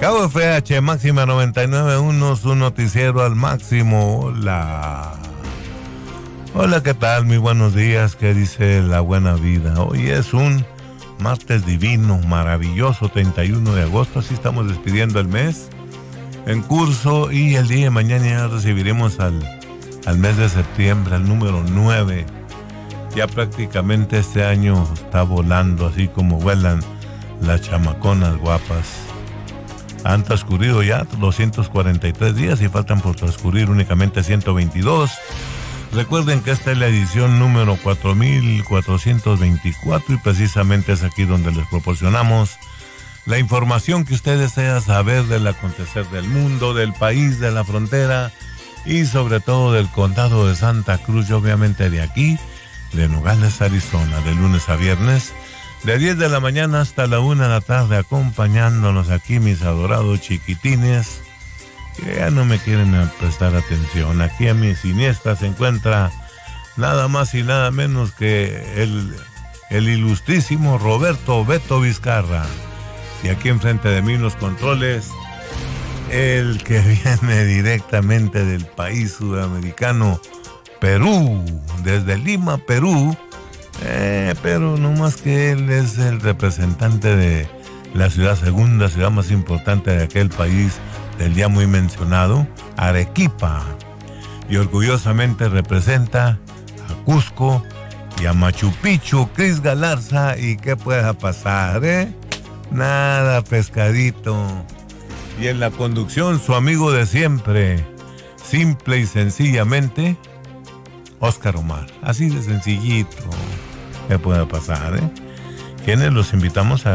KUFH Máxima 99.1, su noticiero al máximo. Hola. Hola, ¿qué tal? Muy buenos días. ¿Qué dice la buena vida? Hoy es un martes divino, maravilloso, 31 de agosto. Así estamos despidiendo el mes en curso y el día de mañana ya recibiremos al mes de septiembre, al número 9. Ya prácticamente este año está volando, así como vuelan las chamaconas guapas. Han transcurrido ya 243 días y faltan por transcurrir únicamente 122. Recuerden que esta es la edición número 4424 y precisamente es aquí donde les proporcionamos la información que usted desea saber del acontecer del mundo, del país, de la frontera y sobre todo del condado de Santa Cruz y obviamente de aquí, de Nogales, Arizona, de lunes a viernes, de 10 de la mañana hasta la 1 de la tarde, acompañándonos aquí mis adorados chiquitines, que ya no me quieren prestar atención. Aquí a mi siniestra se encuentra nada más y nada menos que el ilustrísimo Roberto Beto Vizcarra. Y aquí enfrente de mí los controles, el que viene directamente del país sudamericano, Perú, desde Lima, Perú. Pero no más que él es el representante de la segunda ciudad más importante de aquel país, del día muy mencionado, Arequipa. Y orgullosamente representa a Cusco y a Machu Picchu, Cris Galarza. ¿Y qué pueda pasar, Nada, pescadito. Y en la conducción, su amigo de siempre, simple y sencillamente, Oscar Omar. Así de sencillito. ¿Qué pueda pasar, Quienes los invitamos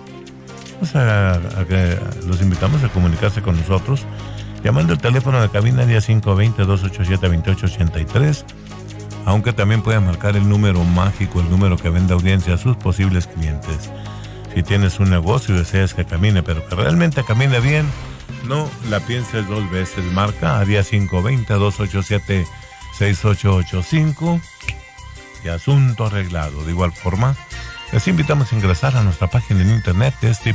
los invitamos a comunicarse con nosotros llamando el teléfono de cabina día 520-287-2883, aunque también pueden marcar el número mágico, el número que vende audiencia a sus posibles clientes. Si tienes un negocio y deseas que camine, pero que realmente camine bien, no la pienses dos veces. Marca a día 520-287-6885 y asunto arreglado. De igual forma, les invitamos a ingresar a nuestra página en internet, que es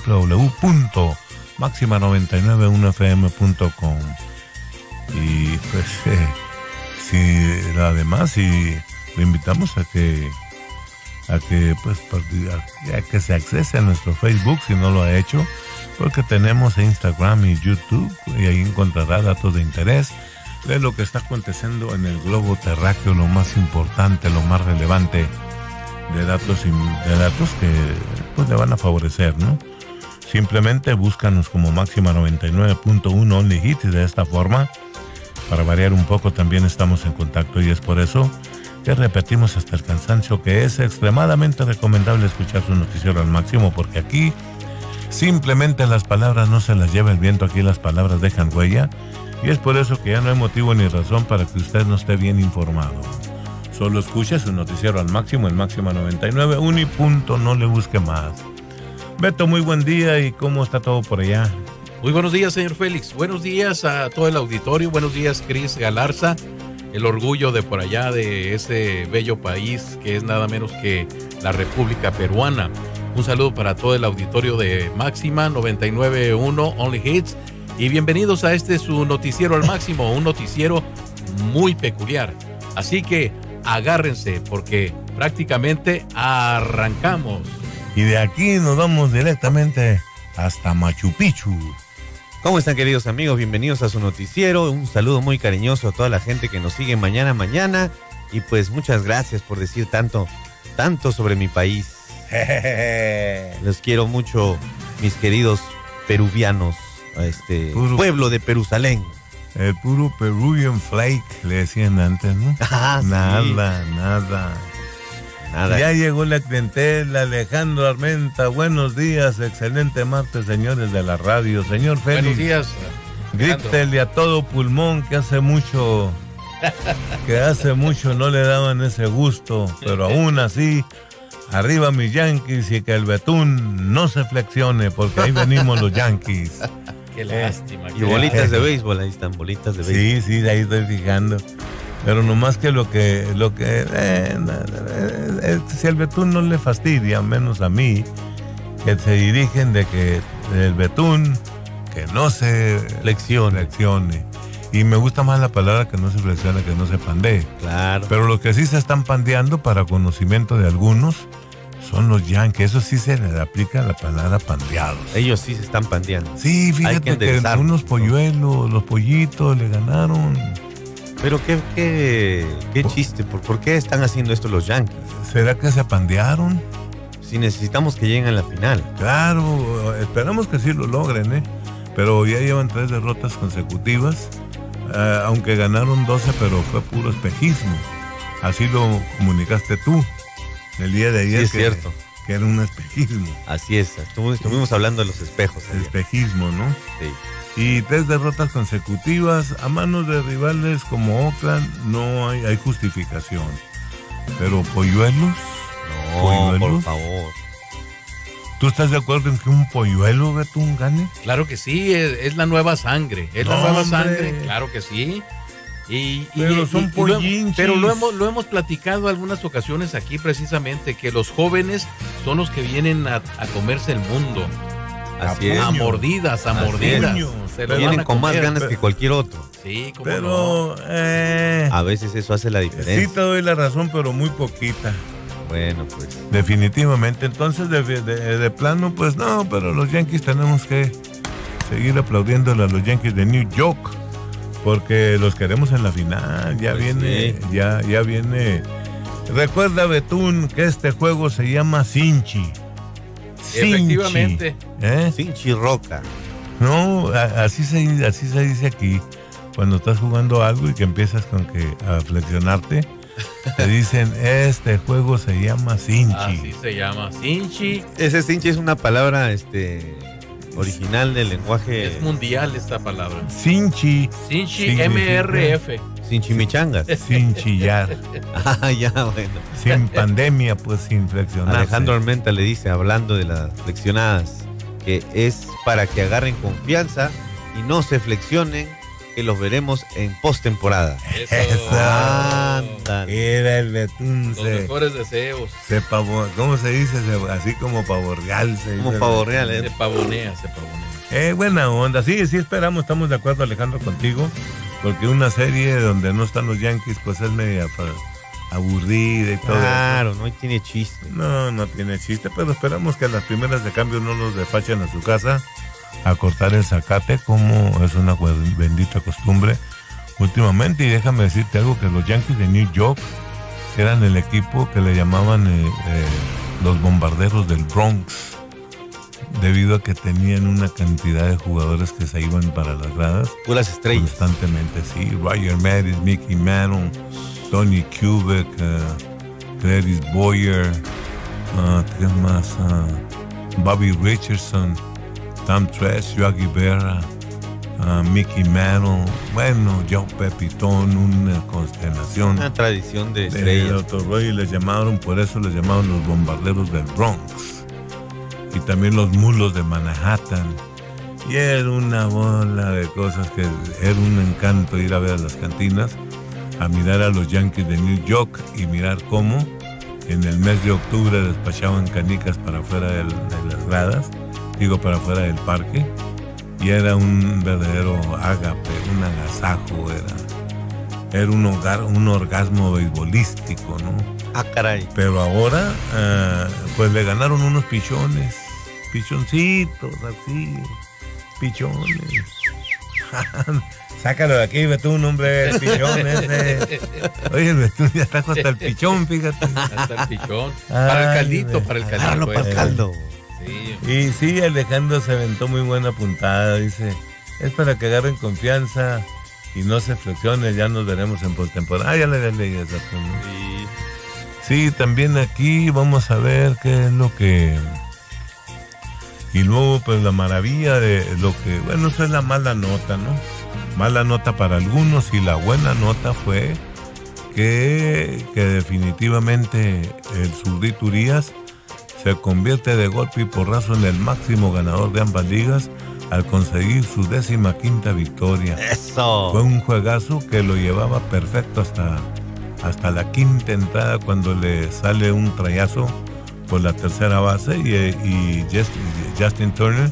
www.maxima991fm.com. Y pues, además, lo invitamos a que se accese a nuestro Facebook si no lo ha hecho, porque tenemos Instagram y YouTube y ahí encontrará datos de interés de lo que está aconteciendo en el globo terráqueo, lo más importante, lo más relevante, de datos que pues le van a favorecer, ¿no? Simplemente búscanos como Máxima 99.1 Only Hits y de esta forma, para variar un poco, también estamos en contacto y es por eso que repetimos hasta el cansancio que es extremadamente recomendable escuchar su noticiero al máximo, porque aquí simplemente las palabras no se las lleva el viento, aquí las palabras dejan huella. Y es por eso que ya no hay motivo ni razón para que usted no esté bien informado. Solo escuche su noticiero al máximo, en Máxima 99.1 y punto, no le busque más. Beto, muy buen día, ¿y cómo está todo por allá? Muy buenos días, señor Félix. Buenos días a todo el auditorio. Buenos días, Cris Galarza, el orgullo de por allá de ese bello país que es nada menos que la República Peruana. Un saludo para todo el auditorio de Máxima 99.1 Only Hits. Y bienvenidos a su noticiero al máximo, un noticiero muy peculiar. Así que agárrense porque prácticamente arrancamos. Y de aquí nos vamos directamente hasta Machu Picchu. ¿Cómo están, queridos amigos? Bienvenidos a su noticiero. Un saludo muy cariñoso a toda la gente que nos sigue mañana. Y pues muchas gracias por decir tanto sobre mi país. Los quiero mucho, mis queridos peruvianos. Pueblo de Perusalén. El puro Peruvian Flake, le decían antes, ¿no? Nada. Ya llegó la clientela, Alejandro Armenta, buenos días, excelente martes, señores de la radio. Señor Félix. Buenos días. Grítele a todo pulmón que hace mucho no le daban ese gusto, pero aún así, arriba mis Yankees y que el betún no se flexione, porque ahí venimos los Yankees. Qué lástima. Y bolitas de béisbol, ahí están, bolitas de béisbol. Sí, de ahí estoy fijando. Pero nomás que si el betún no le fastidia, menos a mí, que se dirigen de que el betún que no se flexione. Y me gusta más la palabra que no se flexione, que no se pandee. Claro. Pero los que sí se están pandeando, para conocimiento de algunos, son los Yankees. Eso sí se les aplica la palabra pandeados. Ellos sí se están pandeando. Sí, fíjate que unos polluelos, los pollitos le ganaron. Pero qué chiste, ¿por qué están haciendo esto los Yankees? ¿Será que se pandearon? Si necesitamos que lleguen a la final. Claro, esperamos que sí lo logren, ¿eh? Pero ya llevan 3 derrotas consecutivas, aunque ganaron 12, pero fue puro espejismo. Así lo comunicaste tú el día de ayer. Sí, es cierto. Que era un espejismo. Así es, estuvimos hablando de los espejos. Espejismo, ¿no? Sí. Y 3 derrotas consecutivas a manos de rivales como Oakland, no hay justificación. Pero polluelos. No, polluelos. por favor. ¿Tú estás de acuerdo en que un polluelo, Betún, gane? Claro que sí, es la nueva sangre. Es la nueva sangre, claro que sí. Pero son pollinchis. Pero lo hemos platicado algunas ocasiones aquí precisamente, que los jóvenes son los que vienen a comerse el mundo. Así es. A mordidas. Se lo vienen con más ganas que cualquier otro. Sí, como pero no. A veces eso hace la diferencia. Sí te doy la razón, pero muy poquita. Bueno, pues. Definitivamente. Entonces, de plano, pues no, pero los Yankees tenemos que seguir aplaudiéndole a los Yankees de New York, porque los queremos en la final. Ya pues viene, sí. ya viene. Recuerda, Betún, que este juego se llama Cinchi. Efectivamente. Cinchi Roca. No, así se dice aquí. Cuando estás jugando algo y que empiezas a flexionarte, te dicen, este juego se llama Cinchi. Así se llama, Cinchi. Ese Cinchi es una palabra original del lenguaje. Es mundial esta palabra. Cinchi. Cinchi, MRF. Sin chimichangas. Sin chillar. Ya, bueno. Sin pandemia, pues sin flexionarse. Alejandro Armenta le dice, hablando de las flexionadas, que es para que agarren confianza y no se flexionen, que los veremos en postemporada. Eso. Era el Betún. Los mejores deseos. ¿Cómo se dice? Así como pavo real. Como pavo real, Se pavonea. Buena onda. Sí, esperamos. Estamos de acuerdo, Alejandro, contigo. Porque una serie donde no están los Yankees, pues es media aburrida y todo. Claro, no tiene chiste. No tiene chiste, pero esperamos que a las primeras de cambio no los despachen a su casa a cortar el zacate, como es una bendita costumbre últimamente. Y déjame decirte algo, que los Yankees de New York eran el equipo que le llamaban los bombarderos del Bronx, debido a que tenían una cantidad de jugadores que se iban para las gradas. Puras estrellas. Constantemente, sí. Roger Maris, Mickey Mantle, Tony Kubek, Gladys Boyer, ¿qué más? Bobby Richardson, Tom Trash, Yogi Berra, Mickey Mantle, bueno, Joe Pepitone, una constelación. Una tradición de estrellas. Por eso les llamaban los bombarderos del Bronx. Y también los mulos de Manhattan. Y era una bola de cosas que era un encanto ir a ver a las cantinas, a mirar a los Yankees de New York y mirar cómo en el mes de octubre despachaban canicas para afuera de las gradas, para afuera del parque, y era un verdadero ágape, un agasajo, era un orgasmo beisbolístico, ¿no? Ah, caray. Pero ahora, pues le ganaron unos pichoncitos, así, pichones. Sácalo de aquí, Betún, hombre, el pichón ese. Oye, el Betún ya trajo hasta el pichón, fíjate. Hasta el pichón. Para el caldito, para el caldito. Para el caldo. Sí. Y sí, Alejandro se aventó muy buena puntada, dice, es para que agarren confianza y no se flexionen, ya nos veremos en postemporada. Ya le leí esa. Sí, también aquí vamos a ver qué es lo que... Y luego, pues la maravilla de lo que... Bueno, eso es la mala nota, ¿no? Mala nota para algunos, y la buena nota fue que definitivamente el Zurdito Urías se convierte de golpe y porrazo en el máximo ganador de ambas ligas al conseguir su 15ª victoria. ¡Eso! Fue un juegazo que lo llevaba perfecto hasta la quinta entrada, cuando le sale un trayazo por la tercera base y Justin Turner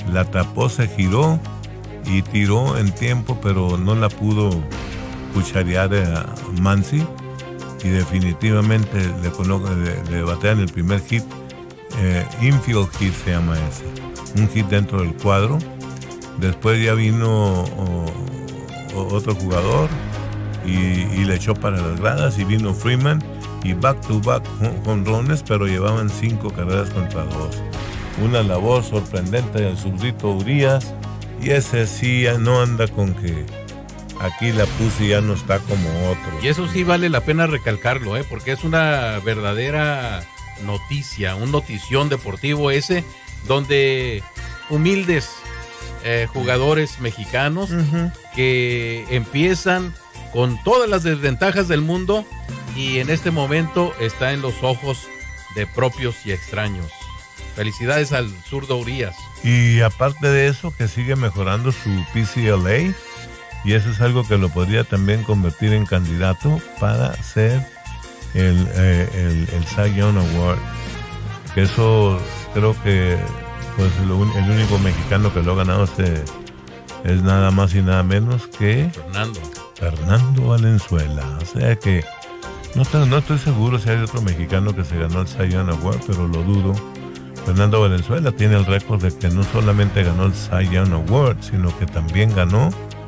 la tapó, se giró y tiró en tiempo, pero no la pudo cucharear a Muncy, y definitivamente le batean el primer hit, infield hit se llama ese, un hit dentro del cuadro. Después ya vino otro jugador y le echó para las gradas, y vino Freeman, y back to back jonrones, pero llevaban 5 carreras contra 2. Una labor sorprendente del zurdito Urias, y ese sí ya no anda con que aquí la puse y ya no está como otro. Y eso sí vale la pena recalcarlo, porque es una verdadera noticia, un notición deportivo ese, donde humildes jugadores mexicanos que empiezan con todas las desventajas del mundo, y en este momento está en los ojos de propios y extraños. Felicidades al zurdo Urias. Y aparte de eso, que sigue mejorando su PCLA, y eso es algo que lo podría también convertir en candidato para ser el Cy Young Award, que eso creo que pues el único mexicano que lo ha ganado es nada más y nada menos que Fernando Valenzuela. O sea que no estoy seguro si hay otro mexicano que se ganó el Cy Young Award, pero lo dudo. Fernando Valenzuela tiene el récord de que no solamente ganó el Cy Young Award, sino que también ganó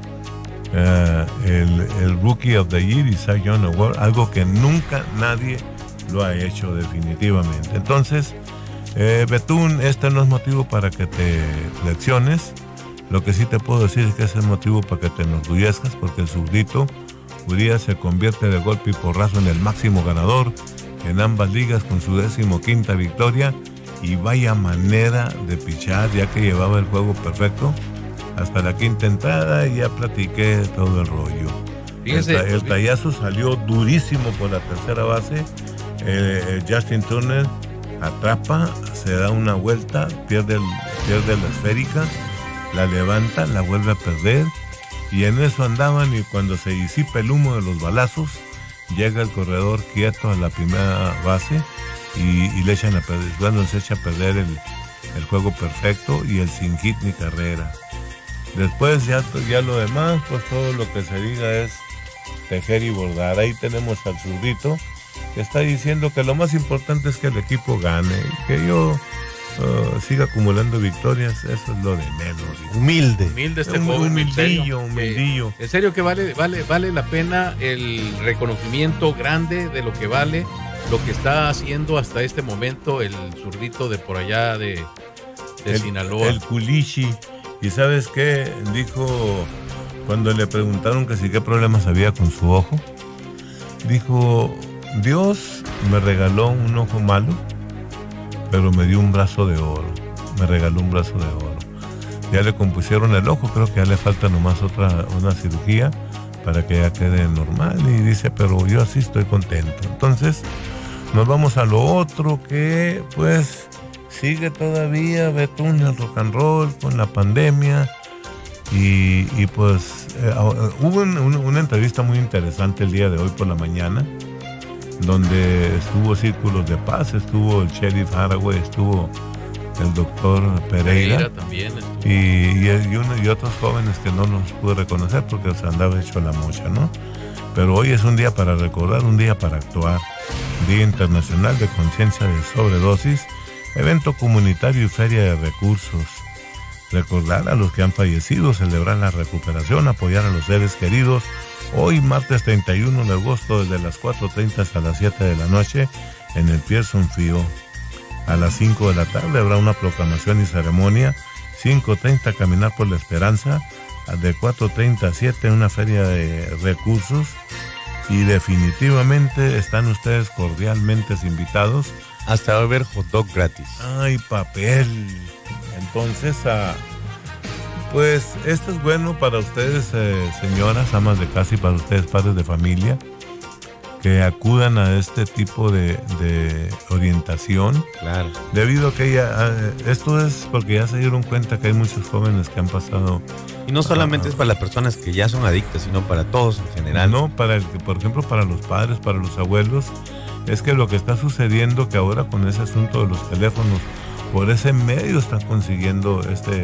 el Rookie of the Year y Cy Young Award, algo que nunca nadie lo ha hecho definitivamente. Entonces, Betún, este no es motivo para que te lecciones. Lo que sí te puedo decir es que ese es motivo para que te enorgullezcas, porque el zurdito Urias se convierte de golpe y porrazo en el máximo ganador en ambas ligas con su 15ª victoria, y vaya manera de pichar, ya que llevaba el juego perfecto hasta la 5ª entrada, y ya platiqué todo el rollo. El tallazo salió durísimo por la tercera base. Justin Turner atrapa, se da una vuelta, pierde la esférica, la levanta, la vuelve a perder, y en eso andaban, y cuando se disipa el humo de los balazos, llega el corredor quieto a la primera base y le echan a perder. Cuando se echa a perder el juego perfecto y el sin hit ni carrera. Después ya lo demás, pues todo lo que se diga es tejer y bordar. Ahí tenemos al zurdito que está diciendo que lo más importante es que el equipo gane, que yo siga acumulando victorias, eso es lo de menos. Humilde este joven, humildillo. En serio que vale la pena el reconocimiento grande de lo que vale lo que está haciendo hasta este momento el zurdito de por allá de Sinaloa. El Culichi. ¿Y sabes qué? Dijo, cuando le preguntaron que si qué problemas había con su ojo, dijo: Dios me regaló un ojo malo, pero me dio un brazo de oro. Me regaló un brazo de oro. Ya le compusieron el ojo, creo que ya le falta nomás una cirugía para que ya quede normal. Y dice, pero yo así estoy contento. Entonces, nos vamos a lo otro, que pues sigue todavía Betún el rock and roll con la pandemia. Y pues hubo una entrevista muy interesante el día de hoy por la mañana, donde estuvo Círculos de Paz, estuvo el Sheriff Haraway, estuvo el doctor Pereira también y otros jóvenes que no los pude reconocer porque se andaba hecho la mocha, ¿no? Pero hoy es un día para recordar, un día para actuar, Día Internacional de Conciencia de Sobredosis, evento comunitario y feria de recursos. Recordar a los que han fallecido, celebrar la recuperación, apoyar a los seres queridos. Hoy, martes 31 de agosto, desde las 4:30 hasta las 7 de la noche, en el Pearson Field. A las 5 de la tarde habrá una proclamación y ceremonia. 5:30 Caminar por la Esperanza. De 4:30 a 7 una feria de recursos. Y definitivamente están ustedes cordialmente invitados. Hasta va a haber hot dog gratis. ¡Ay, papel! Entonces, pues esto es bueno para ustedes, señoras, amas de casa, y para ustedes, padres de familia, que acudan a este tipo de orientación. Claro. Debido a que esto es porque ya se dieron cuenta que hay muchos jóvenes que han pasado. Y no solamente es para las personas que ya son adictas, sino para todos en general. No, por ejemplo, para los padres, para los abuelos. Es que lo que está sucediendo, que ahora con ese asunto de los teléfonos por ese medio están consiguiendo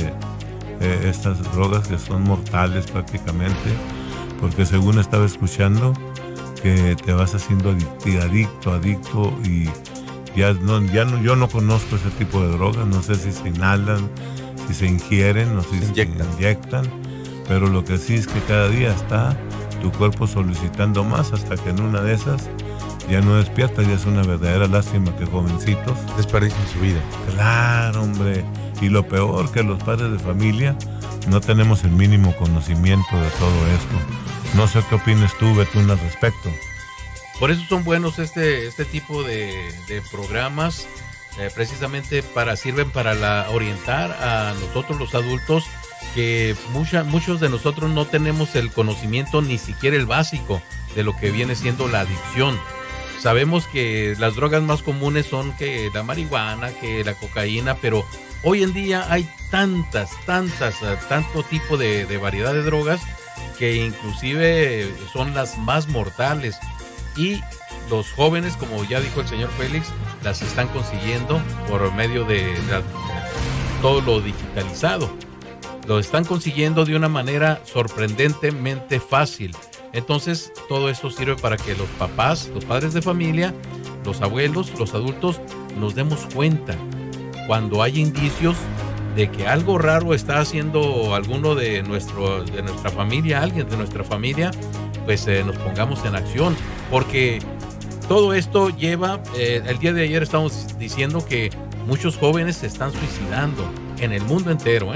estas drogas que son mortales prácticamente, porque según estaba escuchando que te vas haciendo adicto y yo no conozco ese tipo de drogas, no sé si se inhalan, si se ingieren o si se inyectan, pero lo que sí es que cada día está tu cuerpo solicitando más hasta que en una de esas ya no despiertas. Y es una verdadera lástima que jovencitos desperdicien su vida. Claro, hombre. Y lo peor, que los padres de familia no tenemos el mínimo conocimiento de todo esto. No sé qué opinas tú, Betún, al respecto. Por eso son buenos este tipo de programas, precisamente sirven para orientar a nosotros los adultos, que muchos de nosotros no tenemos el conocimiento, ni siquiera el básico, de lo que viene siendo la adicción. Sabemos que las drogas más comunes son que la marihuana, que la cocaína, pero hoy en día hay tanto tipo de variedad de drogas que inclusive son las más mortales. Y los jóvenes, como ya dijo el señor Félix, las están consiguiendo por medio de todo lo digitalizado. Lo están consiguiendo de una manera sorprendentemente fácil. Entonces, todo esto sirve para que los papás, los padres de familia, los abuelos, los adultos, nos demos cuenta cuando hay indicios de que algo raro está haciendo alguno de nuestra familia, alguien de nuestra familia, pues nos pongamos en acción, porque todo esto lleva, el día de ayer estábamos diciendo que muchos jóvenes se están suicidando en el mundo entero,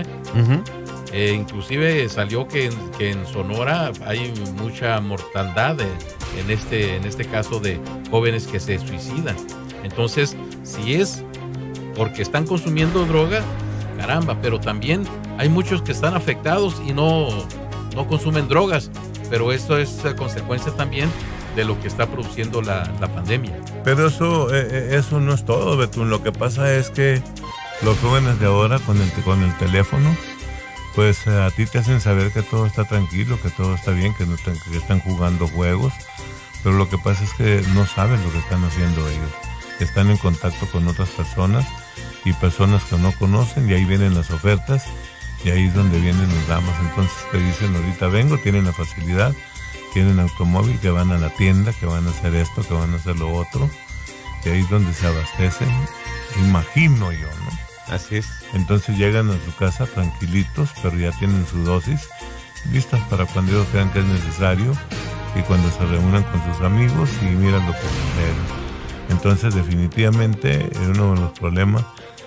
inclusive salió que en Sonora hay mucha mortandad en este caso de jóvenes que se suicidan. Entonces, si es porque están consumiendo droga, caramba, pero también hay muchos que están afectados y no consumen drogas, pero esto es consecuencia también de lo que está produciendo la pandemia. Pero eso no es todo, Betún. Lo que pasa es que los jóvenes de ahora con el teléfono, pues a ti te hacen saber que todo está tranquilo, que todo está bien, que están jugando juegos, pero lo que pasa es que no saben lo que están haciendo ellos. Están en contacto con otras personas y personas que no conocen, y ahí vienen las ofertas, y ahí es donde vienen los dramas. Entonces te dicen, ahorita vengo, tienen la facilidad, tienen automóvil, que van a la tienda, que van a hacer esto, que van a hacer lo otro, y ahí es donde se abastecen, imagino yo, ¿no? Así es. Entonces llegan a su casa tranquilitos, pero ya tienen su dosis, listas para cuando ellos crean que es necesario, y cuando se reúnan con sus amigos y miran lo que sucede. Entonces definitivamente uno de los problemas,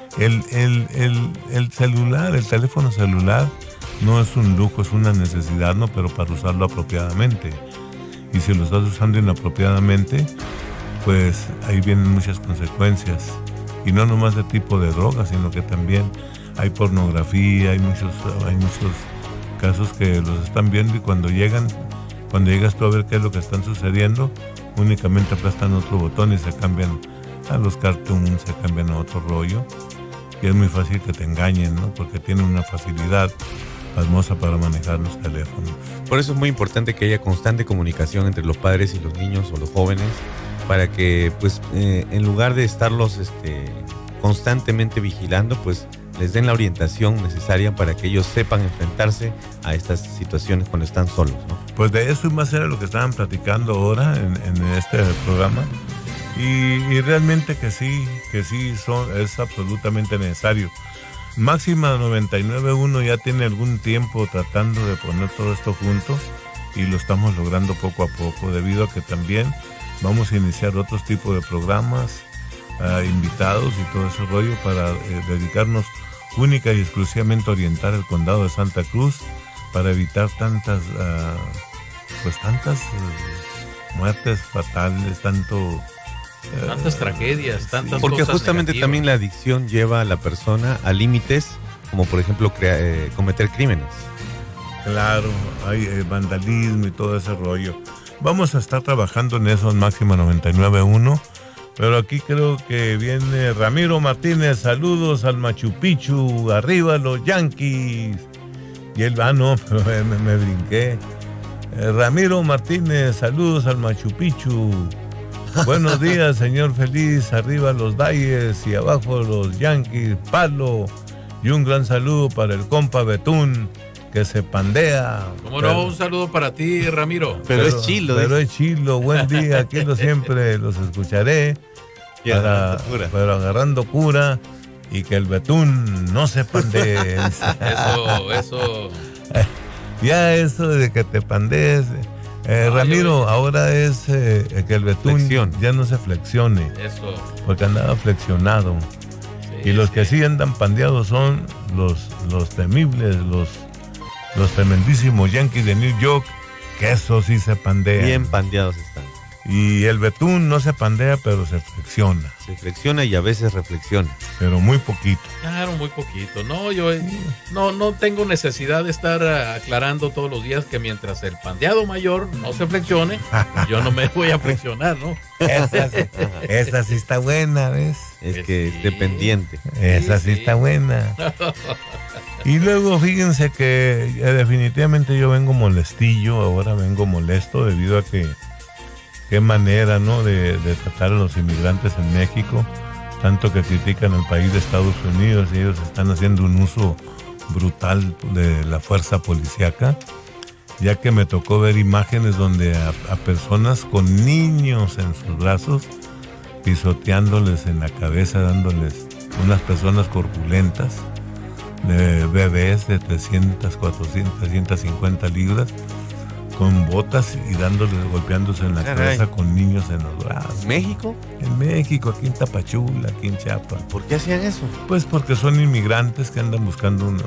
el celular, el teléfono celular no es un lujo, es una necesidad, ¿no? Pero para usarlo apropiadamente. Y si lo estás usando inapropiadamente, pues ahí vienen muchas consecuencias. Y no nomás de tipo de droga, sino que también hay pornografía, hay muchos casos que los están viendo, y cuando llegas tú a ver qué es lo que están sucediendo, únicamente aplastan otro botón y se cambian a los cartoons, se cambian a otro rollo. Y es muy fácil que te engañen, ¿no? Porque tienen una facilidad pasmosa para manejar los teléfonos. Por eso es muy importante que haya constante comunicación entre los padres y los niños o los jóvenes, para que, pues, en lugar de estarlos constantemente vigilando, pues les den la orientación necesaria para que ellos sepan enfrentarse a estas situaciones cuando están solos, ¿no? Pues de eso y más era lo que estaban platicando ahora en este programa. Y realmente que sí es absolutamente necesario. Máxima 99.1 ya tiene algún tiempo tratando de poner todo esto junto, y lo estamos logrando poco a poco, debido a que también vamos a iniciar otros tipos de programas, invitados y todo ese rollo, para dedicarnos única y exclusivamente a orientar el condado de Santa Cruz, para evitar tantas muertes fatales, tantas tragedias, tantas porque cosas justamente negativas. También la adicción lleva a la persona a límites, como por ejemplo cometer crímenes. Claro, hay vandalismo y todo ese rollo. Vamos a estar trabajando en eso en Máxima 99.1, pero aquí creo que viene Ramiro Martínez. Saludos al Machu Picchu, arriba los Yankees. Y él no, pero me brinqué. Ramiro Martínez, saludos al Machu Picchu. Buenos días, señor Feliz. Arriba los Valles y abajo los Yankees. Palo. Y un gran saludo para el compa Betún, que se pandea. ¿Cómo no? Un saludo para ti, Ramiro. Pero es chilo. Pero es chilo. Buen día. Aquí siempre los escucharé. Pero agarrando cura. Y que el Betún no se pandee. Eso. Ya eso de que te pandees. Ramiro, ahora es que el Betún ya no se flexione. Eso. Porque andaba flexionado. Sí, y los que sí andan pandeados son los temibles, los tremendísimos Yankees de New York, que eso sí se pandean. Bien pandeados están. Y el Betún no se pandea, pero se flexiona. Se flexiona y a veces reflexiona. Pero muy poquito. Claro, muy poquito. No, yo no tengo necesidad de estar aclarando todos los días que mientras el pandeado mayor no se flexione, yo no me voy a flexionar, ¿no? Esa sí está buena, ¿ves? Es que es dependiente. Esa sí está buena. Y luego fíjense que definitivamente yo vengo molestillo, ahora vengo molesto debido a que qué manera, ¿no?, de tratar a los inmigrantes en México, tanto que critican al país de Estados Unidos y ellos están haciendo un uso brutal de la fuerza policíaca, ya que me tocó ver imágenes donde a personas con niños en sus brazos, pisoteándoles en la cabeza, dándoles unas personas corpulentas, de bebés de 300, 400, 350 libras, con botas y golpeándose en la cabeza con niños en los brazos. ¿México? En México, aquí en Tapachula, aquí en Chiapas. ¿Por qué hacían eso? Pues porque son inmigrantes que andan buscando un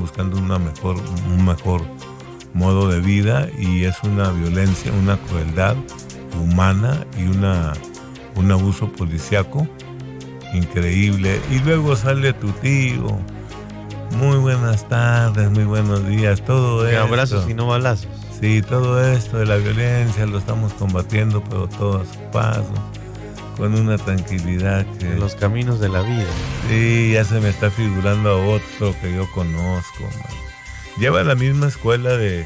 mejor modo de vida, y es una violencia, una crueldad humana y un abuso policíaco increíble. Y luego sale tu tío. Muy buenas tardes, muy buenos días, todo esto. Abrazos y no balazos. Sí, todo esto de la violencia lo estamos combatiendo, pero todo a su paso, con una tranquilidad que... En los caminos de la vida. Sí, ya se me está figurando a otro que yo conozco, man. Lleva la misma escuela del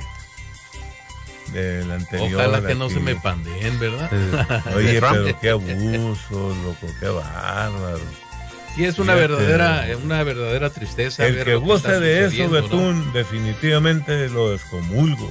anterior. Ojalá que no se me pandeen, ¿verdad? Oye, pero qué abuso, loco, qué bárbaro. Sí, es una verdadera tristeza. El que goce de eso, Betún, ¿no? Definitivamente lo excomulgo.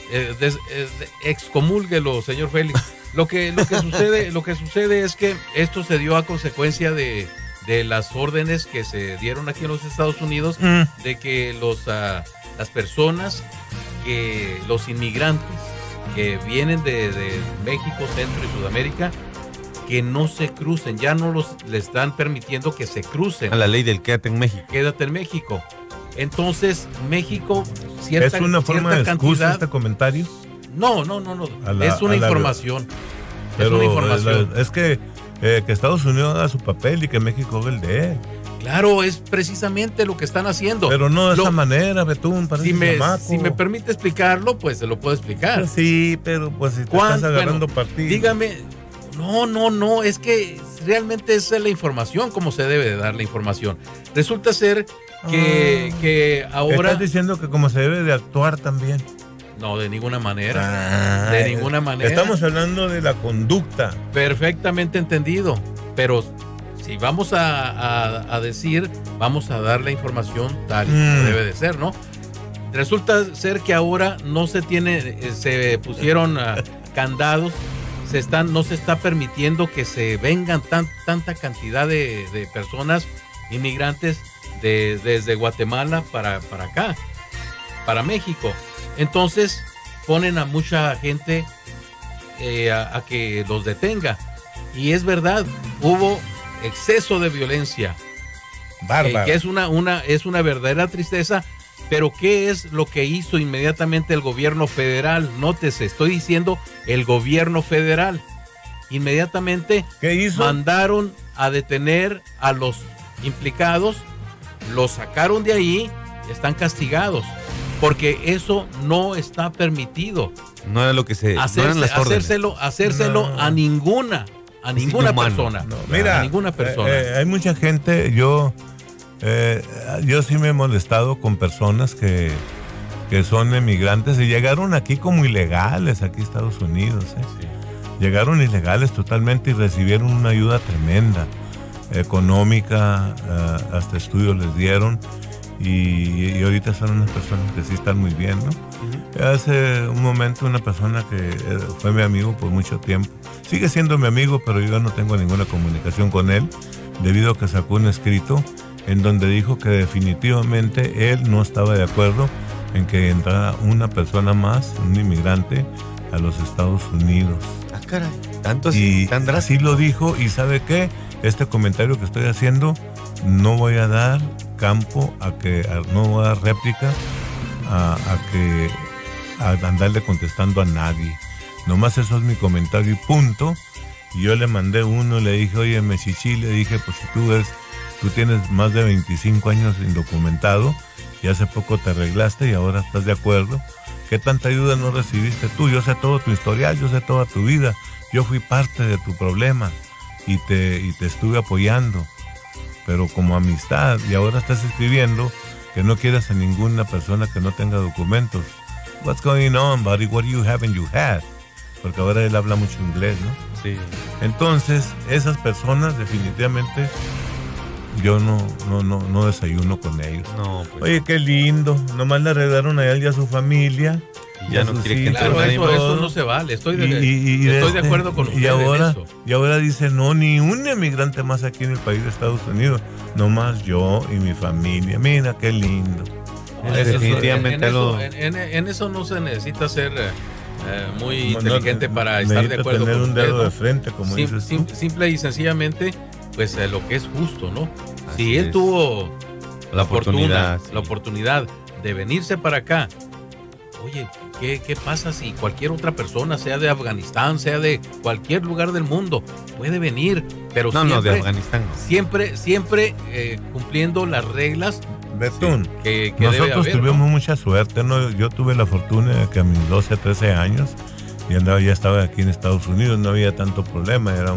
Excomúlguelo, señor Félix. Lo que sucede es que esto se dio a consecuencia de las órdenes que se dieron aquí en los Estados Unidos, de que las personas, los inmigrantes que vienen de México, Centro y Sudamérica, que no se crucen, ya no les están permitiendo que se crucen. A la ley del quédate en México. Quédate en México. Entonces, México, cierta ¿Es una forma de excusa cantidad, este comentario? No. Es una información. Pero es una información. Es que Estados Unidos haga su papel y que México haga el de él. Claro, es precisamente lo que están haciendo. Pero no de esa manera, Betún, si me permite explicarlo, pues se lo puedo explicar. Sí, pero pues si te estás agarrando partido. Dígame, no, es que realmente esa es la información, como se debe de dar la información. Resulta ser que ahora... Estás diciendo que como se debe de actuar también. No, de ninguna manera. De ninguna manera. Estamos hablando de la conducta. Perfectamente entendido. Pero si vamos a decir, vamos a dar la información tal y como debe de ser, ¿no? Resulta ser que ahora no se pusieron candados, no se está permitiendo que se vengan tanta cantidad de personas inmigrantes desde Guatemala para acá, para México. Entonces ponen a mucha gente a que los detenga. Y es verdad, hubo exceso de violencia. Bárbaro. Que es una verdadera tristeza. Pero ¿qué es lo que hizo inmediatamente el gobierno federal? Nótese, estoy diciendo el gobierno federal. Inmediatamente ¿qué hizo? Mandaron a detener a los implicados, los sacaron de ahí, están castigados. Porque eso no está permitido. No era lo que no eran las órdenes. Hacérselo a ninguna persona. No, mira, a ninguna persona. Hay mucha gente, yo sí me he molestado con personas que son emigrantes y llegaron aquí como ilegales, aquí a Estados Unidos. Sí. llegaron ilegales totalmente y recibieron una ayuda tremenda, económica, hasta estudios les dieron. Y ahorita son unas personas que sí están muy bien, ¿no? Hace un momento una persona que fue mi amigo por mucho tiempo, sigue siendo mi amigo, pero yo no tengo ninguna comunicación con él, debido a que sacó un escrito en donde dijo que definitivamente él no estaba de acuerdo en que entrara una persona más, un inmigrante, a los Estados Unidos. Ah, caray, tanto así, tan drástico. Así lo dijo, y ¿sabe qué? Este comentario que estoy haciendo, no voy a dar campo no voy a dar réplica a andarle contestando a nadie. Nomás eso es mi comentario y punto. Y yo le mandé uno y le dije, oye, Mechichi, le dije, pues si tú tienes más de 25 años indocumentado y hace poco te arreglaste y ahora estás de acuerdo, ¿qué tanta ayuda no recibiste tú? Yo sé todo tu historial, yo sé toda tu vida, yo fui parte de tu problema y te estuve apoyando, pero como amistad, y ahora estás escribiendo que no quieres a ninguna persona que no tenga documentos. What's going on, buddy? What do you have and you had? Porque ahora él habla mucho inglés, ¿no? Sí. Entonces, esas personas definitivamente yo no desayuno con ellos. No, pues. Oye, qué lindo. Nomás le arreglaron a él y a su familia. Y ya no quiere que claro, eso no se vale. Estoy de acuerdo con usted en eso. Y ahora dice, no, ni un emigrante más aquí en el país de Estados Unidos. Nomás yo y mi familia. Mira, qué lindo. Definitivamente en eso no se necesita ser muy inteligente para estar de acuerdo tener con un usted, dedo ¿no? de frente, como dices tú. Simple y sencillamente, pues lo que es justo, ¿no? Así Si él es. tuvo La oportunidad, la oportunidad de venirse para acá, oye, ¿qué pasa si cualquier otra persona, sea de Afganistán, sea de cualquier lugar del mundo, puede venir? Pero no, de Afganistán no. Siempre cumpliendo las reglas. Betún, que debe nosotros haber, tuvimos ¿no? mucha suerte, ¿no? Yo tuve la fortuna de que a mis 12, 13 años ya estaba aquí en Estados Unidos, no había tanto problema, era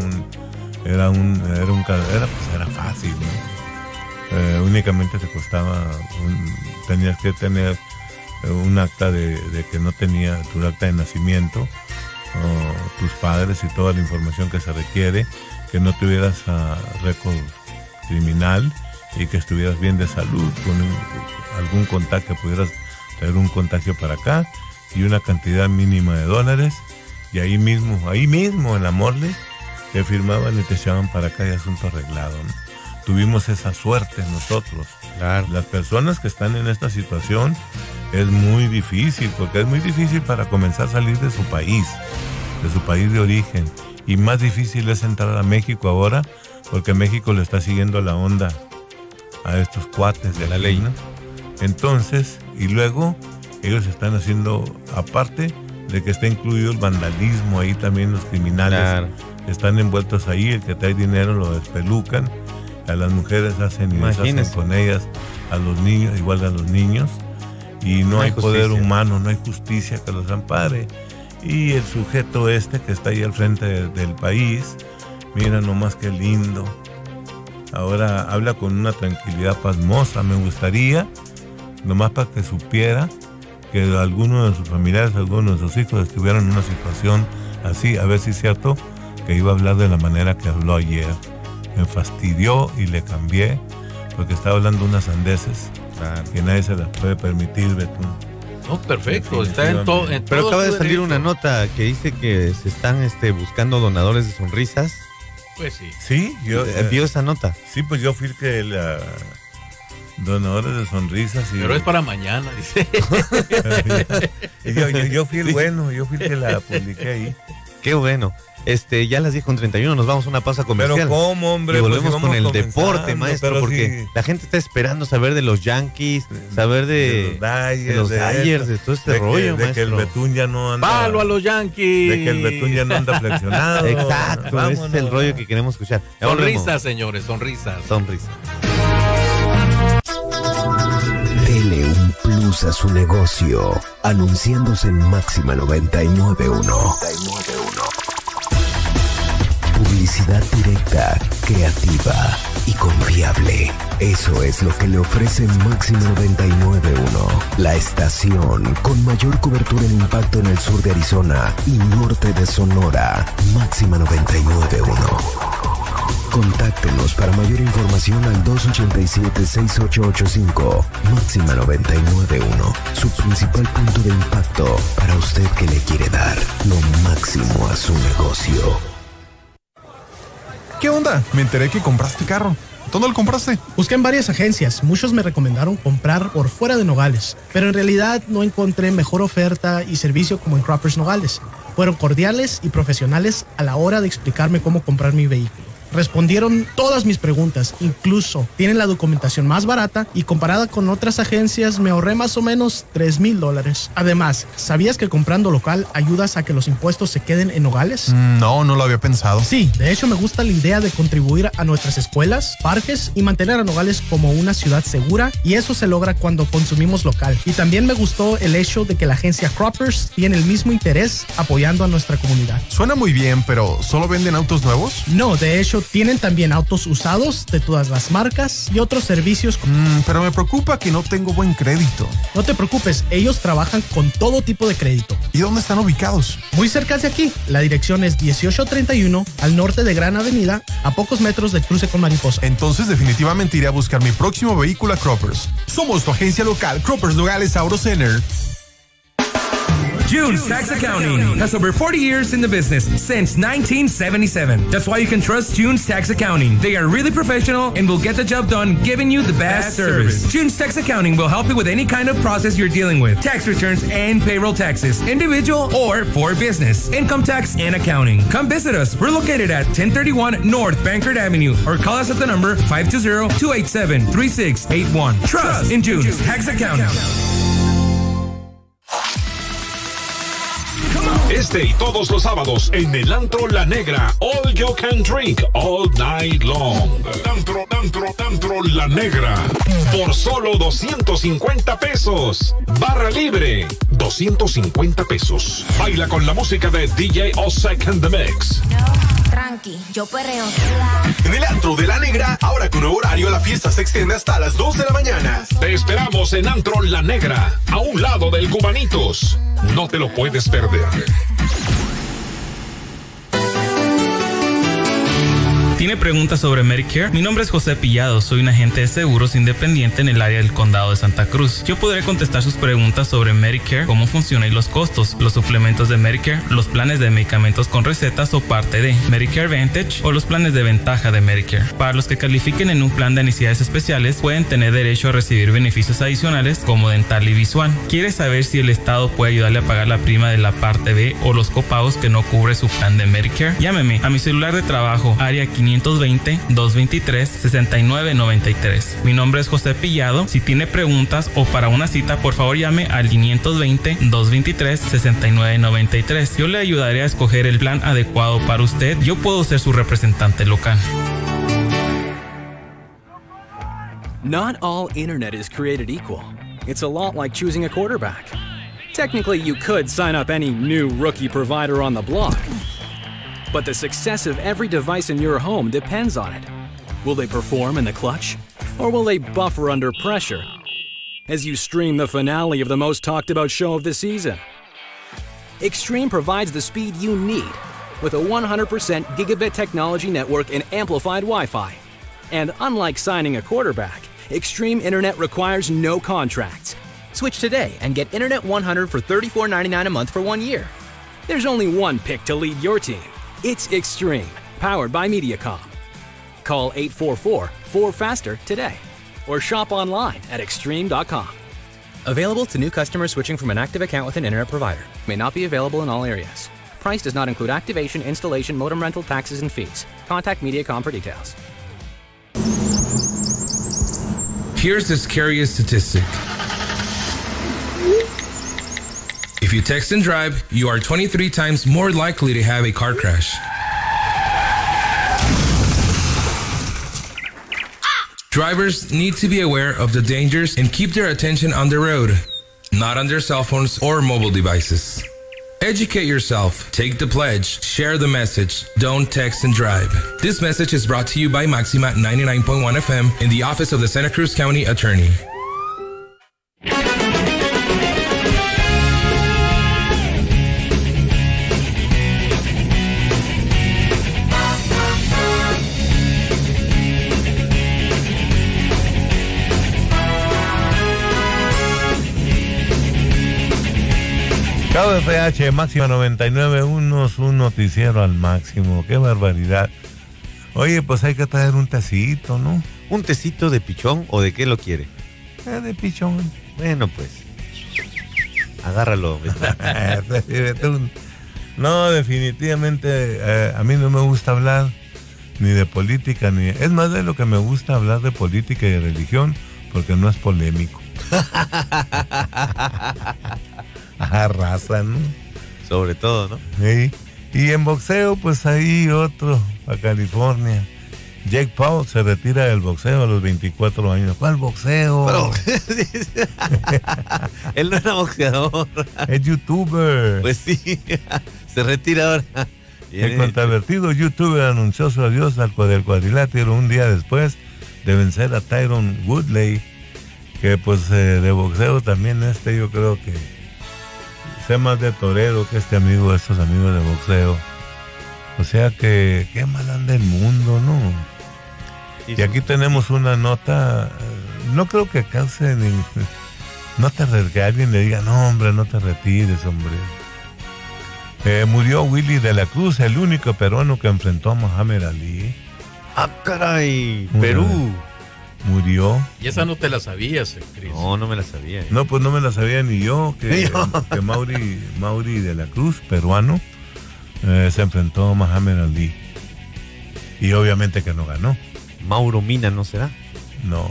fácil, ¿no? Únicamente te costaba, tenías que tener un acta de que no tenía tu acta de nacimiento, tus padres y toda la información que se requiere, que no tuvieras récord criminal y que estuvieras bien de salud, con algún contacto, que pudieras traer un contagio para acá y una cantidad mínima de dólares, y ahí mismo en la Morley te firmaban y te echaban para acá y asunto arreglado, ¿no? Tuvimos esa suerte nosotros. Claro. Las personas que están en esta situación es muy difícil, porque es muy difícil para comenzar a salir de su país de origen, y más difícil es entrar a México ahora, porque México le está siguiendo la onda a estos cuates de la ley, ¿no? Entonces, y luego ellos están haciendo, aparte de que está incluido el vandalismo, ahí también los criminales, claro, están envueltos ahí, el que trae dinero lo despelucan, a las mujeres hacen y deshacen con ellas, a los niños, igual a los niños, y no hay poder humano, no hay justicia que los ampare. Y el sujeto que está ahí al frente del país, mira nomás qué lindo. Ahora habla con una tranquilidad pasmosa. Me gustaría, nomás para que supiera, que alguno de sus familiares, algunos de sus hijos estuvieran en una situación así, a ver si es cierto que iba a hablar de la manera que habló ayer. Me fastidió y le cambié, porque estaba hablando unas sandeces, claro, que nadie se las puede permitir, Betún. No, perfecto, está en todo. Pero acaba de salir una nota que dice que se están buscando donadores de sonrisas. Pues sí. Sí, yo vio esa nota. Sí, pues yo fui donadores de sonrisas. Pero es para mañana, dice. yo fui el bueno, yo fui el que la publiqué ahí. Qué bueno. Ya las 10:31, nos vamos a una pausa comercial. Pero ¿cómo, hombre? Y volvemos pues con el deporte, maestro, porque la gente está esperando saber de los Yankees, saber de los Dyers, de todo este rollo, maestro. De que el Betún ya no anda... ¡Palo a los Yankees! De que el Betún ya no anda flexionado. Exacto, ese es el rollo que queremos escuchar. Sonrisas, señores, sonrisas. Sonrisas. Dele un plus a su negocio, anunciándose en Máxima 99.1. Publicidad directa, creativa y confiable. Eso es lo que le ofrece Máxima 99.1, la estación con mayor cobertura en impacto en el sur de Arizona y norte de Sonora. Máxima 99.1. Contáctenos para mayor información al 287-6885. Máxima 99.1, su principal punto de impacto para usted que le quiere dar lo máximo a su negocio. ¿Qué onda? Me enteré que compraste carro. ¿Dónde lo compraste? Busqué en varias agencias. Muchos me recomendaron comprar por fuera de Nogales, pero en realidad no encontré mejor oferta y servicio como en Croppers Nogales. Fueron cordiales y profesionales a la hora de explicarme cómo comprar mi vehículo. Respondieron todas mis preguntas, incluso tienen la documentación más barata y comparada con otras agencias me ahorré más o menos $3,000. Además, ¿sabías que comprando local ayudas a que los impuestos se queden en Nogales? No lo había pensado. Sí, de hecho me gusta la idea de contribuir a nuestras escuelas, parques y mantener a Nogales como una ciudad segura, y eso se logra cuando consumimos local. Y también me gustó el hecho de que la agencia Croppers tiene el mismo interés apoyando a nuestra comunidad. Suena muy bien, pero ¿solo venden autos nuevos? No, de hecho tienen también autos usados de todas las marcas y otros servicios. Pero me preocupa que no tengo buen crédito. No te preocupes, ellos trabajan con todo tipo de crédito. ¿Y dónde están ubicados? Muy cerca de aquí. La dirección es 1831 al norte de Gran Avenida, a pocos metros del cruce con Mariposa. Entonces definitivamente iré a buscar mi próximo vehículo a Croppers. Somos tu agencia local, Croppers Nogales Auto Center. June's Tax Accounting has over 40 years in the business, since 1977. That's why you can trust June's Tax Accounting. They are really professional and will get the job done, giving you the best service. June's Tax Accounting will help you with any kind of process you're dealing with. Tax returns and payroll taxes, individual or for business, income tax and accounting. Come visit us. We're located at 1031 North Bankert Avenue, or call us at the number 520-287-3681. Trust in June's Tax Accounting. Este y todos los sábados en el Antro La Negra, all you can drink, all night long. Antro La Negra, por solo 250 pesos. Barra libre, 250 pesos. Baila con la música de DJ Osek and the Mix. Tranqui, yo perreo. En el Antro de La Negra, ahora con nuevo horario, la fiesta se extiende hasta las 2 de la mañana. Te esperamos en Antro La Negra, a un lado del Cubanitos. No te lo puedes perder. ¿Tiene preguntas sobre Medicare? Mi nombre es José Pillado, soy un agente de seguros independiente en el área del condado de Santa Cruz. Yo podré contestar sus preguntas sobre Medicare, cómo funciona y los costos, los suplementos de Medicare, los planes de medicamentos con recetas o parte de Medicare Advantage o los planes de ventaja de Medicare. Para los que califiquen en un plan de necesidades especiales, pueden tener derecho a recibir beneficios adicionales como dental y visual. ¿Quiere saber si el Estado puede ayudarle a pagar la prima de la parte B o los copagos que no cubre su plan de Medicare? Llámeme a mi celular de trabajo, área 520-223-6993. Mi nombre es José Pillado. Si tiene preguntas o para una cita, por favor llame al 520-223-6993. Yo le ayudaré a escoger el plan adecuado para usted. Yo puedo ser su representante local. Not all internet is created equal. It's a lot like choosing a quarterback. Technically, you could sign up any new rookie provider on the block. But the success of every device in your home depends on it. Will they perform in the clutch? Or will they buffer under pressure as you stream the finale of the most talked about show of the season? Extreme provides the speed you need with a 100% gigabit technology network and amplified Wi-Fi. And unlike signing a quarterback, Extreme Internet requires no contracts. Switch today and get Internet 100 for $34.99 a month for 1 year. There's only one pick to lead your team. It's Extreme, powered by Mediacom. Call 844-4FASTER today or shop online at extreme.com. Available to new customers switching from an active account with an internet provider. May not be available in all areas. Price does not include activation, installation, modem rental, taxes, and fees. Contact Mediacom for details. Here's the scariest statistic. If you text and drive, you are 23 times more likely to have a car crash. Drivers need to be aware of the dangers and keep their attention on the road, not on their cell phones or mobile devices. Educate yourself, take the pledge, share the message, don't text and drive. This message is brought to you by Maxima 99.1 FM in the office of the Santa Cruz County Attorney. KFH Máxima 99.1, un noticiero al máximo. ¡Qué barbaridad! Oye, pues hay que traer un tecito, ¿no? ¿Un tecito de pichón o de qué lo quiere? De pichón. Bueno, pues. Agárralo. No, definitivamente a mí no me gusta hablar ni de política, ni... Es más de lo que me gusta hablar de política y de religión, porque no es polémico. Raza, ¿no? Sobre todo, ¿no? Sí. Y en boxeo, pues ahí otro, a California. Jake Paul se retira del boxeo a los 24 años. ¿Cuál boxeo? Pero, él no era boxeador. Es youtuber. Pues sí, se retira ahora. El controvertido youtuber anunció su adiós al cuadrilátero un día después de vencer a Tyron Woodley, que pues de boxeo también yo creo que sé más de torero que estos amigos de boxeo. O sea que qué mal anda el mundo, ¿no? Y aquí tenemos una nota, no creo que cause ni... que alguien le diga, no hombre, no te retires, hombre. Murió Willy de la Cruz, el único peruano que enfrentó a Muhammad Ali. ¡Ah, caray! Perú. Murió. Y esa no te la sabías, Chris. No, no me la sabía. No, pues no me la sabía ni yo, que Mauri de la Cruz, peruano, se enfrentó a Muhammad Ali. Y obviamente que no ganó. Mauro Mina, ¿no será? No.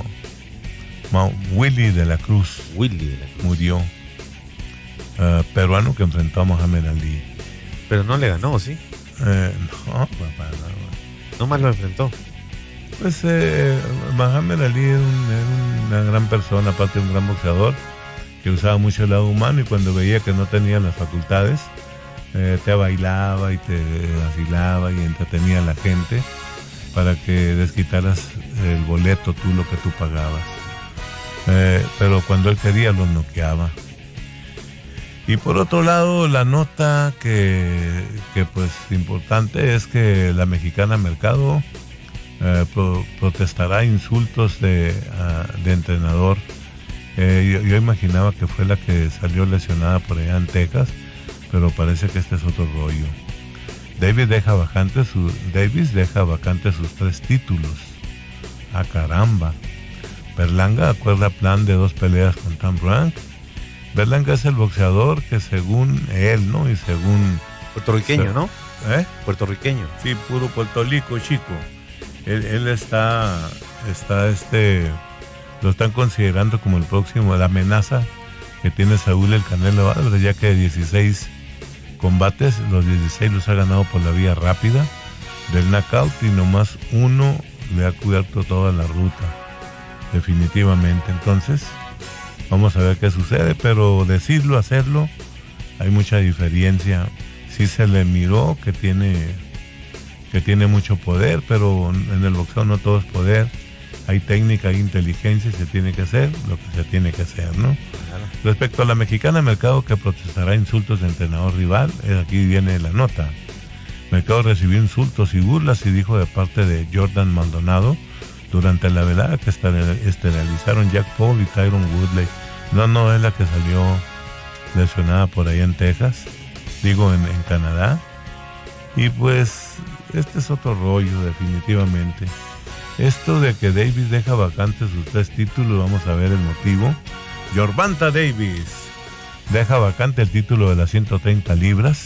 Willy de la Cruz. Murió. Peruano que enfrentó a Muhammad Ali. Pero no le ganó, ¿sí? No, papá, no. No más lo enfrentó. Pues Muhammad Ali era una gran persona, aparte de un gran boxeador, que usaba mucho el lado humano, y cuando veía que no tenía las facultades, te bailaba y te vacilaba y entretenía a la gente para que desquitaras el boleto, tú lo que tú pagabas. Pero cuando él quería los noqueaba. Y por otro lado, la nota que pues importante es que la Mexicana Mercado protestará insultos de entrenador. Yo imaginaba que fue la que salió lesionada por allá en Texas, pero parece que este es otro rollo. Davis deja vacante sus 3 títulos. ¡Ah, caramba! Berlanga acuerda plan de 2 peleas con Tom Rank. Berlanga es el boxeador que según él, ¿no? Y según... Puertorriqueño, ¿no? Puertorriqueño. Sí, puro Puerto Rico, chico. Él está lo están considerando como el próximo, la amenaza que tiene Saúl el Canelo Álvarez, ya que de 16 combates, los 16 los ha ganado por la vía rápida del knockout, y nomás uno le ha cubierto toda la ruta, definitivamente. Entonces, vamos a ver qué sucede, pero decirlo, hacerlo, hay mucha diferencia. Sí se le miró que tiene mucho poder, pero en el boxeo no todo es poder. Hay técnica, hay inteligencia, y se tiene que hacer lo que se tiene que hacer, ¿no? Claro. Respecto a la Mexicana Mercado, que protestará insultos de entrenador rival, aquí viene la nota. Mercado recibió insultos y burlas, y dijo de parte de Jordan Maldonado durante la velada que esterilizaron Jack Paul y Tyron Woodley. No es la que salió lesionada por ahí en Texas, digo en Canadá. Y pues este es otro rollo, definitivamente. Esto de que Davis deja vacantes sus 3 títulos, vamos a ver el motivo. Gervonta Davis deja vacante el título de las 130 libras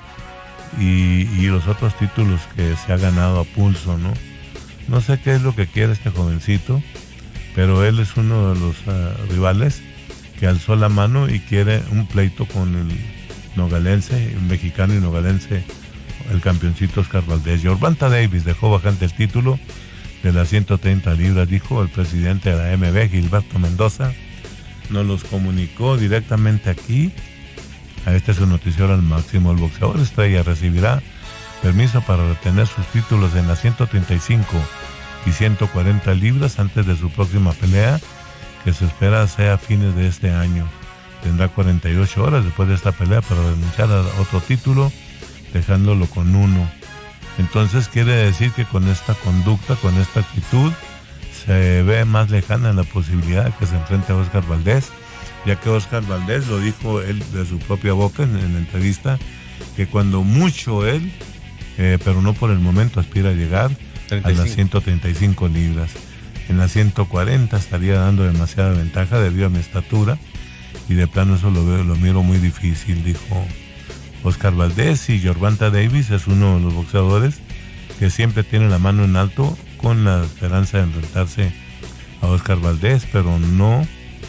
y los otros títulos que se ha ganado a pulso, ¿no? No sé qué es lo que quiere este jovencito, pero él es uno de los rivales que alzó la mano y quiere un pleito con el nogalense, el mexicano y nogalense, el campeoncito Oscar Valdez. Gervonta Davis dejó vacante el título de las 130 libras, dijo el presidente de la MB, Gilberto Mendoza. Nos los comunicó directamente aquí A este es su noticiero al máximo. El boxeador estrella recibirá permiso para retener sus títulos en las 135 y 140 libras antes de su próxima pelea, que se espera sea a fines de este año. Tendrá 48 horas después de esta pelea para renunciar a otro título, dejándolo con uno. Entonces quiere decir que con esta conducta, con esta actitud, se ve más lejana la posibilidad de que se enfrente a Oscar Valdés, ya que Oscar Valdés lo dijo él de su propia boca en la entrevista, que cuando mucho él, pero no por el momento, aspira a llegar 35. A las 135 libras. En las 140 estaría dando demasiada ventaja debido a mi estatura, y de plano eso lo miro muy difícil, dijo Oscar Valdés. Y Gervonta Davis es uno de los boxeadores que siempre tiene la mano en alto con la esperanza de enfrentarse a Oscar Valdés, pero no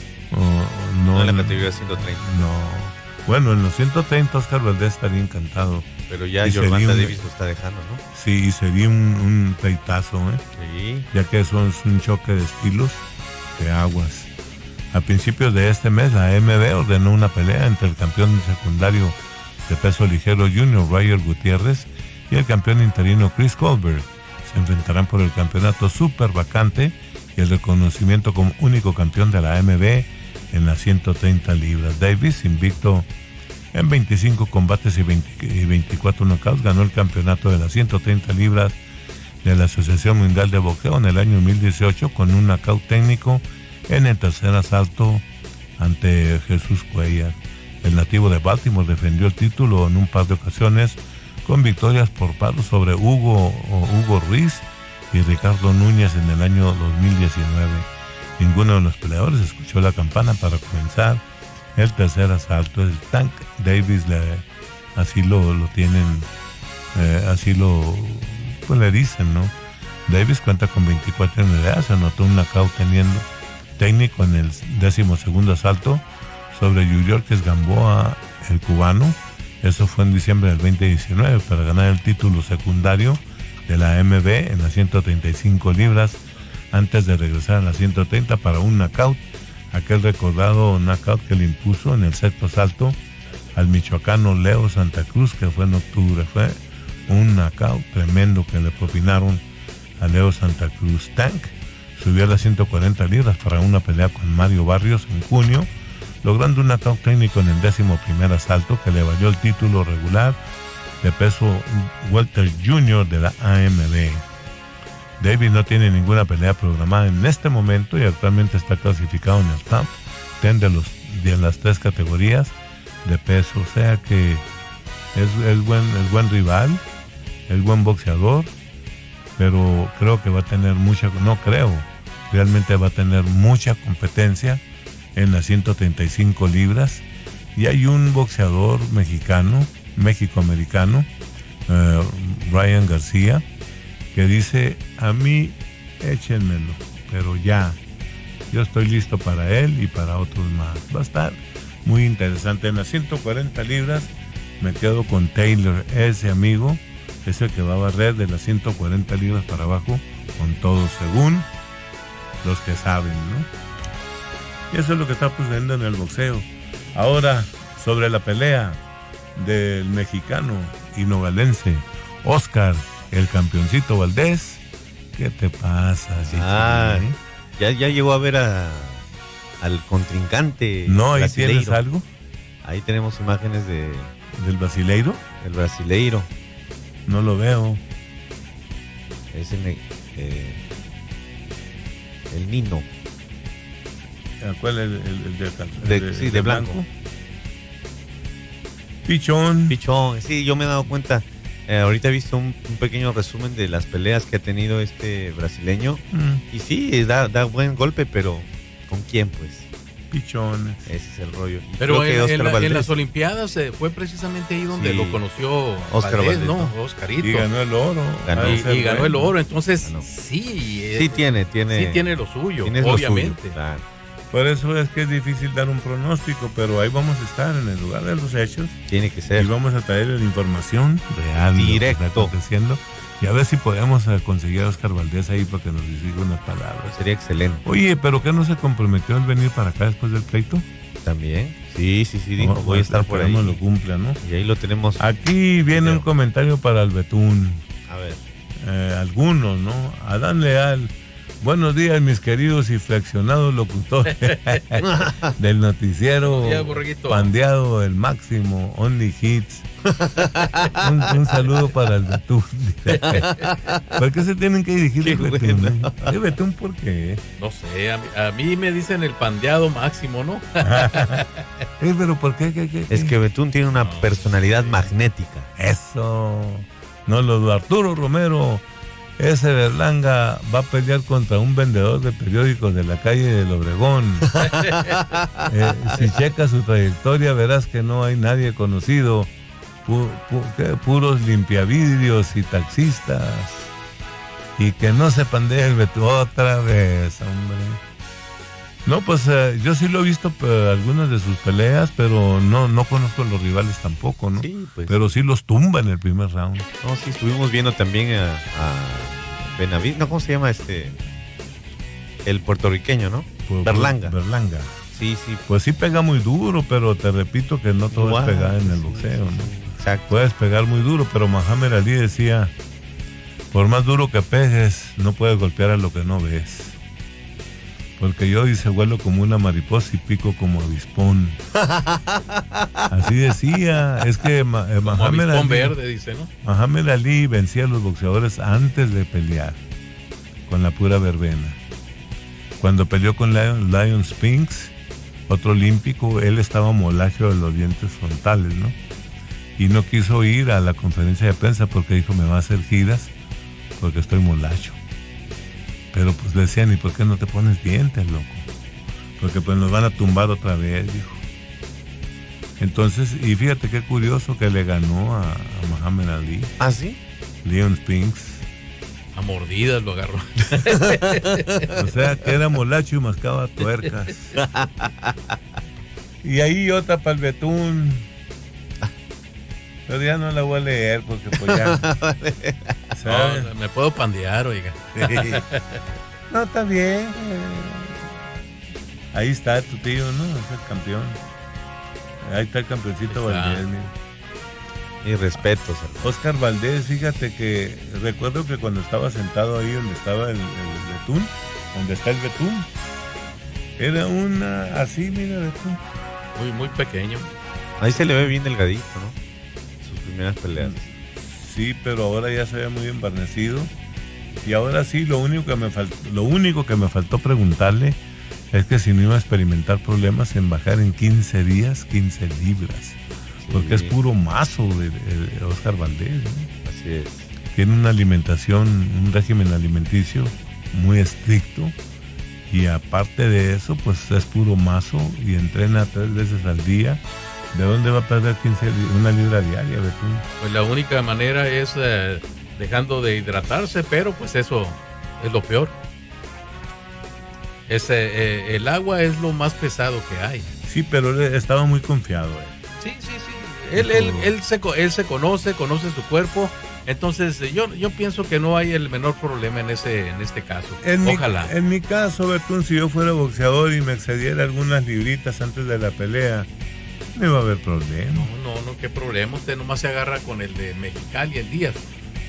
en la categoría 130. No. Bueno, en los 130 Oscar Valdés estaría encantado. Pero ya Gervonta Davis lo está dejando, ¿no? Sí, y sería un pleitazo, Sí. Ya que eso es un choque de estilos de aguas. A principios de este mes, la AMB ordenó una pelea entre el campeón secundario de peso ligero junior, Roger Gutiérrez, y el campeón interino, Chris Colbert. Se enfrentarán por el campeonato super vacante y el reconocimiento como único campeón de la AMB en las 130 libras. Davis, invicto en 25 combates y 24 knockouts, ganó el campeonato de las 130 libras de la Asociación Mundial de Boxeo en el año 2018 con un knockout técnico en el tercer asalto ante Jesús Cuellar. El nativo de Baltimore defendió el título en un par de ocasiones con victorias por palos sobre Hugo Ruiz y Ricardo Núñez en el año 2019. Ninguno de los peleadores escuchó la campana para comenzar el tercer asalto. El Tank Davis así lo tienen, pues le dicen, ¿no? Davis cuenta con 24 años de edad, se anotó un knockout técnico en el 12º asalto sobre Yuriorkis Gamboa, el cubano. Eso fue en diciembre del 2019 para ganar el título secundario de la AMB en las 135 libras antes de regresar a las 130 para un knockout, aquel recordado knockout que le impuso en el sexto asalto al michoacano Leo Santa Cruz, que fue en octubre. Fue un knockout tremendo que le propinaron a Leo Santa Cruz. Tank subió a las 140 libras para una pelea con Mario Barrios en junio, logrando un knockout técnico en el 11º asalto que le valió el título regular de peso welter junior de la AMB. Davis no tiene ninguna pelea programada en este momento y actualmente está clasificado en el top 10 de las 3 categorías de peso, o sea que es buen rival, es buen boxeador, pero creo que va a tener realmente va a tener mucha competencia en las 135 libras. Y hay un boxeador mexicoamericano, Ryan García, que dice: a mí échenmelo, pero ya, yo estoy listo para él y para otros más. Va a estar muy interesante. En las 140 libras me quedo con Taylor, ese amigo, es el que va a barrer de las 140 libras para abajo con todo, según los que saben, ¿no? Y eso es lo que está sucediendo en el boxeo. Ahora, sobre la pelea del mexicano y nogalense Oscar, el campeoncito Valdés. ¿Qué te pasa? Ya llegó a ver al contrincante. No, ahí tienes algo. Ahí tenemos imágenes del brasileiro. El brasileiro. No lo veo. Es el Nino. ¿Cuál es el de blanco? Pichón. Sí, yo me he dado cuenta. Ahorita he visto un pequeño resumen de las peleas que ha tenido este brasileño. Y sí, da buen golpe, pero ¿con quién, pues? Pichones. Ese es el rollo. Pero en las Olimpiadas fue precisamente ahí donde lo conoció Oscar Valdés, ¿no? Oscarito. Y ganó el oro. Ganó el oro, entonces sí tiene lo suyo, obviamente. Lo suyo, claro. Por eso es que es difícil dar un pronóstico, pero ahí vamos a estar en el lugar de los hechos. Tiene que ser. Y vamos a traer la información real, directo, lo que está aconteciendo. Y a ver si podemos conseguir a Oscar Valdés ahí para que nos diga unas palabras. Sería excelente. Oye, ¿pero qué no se comprometió al venir para acá después del pleito? También. Sí, dijo, voy a estar por ahí. Lo cumpla, ¿no? Y ahí lo tenemos. Aquí viene un comentario para el Betún. A ver. Algunos, ¿no? Adán Leal. Buenos días, mis queridos y flexionados locutores del noticiero pandeado, el máximo, Only Hits. Un saludo para el Betún. ¿Por qué se tienen que dirigir al Betún? ¿El Betún por qué? No sé, a mí me dicen el pandeado máximo, ¿no? Pero ¿por qué? Es que Betún tiene una personalidad magnética. Eso. No, lo de Arturo Romero. Ese Berlanga va a pelear contra un vendedor de periódicos de la calle del Obregón. Si checas su trayectoria verás que no hay nadie conocido. Puros limpiavidrios y taxistas. Y que no se pandee el Betún otra vez, hombre. No, pues yo sí lo he visto algunas de sus peleas, pero no conozco a los rivales tampoco, ¿no? Sí, pues. Pero sí los tumba en el primer round. No, sí, estuvimos viendo también a Benavides, ¿no? ¿Cómo se llama el puertorriqueño, ¿no? Berlanga. Sí. Pues sí pega muy duro, pero te repito que no todo es pegar en el boxeo, ¿no? Exacto. Puedes pegar muy duro, pero Muhammad Ali decía, por más duro que pegues, no puedes golpear a lo que no ves. Porque yo dice vuelo como una mariposa y pico como avispón. Así decía. Es que Muhammad Ali, verde, dice, ¿no? Muhammad Ali vencía a los boxeadores antes de pelear, con la pura verbena. Cuando peleó con Lion Spinks, otro olímpico, él estaba molacho de los dientes frontales, ¿no? Y no quiso ir a la conferencia de prensa porque dijo, me va a hacer giras porque estoy molacho. Pero pues le decían, ¿y por qué no te pones dientes, loco? Porque pues nos van a tumbar otra vez, dijo. Entonces, y fíjate qué curioso que le ganó a Muhammad Ali. ¿Ah, sí? Leon Spinks. A mordidas lo agarró. O sea, que era molacho y mascaba tuercas. Y ahí otra para el Betún. Pero ya no la voy a leer porque pues ya... No, me puedo pandear, oiga. Sí. No, está bien. Ahí está tu tío, ¿no? Es el campeón. Ahí está el campeoncito Valdés, mira. Y respetos. Oscar Valdés, fíjate que recuerdo que cuando estaba sentado ahí donde estaba el Betún, donde está el Betún, era una así, mira, Betún. Muy pequeño. Ahí se le ve bien delgadito, ¿no? Sus primeras peleas. Sí, pero ahora ya se ve muy embarnecido. Y ahora sí, lo único que me faltó preguntarle es que si no iba a experimentar problemas en bajar en 15 días, 15 libras. Sí. Porque es puro mazo de Oscar Valdés, ¿no? Así es. Tiene una alimentación, un régimen alimenticio muy estricto. Y aparte de eso, pues es puro mazo y entrena 3 veces al día. ¿De dónde va a perder una libra diaria, Betún? Pues la única manera es dejando de hidratarse, pero pues eso es lo peor. El agua es lo más pesado que hay. Sí, pero él estaba muy confiado. Sí. Él se conoce su cuerpo. Entonces yo pienso que no hay el menor problema en este caso. Ojalá. En mi caso, Betún, si yo fuera boxeador y me excediera algunas libritas antes de la pelea, no iba a haber problema. No, qué problema. Usted nomás se agarra con el de Mexicali el día.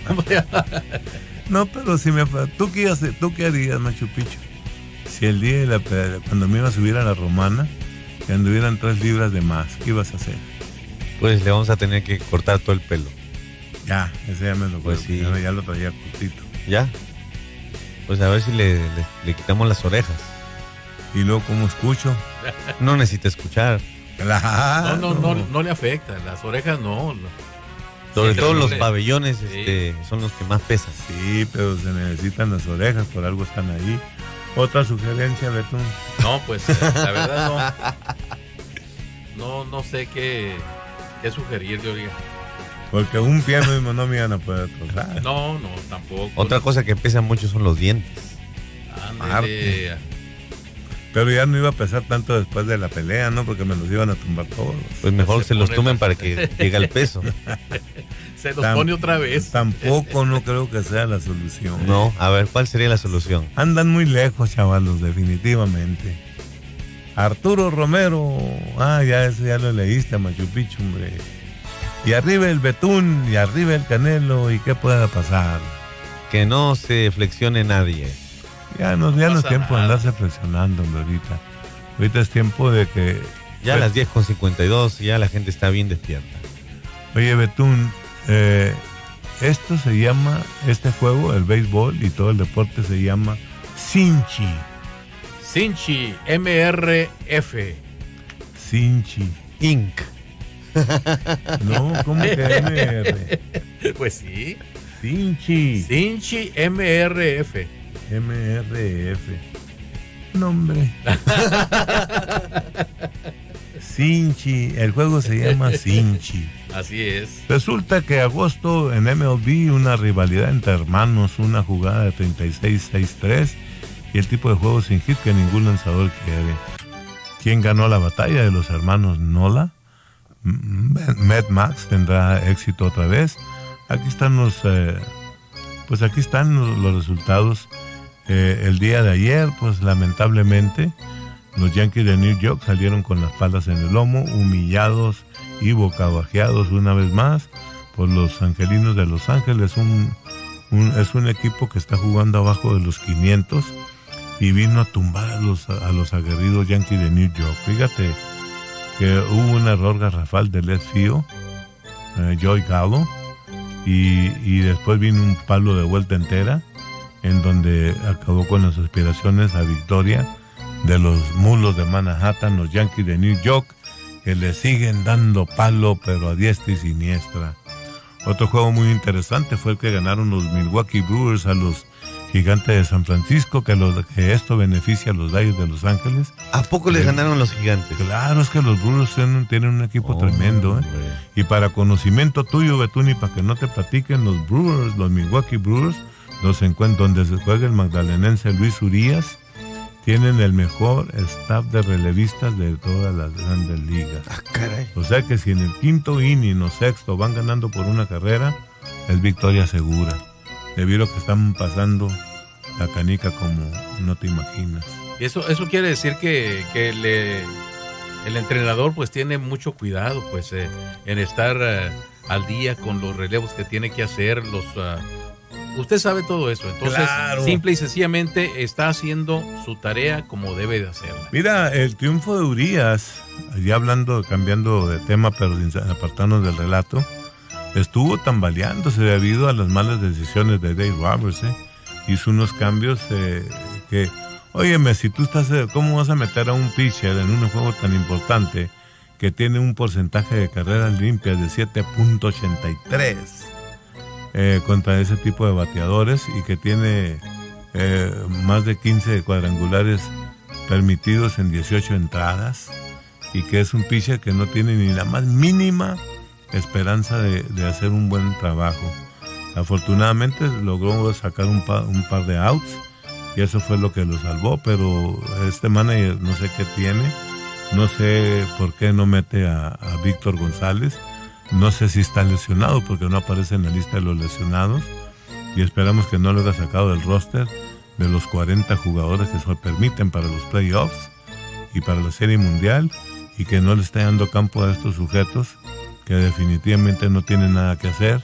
No, pero si ¿tú qué harías, Machu Picchu? Si el día de cuando me iba a subir a la Romana, que anduvieran 3 libras de más, ¿qué ibas a hacer? Pues le vamos a tener que cortar todo el pelo. Ya, ese ya me lo pues sí. Ya lo traía cortito. ¿Ya? Pues a ver si le quitamos las orejas. ¿Y luego cómo escucho? No necesita escuchar. Claro. No le afecta, las orejas no. Sobre todo los pabellones son los que más pesan. Sí, pero se necesitan las orejas, por algo están ahí. Otra sugerencia, Betún. No, pues la verdad no sé qué sugerir, yo diga. Porque un pie mismo no me iban a poder tocar. No, tampoco. Otra cosa que pesa mucho son los dientes. Ándale. Pero ya no iba a pesar tanto después de la pelea, ¿no? Porque me los iban a tumbar todos. Pues mejor se los tumben para que llegue el peso. Se los pone otra vez. Tampoco no creo que sea la solución. No, a ver, ¿cuál sería la solución? Andan muy lejos, chavalos, definitivamente. Arturo Romero. Ah, ya eso ya lo leíste a Machu Picchu, hombre. Y arriba el Betún, y arriba el Canelo, ¿y qué pueda pasar? Que no se flexione nadie. Ya no es tiempo de andarse flexionando, hombre, ahorita. Ahorita es tiempo de que... Ya a las 10:52, ya la gente está bien despierta. Oye, Betún, esto se llama, este juego, el béisbol y todo el deporte se llama Cinchi. Cinchi, MRF. Cinchi. Inc. No, ¿cómo que MR? Pues sí. Cinchi. Cinchi, MRF. MRF. Nombre. Cinchi. El juego se llama Cinchi. Así es. Resulta que agosto en MLB, una rivalidad entre hermanos, una jugada de 36-6-3 y el tipo de juego sin hit que ningún lanzador quiere. ¿Quién ganó la batalla de los hermanos Nola? Mad Max tendrá éxito otra vez. Aquí están los resultados. El día de ayer, pues lamentablemente, los Yankees de New York salieron con las palas en el lomo, humillados y bocabajeados una vez más por los Angelinos de Los Ángeles. Es un equipo que está jugando abajo de los 500 y vino a tumbar a los aguerridos Yankees de New York. Fíjate que hubo un error garrafal de left field, Joey Gallo, y después vino un palo de vuelta entera en donde acabó con las aspiraciones a victoria de los Mulos de Manhattan, los Yankees de New York, que le siguen dando palo pero a diestra y siniestra. Otro juego muy interesante fue el que ganaron los Milwaukee Brewers a los Gigantes de San Francisco, que esto beneficia a los Dodgers de Los Ángeles. ¿A poco les ganaron los Gigantes? Claro, es que los Brewers tienen un equipo tremendo, ¿eh? Y para conocimiento tuyo, Betún, y para que no te platiquen, los Brewers, los Milwaukee Brewers, donde se juega el magdalenense Luis Urías, tienen el mejor staff de relevistas de todas las grandes ligas. Ah, caray. O sea que si en el quinto inning o sexto van ganando por una carrera, es victoria segura. Debido a que están pasando la canica como no te imaginas. Y eso quiere decir que el entrenador pues tiene mucho cuidado pues en estar al día con los relevos que tiene que hacer, usted sabe todo eso, entonces claro, simple y sencillamente está haciendo su tarea como debe de hacerla. Mira, el triunfo de Urías, ya cambiando de tema, pero sin apartarnos del relato, estuvo tambaleándose debido a las malas decisiones de Dave Roberts, hizo unos cambios que, óyeme, si tú ¿cómo vas a meter a un pitcher en un juego tan importante que tiene un porcentaje de carreras limpias de 7.83? Contra ese tipo de bateadores y que tiene más de 15 cuadrangulares permitidos en 18 entradas y que es un pitcher que no tiene ni la más mínima esperanza de hacer un buen trabajo. Afortunadamente logró sacar un par de outs y eso fue lo que lo salvó, pero este manager no sé qué tiene, no sé por qué no mete a Víctor González. No sé si está lesionado porque no aparece en la lista de los lesionados y esperamos que no lo haya sacado del roster de los 40 jugadores que se permiten para los playoffs y para la Serie Mundial y que no le esté dando campo a estos sujetos que definitivamente no tienen nada que hacer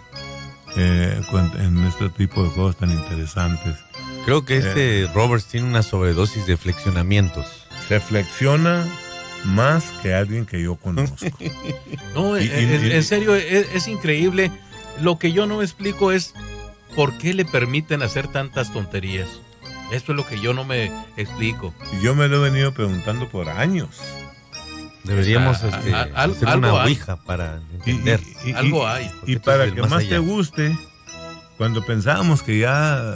en este tipo de juegos tan interesantes. Creo que Roberts tiene una sobredosis de flexionamientos. Se flexiona más que alguien que yo conozco. No, en serio, es increíble. Lo que yo no me explico es por qué le permiten hacer tantas tonterías. Esto es lo que yo no me explico. Yo me lo he venido preguntando por años. Deberíamos hacer una ouija para entender. Algo hay. Y para que más te guste, cuando pensábamos que ya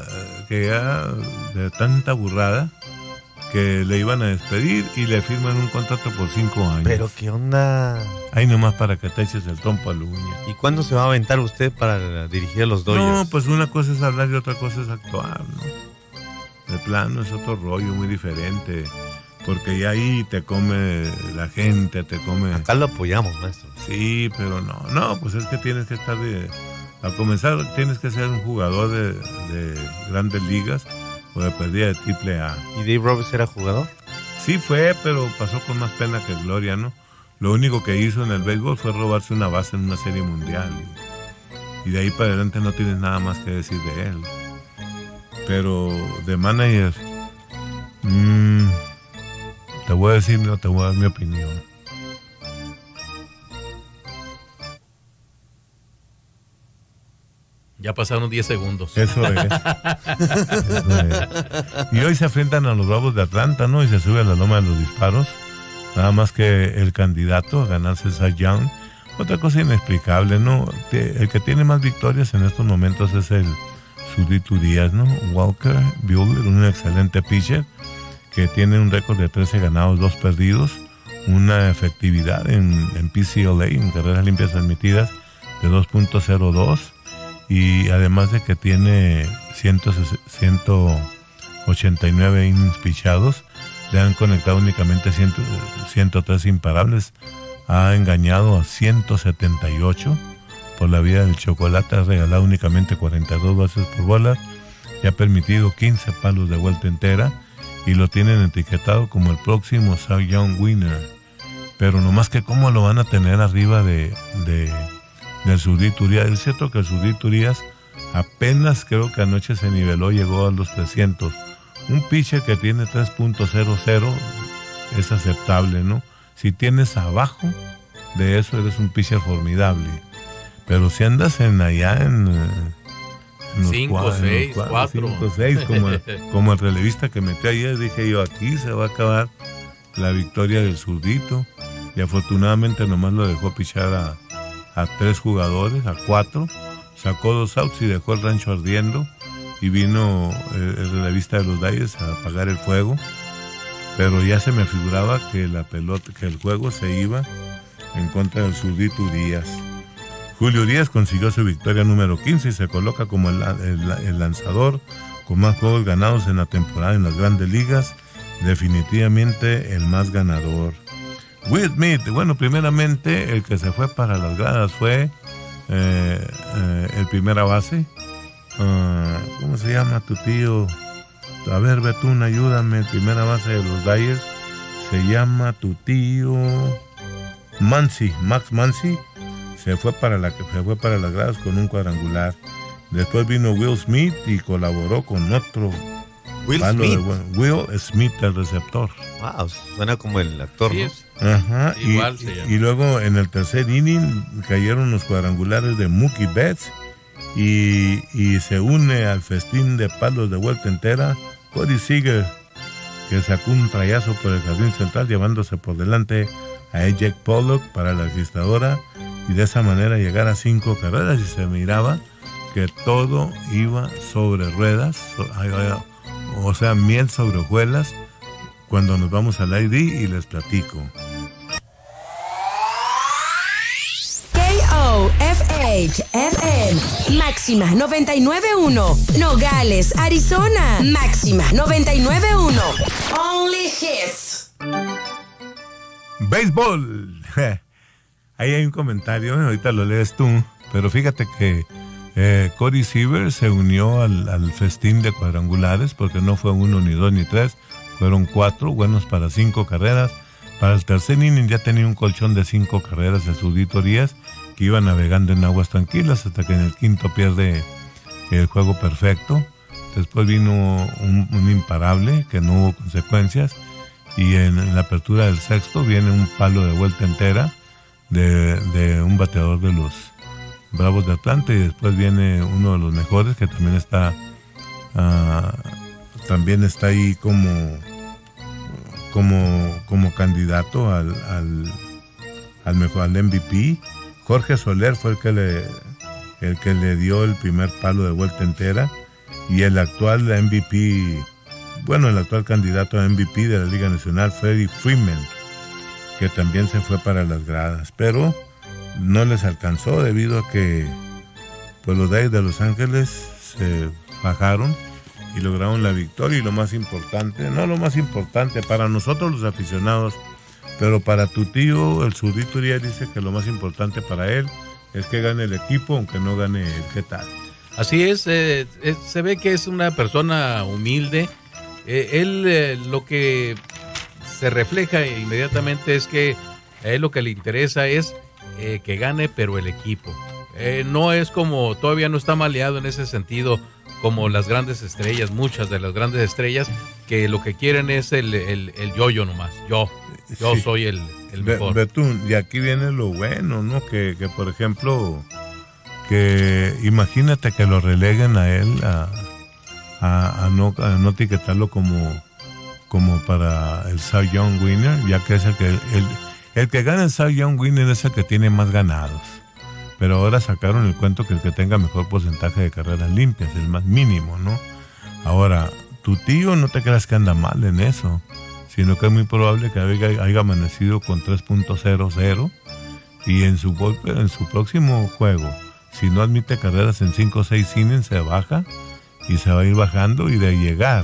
de tanta burrada, que le iban a despedir y le firman un contrato por 5 años. Pero qué onda. Ahí nomás para que te eches el trompo a la uña. ¿Y cuándo se va a aventar usted para dirigir a los Dodgers? No, pues una cosa es hablar y otra cosa es actuar, ¿no? De plano es otro rollo muy diferente. Porque ya ahí te come la gente, te come... Acá lo apoyamos, maestro. Sí, pero no, pues es que tienes que estar a comenzar tienes que ser un jugador de grandes ligas o de perdida de AAA. ¿Y Dave Roberts era jugador? Sí fue, pero pasó con más pena que gloria, ¿no? Lo único que hizo en el béisbol fue robarse una base en una serie mundial. Y de ahí para adelante no tienes nada más que decir de él. Pero de manager, te voy a decir, no te voy a dar mi opinión. Ya pasaron 10 segundos. Eso es. Eso es. Y hoy se enfrentan a los Bravos de Atlanta, ¿no? Y se sube a la loma de los disparos. Nada más que el candidato a ganarse Cy Young. Otra cosa inexplicable, ¿no? El que tiene más victorias en estos momentos es el Zurito Urias, ¿no? Walker Buehler, un excelente pitcher que tiene un récord de 13 ganados, 2 perdidos, una efectividad en PCLA, en carreras limpias admitidas, de 2.02, y además de que tiene 189 innings pichados, le han conectado únicamente 103 imparables, ha engañado a 178 por la vía del chocolate, ha regalado únicamente 42 bases por bola y ha permitido 15 palos de vuelta entera, y lo tienen etiquetado como el próximo Cy Young winner. Pero nomás que cómo lo van a tener arriba del Zurito Urias. Es cierto que el Zurito Urias apenas, creo que anoche se niveló, llegó a los 300. Un pitcher que tiene 3.00 es aceptable, ¿no? Si tienes abajo de eso, eres un pitcher formidable. Pero si andas allá en 5, 6, 4. 5, 6, como el relevista que metió ayer, dije yo, aquí se va a acabar la victoria del Zurdito. Y afortunadamente nomás lo dejó pichar a 3 jugadores, a 4. Sacó 2 outs y dejó el rancho ardiendo. Y vino el relevista de los Dodgers a apagar el fuego. Pero ya se me figuraba que la pelota, que el juego se iba en contra del Zurdito Urias. Julio Urias consiguió su victoria número 15 y se coloca como el lanzador con más juegos ganados en la temporada en las grandes ligas. Definitivamente el más ganador. Will Smith, bueno, primeramente el que se fue para las gradas fue el primera base. ¿Cómo se llama tu tío? A ver, Betún, ayúdame. Primera base de los Dodgers. Se llama tu tío Muncy, Max Muncy. Se fue para las gradas con un cuadrangular. Después vino Will Smith y colaboró con otro. Will Smith. Will Smith, el receptor. Wow, suena como el actor, Sí, ¿no? Ajá. Igual se llama. Y luego en el tercer inning cayeron los cuadrangulares de Mookie Betts y se une al festín de palos de vuelta entera Cody Seager, que sacó un trayazo por el jardín central llevándose por delante a Jake Pollock para la registradora y de esa manera llegar a 5 carreras, y se miraba que todo iba sobre ruedas, o sea, miel sobre hojuelas, cuando nos vamos al ID y les platico. KOFH FM, Máxima 99.1, Nogales, Arizona, Máxima 99.1, Only Hits. Béisbol. Ahí hay un comentario, ahorita lo lees tú, pero fíjate que Cody Seager se unió al festín de cuadrangulares, porque no fue 1, ni 2, ni 3, fueron 4, buenos para 5 carreras. Para el tercer inning ya tenía un colchón de 5 carreras el Zurdito Urias, que iba navegando en aguas tranquilas hasta que en el quinto pierde el juego perfecto. Después vino un imparable que no hubo consecuencias, y en la apertura del sexto viene un palo de vuelta entera de un bateador de los Bravos de Atlanta, y después viene uno de los mejores que también está ahí como candidato al mejor, al MVP. Jorge Soler fue el que le dio el primer palo de vuelta entera, y el actual MVP, el actual candidato a MVP de la Liga Nacional, Freddie Freeman, que también se fue para las gradas, pero no les alcanzó debido a que pues los Dodgers de Los Ángeles se bajaron y lograron la victoria. Y lo más importante para nosotros los aficionados, pero para tu tío el Zurdito Urias dice que lo más importante para él es que gane el equipo, aunque no gane el qué tal. Así es, se ve que es una persona humilde. Él lo que se refleja inmediatamente es que a él lo que le interesa es que gane, pero el equipo. No es como, todavía no está maleado en ese sentido como las grandes estrellas, muchas de las grandes estrellas, que lo que quieren es el yo-yo nomás. Yo Sí. soy el mejor. Betún, y aquí viene lo bueno, ¿no? Que por ejemplo, que imagínate que lo releguen a él a no etiquetarlo como para el Cy Young Winner, ya que es el que gana el Cy Young Winner es el que tiene más ganados. Pero ahora sacaron el cuento que el que tenga mejor porcentaje de carreras limpias, el más mínimo, ¿no? Ahora, tu tío no te creas que anda mal en eso, sino que es muy probable que haya amanecido con 3.00 y en su próximo juego, si no admite carreras en 5 o 6 innings, se baja y se va a ir bajando, y de llegar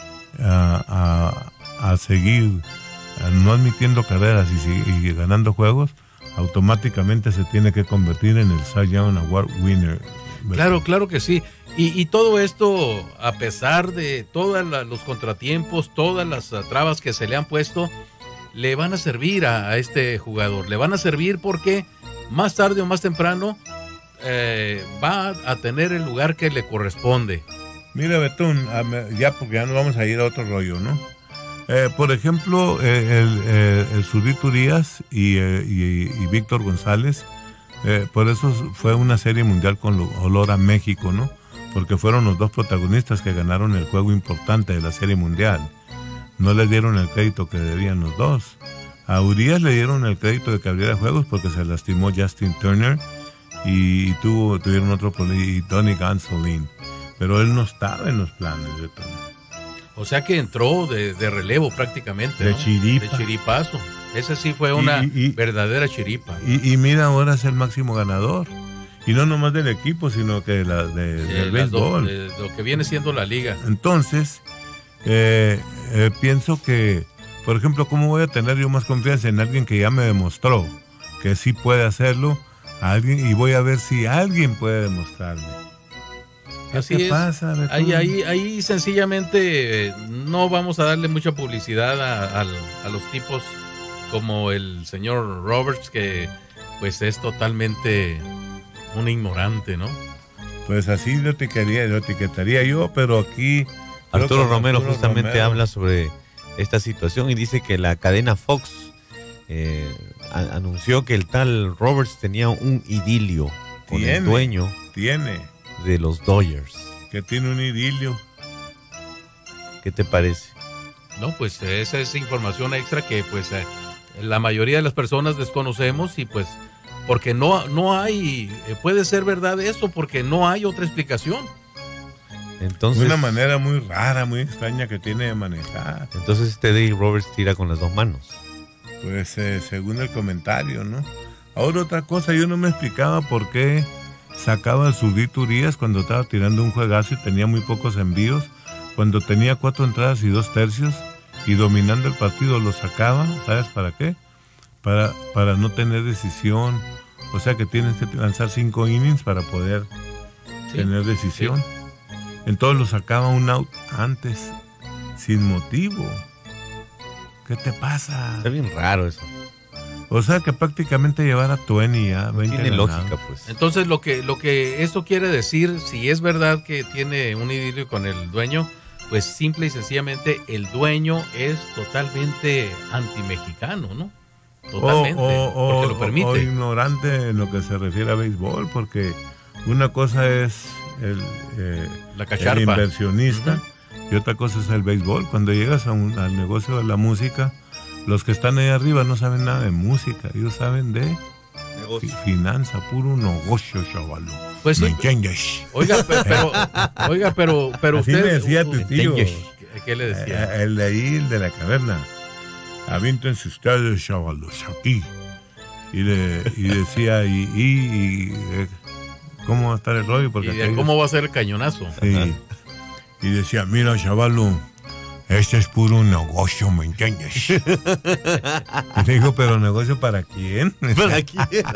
a seguir no admitiendo carreras y ganando juegos, automáticamente se tiene que convertir en el Cy Young Award winner. Claro que sí. Y todo esto, a pesar de todos los contratiempos, todas las trabas que se le han puesto, le van a servir a este jugador. Le van a servir porque más tarde o más temprano va a tener el lugar que le corresponde. Mira, Betún, ya porque ya nos vamos a ir a otro rollo, ¿no? Por ejemplo, el Zurito Urias y Víctor González, por eso fue una serie mundial con olor a México, ¿no? Porque fueron los dos protagonistas que ganaron el juego importante de la serie mundial. No les dieron el crédito que debían los dos. A Urias le dieron el crédito de que abriera juegos porque se lastimó Justin Turner y tuvieron otro problema, y Tony Gonsolin. Pero él no estaba en los planes de Tony. O sea que entró de relevo prácticamente, ¿no? De chiripa. De chiripazo. Esa sí fue una verdadera chiripa. Y mira, ahora es el máximo ganador. Y no nomás del equipo, sino que del béisbol. De lo que viene siendo la liga. Entonces, pienso que, por ejemplo, ¿cómo voy a tener yo más confianza en alguien que ya me demostró que sí puede hacerlo? Y voy a ver si alguien puede demostrarme. Así es. Pasa, ahí sencillamente no vamos a darle mucha publicidad a los tipos como el señor Roberts, que pues es totalmente un ignorante, ¿no? Pues así lo etiquetaría yo, pero aquí Arturo Romero justamente habla sobre esta situación y dice que la cadena Fox anunció que el tal Roberts tenía un idilio con el dueño de los Dodgers. Que tiene un idilio. ¿Qué te parece? No, pues esa es información extra que pues la mayoría de las personas desconocemos, y pues porque no hay, puede ser verdad eso, porque no hay otra explicación. Entonces, una manera muy rara, muy extraña que tiene de manejar. Entonces Dave Roberts tira con las dos manos. Pues según el comentario, ¿no? Ahora otra cosa, yo no me explicaba por qué sacaba al Zurito Urias cuando estaba tirando un juegazo y tenía muy pocos envíos, cuando tenía 4 entradas y 2 tercios y dominando el partido lo sacaba. ¿Sabes para qué? Para no tener decisión. O sea que tienes que lanzar 5 innings para poder tener decisión. Sí. Entonces lo sacaba un out antes, sin motivo. ¿Qué te pasa? Está bien raro eso. O sea que prácticamente llevar a 20 ya. No tiene lógica, pues. Entonces lo que esto quiere decir, si es verdad que tiene un idilio con el dueño, pues simple y sencillamente el dueño es totalmente antimexicano, ¿no? Totalmente, porque lo permite. O ignorante en lo que se refiere a béisbol, porque una cosa es el inversionista y otra cosa es el béisbol. Cuando llegas al negocio de la música, los que están ahí arriba no saben nada de música, ellos saben de finanza, puro negocio, chavalo. Pues ¿me entiendes? Oiga, pero así usted... me decía tu tío. ¿Qué le decía? El de ahí, el de la caverna. Avíntense ustedes, chavalos, aquí. Y decía, ¿cómo va a estar el rollo? Porque ¿cómo va a ser el cañonazo? Sí. Y decía, mira, chavalo, este es puro negocio, ¿me entiendes? Y le digo, ¿pero negocio para quién? ¿Para quién?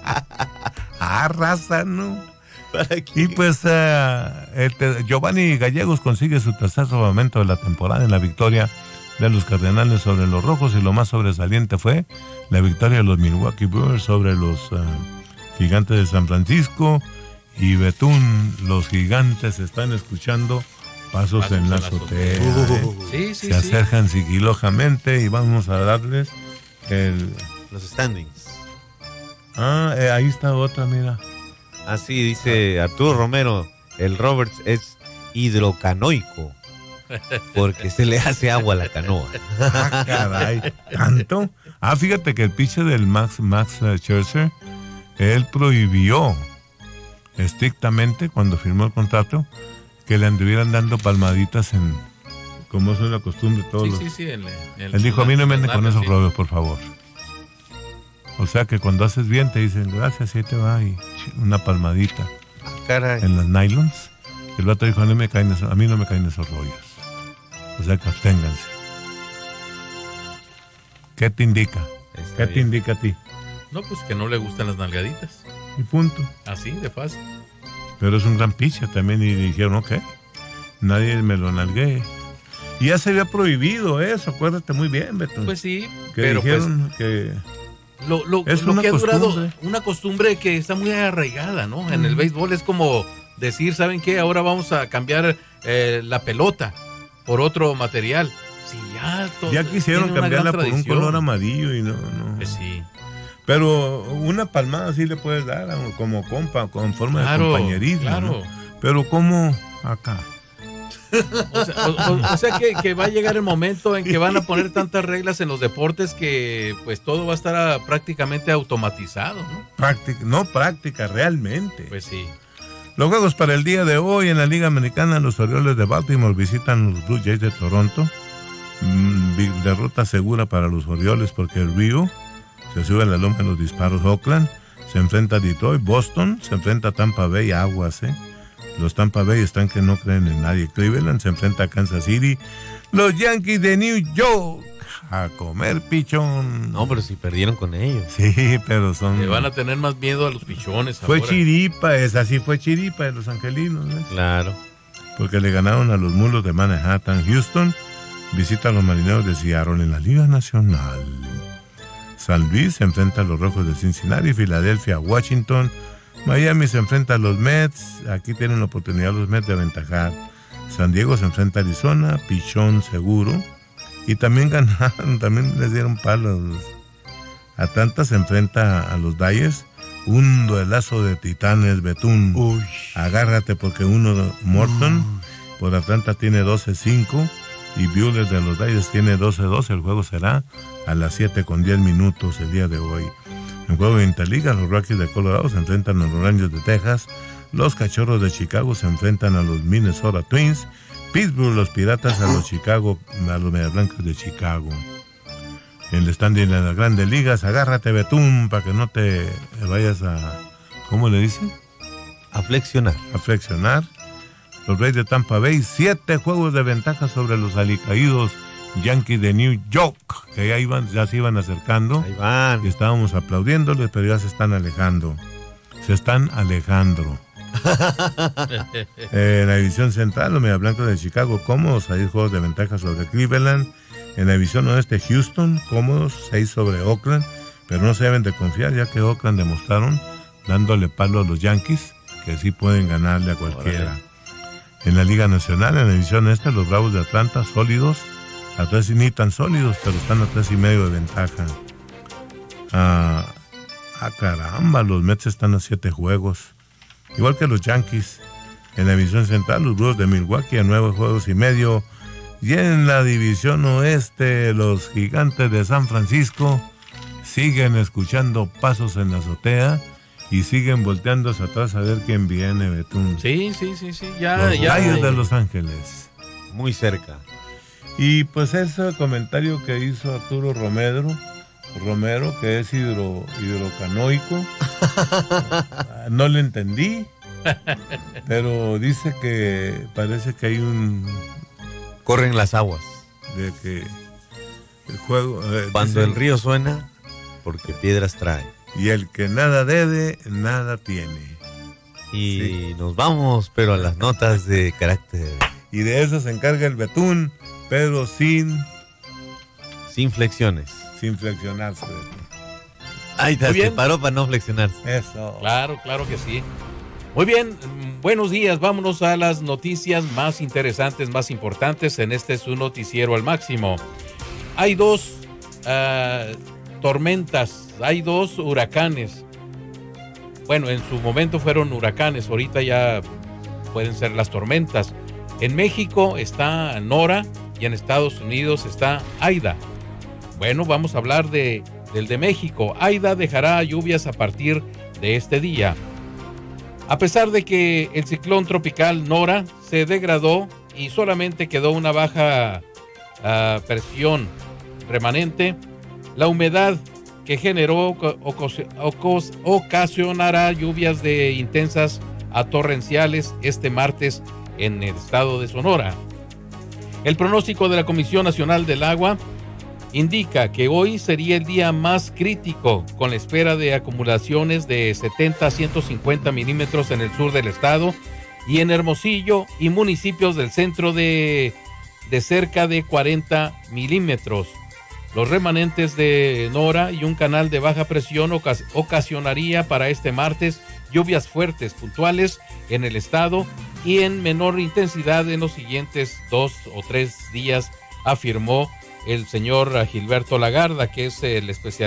Raza, ¿no? ¿Para quién? Y pues Giovanni Gallegos consigue su tercer salvamento de la temporada en la victoria de los Cardenales sobre los Rojos, y lo más sobresaliente fue la victoria de los Milwaukee Brewers sobre los Gigantes de San Francisco. Y Betún, los Gigantes están escuchando pasos en la azotea. Se acercan sigilosamente y vamos a darles los standings. Ahí está otra, mira. Así dice Arturo Romero, el Roberts es hidrocanoico porque se le hace agua a la canoa. Caray, ¿tanto? Fíjate que el pitcher del Max Scherzer, él prohibió estrictamente cuando firmó el contrato que le anduvieran dando palmaditas como es la costumbre todos los... Él dijo, a mí no me anden con esos rollos, por favor. O sea que cuando haces bien te dicen gracias, y ahí te va, y una palmadita. Caray. En las nylons. El vato dijo, a mí no me caen esos rollos. O sea que absténganse. ¿Qué te indica? ¿Qué te indica a ti? No, pues que no le gustan las nalgaditas. Y punto. Así, de fácil. Pero es un gran pitcher también, y dijeron, ok, nadie me lo nalgué. Y ya se había prohibido eso, acuérdate muy bien, Beto. Pues sí, que pero dijeron pues, que... Es lo que ha durado, una costumbre que está muy arraigada, ¿no? En el béisbol es como decir, ¿saben qué? Ahora vamos a cambiar la pelota por otro material. Sí, ya quisieron cambiarla por un color amarillo y no. Pues sí. Pero una palmada sí le puedes dar como compa, con forma de compañerismo. Claro. ¿No? Pero ¿cómo acá? O sea que va a llegar el momento en que van a poner tantas reglas en los deportes que pues todo va a estar prácticamente automatizado, ¿no? Práctica, realmente. Pues sí. Los juegos para el día de hoy en la Liga Americana, los Orioles de Baltimore visitan los Blue Jays de Toronto. Derrota segura para los Orioles porque el Río se sube a la loma de los disparos. Oakland se enfrenta a Detroit. Boston se enfrenta a Tampa Bay. Aguas, Los Tampa Bay están que no creen en nadie. Cleveland se enfrenta a Kansas City. Los Yankees de New York a comer pichón. No, pero si perdieron con ellos. Sí, pero son... Le van a tener más miedo a los pichones fue ahora. Fue chiripa de los angelinos, ¿ves? Claro. Porque le ganaron a los Mulos de Manhattan. Houston visita a los Marineros de Seattle en la Liga Nacional. San Luis se enfrenta a los Rojos de Cincinnati. Filadelfia a Washington. Miami se enfrenta a los Mets. Aquí tienen la oportunidad los Mets de aventajar. San Diego se enfrenta a Arizona. Pichón seguro. Y también ganaron, también les dieron palos. Atlanta se enfrenta a los Dyers. Un duelazo de titanes, Betún. Uy. Agárrate porque Morton por Atlanta tiene 12-5 y Buehler de los Dyers tiene 12-2. El juego será a las 7:10 el día de hoy. En juego de Interliga, los Rockies de Colorado se enfrentan a los Rangers de Texas. Los Cachorros de Chicago se enfrentan a los Minnesota Twins. Pittsburgh, los Piratas a los Medias Blancas de Chicago. En el standing de las Grandes Ligas, agárrate, Betún, para que no te vayas a... ¿Cómo le dicen? A flexionar. Los Rays de Tampa Bay, 7 juegos de ventaja sobre los alicaídos Yankees de New York, que ya se iban acercando. Ahí van. Y estábamos aplaudiéndoles, pero ya se están alejando. En la división central, los Medias Blancas de Chicago cómodos, 6 juegos de ventaja sobre Cleveland. En la división oeste, Houston cómodos, 6 sobre Oakland, pero no se deben de confiar ya que Oakland demostraron, dándole palo a los Yankees, que sí pueden ganarle a cualquiera. Órale. En la Liga Nacional, en la división este, los Bravos de Atlanta sólidos, a 3 y ni tan sólidos, pero están a 3.5 de ventaja. Caramba, los Mets están a 7 juegos, igual que los Yankees. En la división central, los Brewers de Milwaukee a 9 juegos y medio. Y en la división oeste, los Gigantes de San Francisco siguen escuchando pasos en la azotea y siguen volteando hacia atrás a ver quién viene, Betún. Sí. Los Rayos de Los Ángeles. Muy cerca. Y pues ese comentario que hizo Arturo Romero, que es hidrocanoico, no le entendí, pero dice que parece que hay corren las aguas. De que el juego... Cuando dice, el río suena, porque piedras trae. Y el que nada debe, nada tiene. Y nos vamos, pero a las notas de carácter. Y de eso se encarga el Betún, pero sin Sin flexiones. Sin flexionarse. Ahí está, se paró para no flexionar. Eso. Claro que sí. Muy bien, buenos días. Vámonos a las noticias más interesantes, más importantes en este su noticiero al máximo. Hay dos tormentas, hay dos huracanes. Bueno, en su momento fueron huracanes, ahorita ya pueden ser las tormentas. En México está Nora y en Estados Unidos está Aida. Bueno, vamos a hablar del de México. Aida dejará lluvias a partir de este día. A pesar de que el ciclón tropical Nora se degradó y solamente quedó una baja presión remanente, la humedad que generó ocasionará lluvias de intensas a torrenciales este martes en el estado de Sonora. El pronóstico de la Comisión Nacional del Agua indica que hoy sería el día más crítico, con la espera de acumulaciones de 70 a 150 milímetros en el sur del estado y en Hermosillo y municipios del centro de cerca de 40 milímetros. Los remanentes de Nora y un canal de baja presión ocasionaría para este martes lluvias fuertes puntuales en el estado y en menor intensidad en los siguientes 2 o 3 días, afirmó el señor Gilberto Lagarda, que es el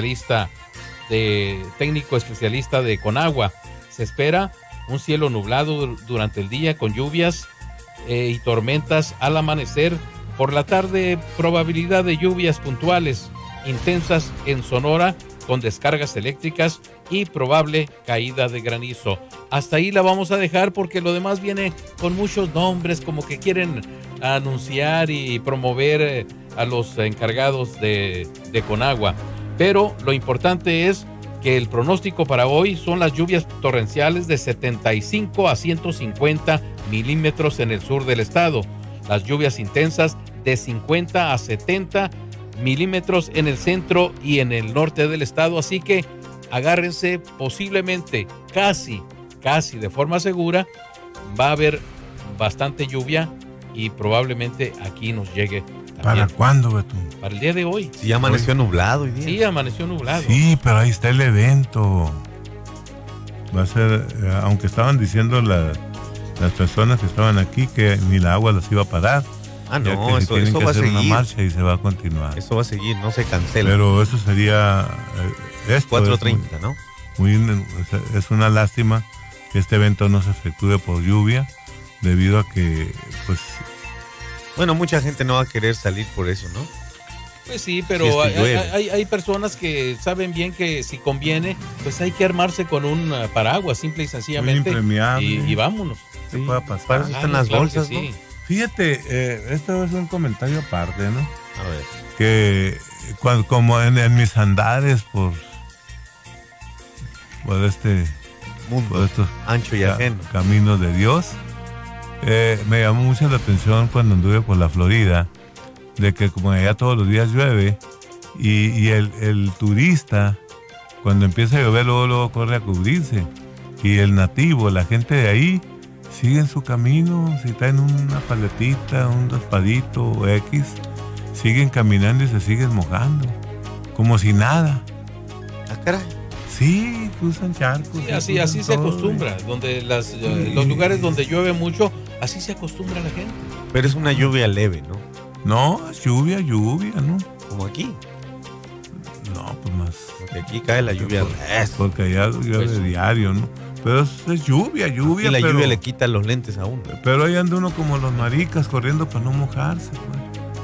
técnico especialista de Conagua. Se espera un cielo nublado durante el día con lluvias y tormentas al amanecer. Por la tarde, probabilidad de lluvias puntuales intensas en Sonora con descargas eléctricas y probable caída de granizo. Hasta ahí la vamos a dejar porque lo demás viene con muchos nombres, como que quieren anunciar y promover a los encargados de Conagua. Pero lo importante es que el pronóstico para hoy son las lluvias torrenciales de 75 a 150 milímetros en el sur del estado. Las lluvias intensas de 50 a 70 milímetros en el centro y en el norte del estado. Así que agárrense, posiblemente, casi de forma segura, va a haber bastante lluvia y probablemente aquí nos llegue también. ¿Para cuándo, Betún? Para el día de hoy. Sí, amaneció nublado hoy día. Sí, amaneció nublado. Sí, pero ahí está el evento. Va a ser, aunque estaban diciendo las personas que estaban aquí que ni la agua las iba a parar. Ah, no, eso va a seguir. Una marcha y se va a continuar. Eso va a seguir, no se cancela. Pero eso sería 4:30, ¿no? Es una lástima que este evento no se efectúe por lluvia, debido a que, pues... Bueno, mucha gente no va a querer salir por eso, ¿no? Pues sí, pero hay personas que saben bien que si conviene, pues hay que armarse con un paraguas, simple y sencillamente. Y vámonos. Sí, puede pasar. Para eso están las bolsas, ¿no? Sí. Fíjate, esto es un comentario aparte, ¿no? A ver. Que como en mis andares por este mundo, por estos ancho y ajeno caminos de Dios, me llamó mucho la atención cuando anduve por la Florida, de que como allá todos los días llueve y el turista cuando empieza a llover luego corre a cubrirse, y el nativo, la gente de ahí, siguen su camino. Si está en una paletita, un raspadito X, siguen caminando y se siguen mojando como si nada. Ah, caray. Sí, cruzan charcos. Sí, así se acostumbra. Donde los lugares donde llueve mucho, así se acostumbra la gente. Pero es una lluvia leve, ¿no? No, es lluvia, ¿no? Como aquí. No, pues más. Porque aquí cae la lluvia. Porque allá llueve diario, ¿no? Pero es lluvia. Y la lluvia le quita los lentes a uno. Pero ahí anda uno como los maricas corriendo para no mojarse, pues.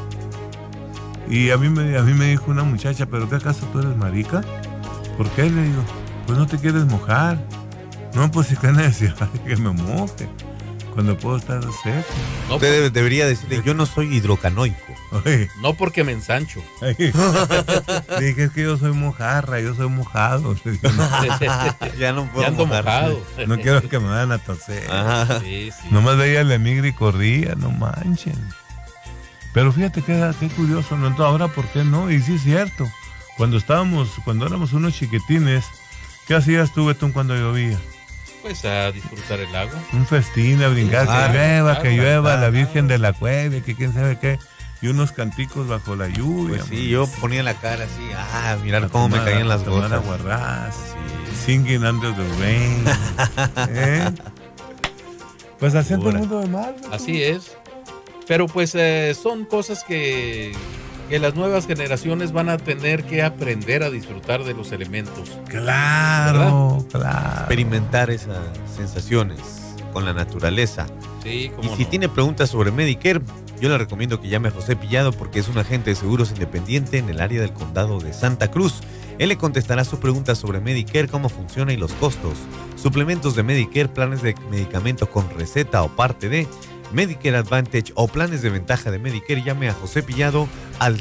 Y a mí me dijo una muchacha, ¿pero qué acaso tú eres marica? ¿Por qué? Le digo, pues no te quieres mojar. No, pues si qué necesidad de que me moje cuando puedo estar seco. No, usted debería decirle, yo no soy hidrocanoico. Oye. No porque me ensancho. Dije, es que yo soy mojarra, yo soy mojado. Ya no puedo mojado. No quiero que me vayan a toser. Sí. Nomás veía el emigre y corría, no manchen. Pero fíjate qué curioso, ¿no? Entonces, ahora, ¿por qué no? Y sí es cierto. Cuando éramos unos chiquitines, ¿qué hacías tú, Betún, cuando llovía? Pues a disfrutar el agua. Un festín, a brincar, que llueva, la Virgen de la Cueva, que quién sabe qué. y unos canticos bajo la lluvia. Pues sí, yo ponía la cara así, mirar cómo me caían las gotas. Aguarrás, singing under the rain. Pues haciendo el mundo de mal. Así es. Pero pues son cosas que las nuevas generaciones van a tener que aprender a disfrutar de los elementos. Claro, claro. Experimentar esas sensaciones con la naturaleza. Sí, cómo y si tiene preguntas sobre Medicare, yo le recomiendo que llame a José Pillado porque es un agente de seguros independiente en el área del condado de Santa Cruz. Él le contestará sus preguntas sobre Medicare, cómo funciona y los costos, suplementos de Medicare, planes de medicamentos con receta o parte de Medicare Advantage o planes de ventaja de Medicare. Llame a José Pillado al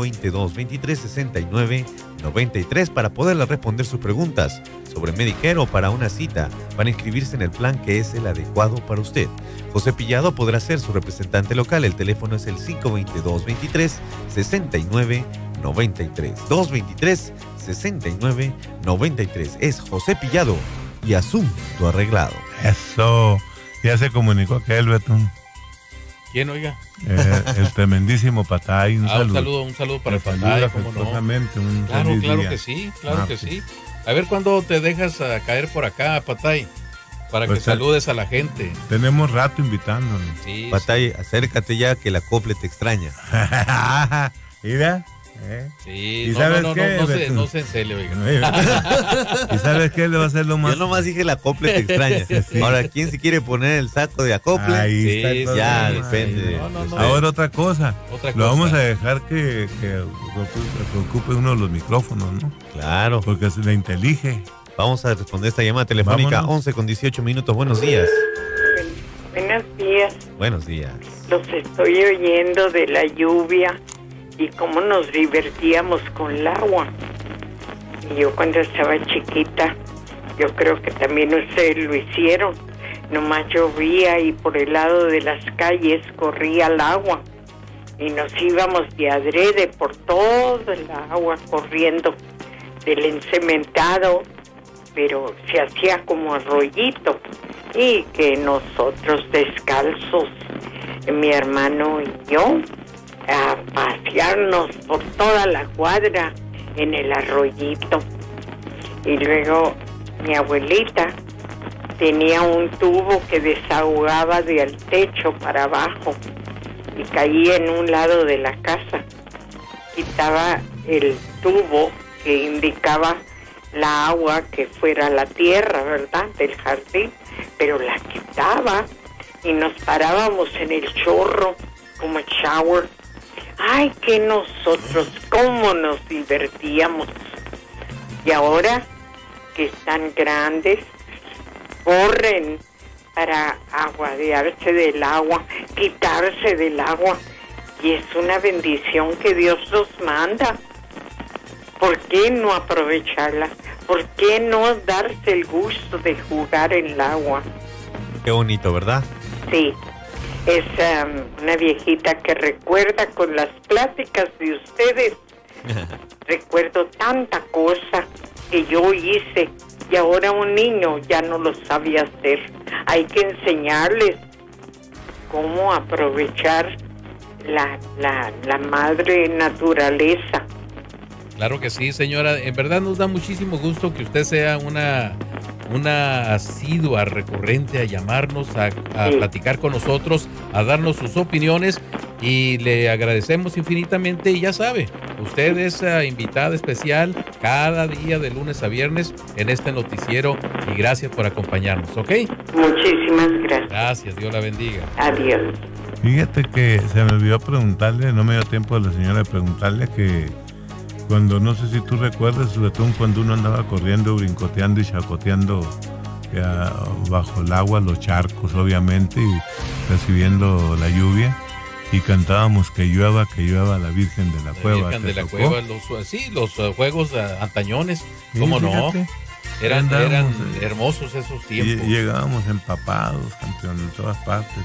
522-2369-93 para poderle responder sus preguntas sobre Medicare o para una cita para inscribirse en el plan que es el adecuado para usted. José Pillado podrá ser su representante local. El teléfono es el 522-2369-93. 223-69-93. Es José Pillado y asunto arreglado. Eso. Ya se comunicó aquel, Betún. ¿Quién, oiga? El tremendísimo Patay. Un saludo para el Patay, ¿cómo no? Claro que sí, que sí. A ver cuándo te dejas caer por acá, Patay, para pues que saludes a la gente. Tenemos rato invitándonos. Sí, Patay, acércate ya que la Cople te extraña. Mira. Sí, ¿Y sabes qué? No se encele, oiga. ¿Y sabes qué le va a hacer lo más? Yo nomás dije la Acople te extraña. Sí. Ahora, ¿quién se quiere poner el saco de Acople? Ahí está. Ya, depende. Ahora otra cosa. Lo vamos a dejar que ocupe uno de los micrófonos, ¿no? Claro. Porque se le intelige. Vamos a responder esta llamada telefónica. 11:18. Buenos días. Buenos días. Buenos días. Los estoy oyendo de la lluvia y cómo nos divertíamos con el agua. Y yo cuando estaba chiquita, yo creo que también ustedes lo hicieron. Nomás llovía y por el lado de las calles corría el agua. Y nos íbamos de adrede por todo el agua corriendo del encementado, pero se hacía como arroyito. Y que nosotros descalzos, mi hermano y yo, a pasearnos por toda la cuadra en el arroyito. Y luego mi abuelita tenía un tubo que desahogaba del techo para abajo y caía en un lado de la casa. Quitaba el tubo que indicaba la agua que fuera la tierra, ¿verdad?, del jardín, pero la quitaba y nos parábamos en el chorro como shower. Ay, que nosotros, cómo nos divertíamos. Y ahora que están grandes, corren para aguadearse del agua, quitarse del agua. Y es una bendición que Dios nos manda. ¿Por qué no aprovecharla? ¿Por qué no darse el gusto de jugar en el agua? Qué bonito, ¿verdad? Sí. Es una viejita que recuerda con las pláticas de ustedes. Recuerdo tanta cosa que yo hice y ahora un niño ya no lo sabe hacer. Hay que enseñarles cómo aprovechar la madre naturaleza. Claro que sí, señora. En verdad nos da muchísimo gusto que usted sea una asidua recurrente a llamarnos, a platicar con nosotros, a darnos sus opiniones, y le agradecemos infinitamente. Y ya sabe, usted es invitada especial cada día de lunes a viernes en este noticiero, y gracias por acompañarnos, ¿ok? Muchísimas gracias. Gracias, Dios la bendiga. Adiós. Fíjate que se me olvidó preguntarle, no me dio tiempo a la señora de preguntarle que cuando, no sé si tú recuerdas, sobre todo cuando uno andaba corriendo, brincoteando y chacoteando bajo el agua, los charcos obviamente, y recibiendo la lluvia, y cantábamos que llueva la Virgen de la Cueva. Virgen de la Cueva, los juegos antañones, ¿cómo no? Eran hermosos esos tiempos. Y llegábamos empapados, campeón, en todas partes,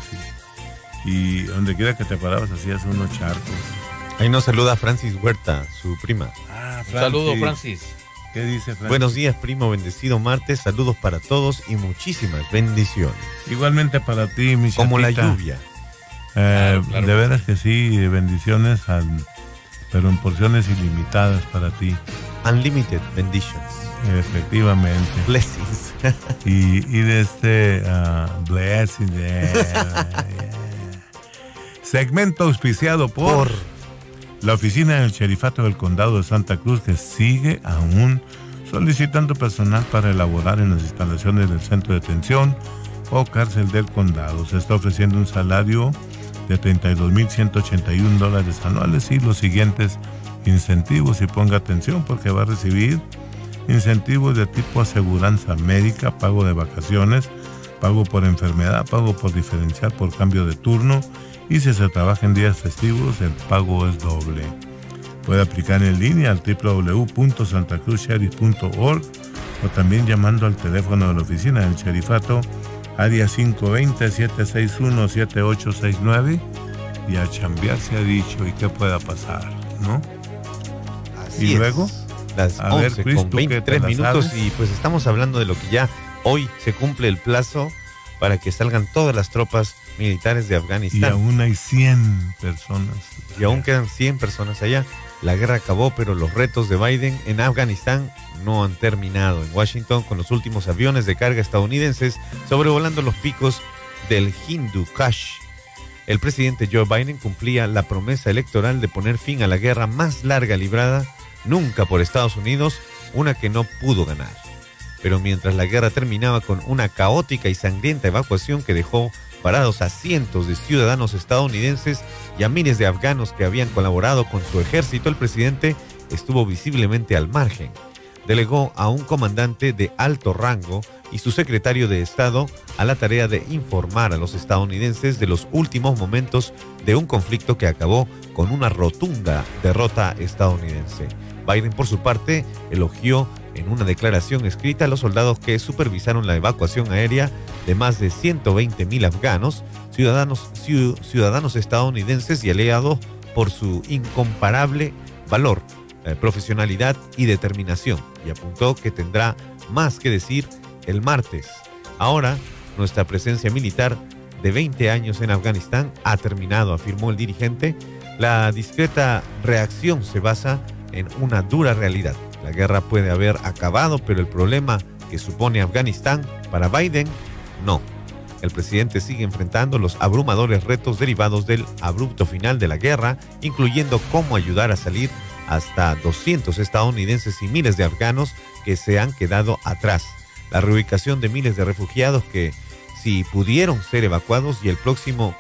y donde quiera que te parabas hacías unos charcos. Ahí nos saluda Francis Huerta, su prima. Un saludo, Francis. ¿Qué dice Francis? Buenos días, primo, bendecido martes, saludos para todos y muchísimas bendiciones. Igualmente para ti, mi chatita. Como la lluvia. Claro. De veras que sí, bendiciones, pero en porciones ilimitadas para ti. Unlimited benditions. Efectivamente. Blessings. y de blessings. Segmento auspiciado por la oficina del Sherifato del Condado de Santa Cruz, que sigue aún solicitando personal para elaborar en las instalaciones del centro de detención o cárcel del condado. Se está ofreciendo un salario de $32,181 anuales y los siguientes incentivos, y ponga atención porque va a recibir incentivos de tipo aseguranza médica, pago de vacaciones, pago por enfermedad, pago por diferencial por cambio de turno, y si se trabaja en días festivos el pago es doble. Puede aplicar en línea al www.santacruzsheriff.org o también llamando al teléfono de la oficina del Sherifato, área 520-761-7869, y a chambear se ha dicho, y qué pueda pasar, ¿no? Así y luego, las 11 con 23 minutos, y pues estamos hablando de lo que ya hoy se cumple el plazo para que salgan todas las tropas militares de Afganistán. Y aún hay 100 personas. Y aún quedan 100 personas allá. La guerra acabó, pero los retos de Biden en Afganistán no han terminado. En Washington, con los últimos aviones de carga estadounidenses sobrevolando los picos del Hindu Kush, el presidente Joe Biden cumplía la promesa electoral de poner fin a la guerra más larga librada nunca por Estados Unidos, una que no pudo ganar. Pero mientras la guerra terminaba con una caótica y sangrienta evacuación que dejó parados a cientos de ciudadanos estadounidenses y a miles de afganos que habían colaborado con su ejército, el presidente estuvo visiblemente al margen. Delegó a un comandante de alto rango y su secretario de Estado a la tarea de informar a los estadounidenses de los últimos momentos de un conflicto que acabó con una rotunda derrota estadounidense. Biden, por su parte, elogió en una declaración escrita a los soldados que supervisaron la evacuación aérea de más de 120,000 afganos, ciudadanos estadounidenses y aliados, por su incomparable valor, profesionalidad y determinación, y apuntó que tendrá más que decir el martes. Ahora, nuestra presencia militar de 20 años en Afganistán ha terminado, afirmó el dirigente. La discreta reacción se basa en una dura realidad. La guerra puede haber acabado, pero el problema que supone Afganistán para Biden, no. El presidente sigue enfrentando los abrumadores retos derivados del abrupto final de la guerra, incluyendo cómo ayudar a salir hasta 200 estadounidenses y miles de afganos que se han quedado atrás, la reubicación de miles de refugiados que sí pudieron ser evacuados y el próximo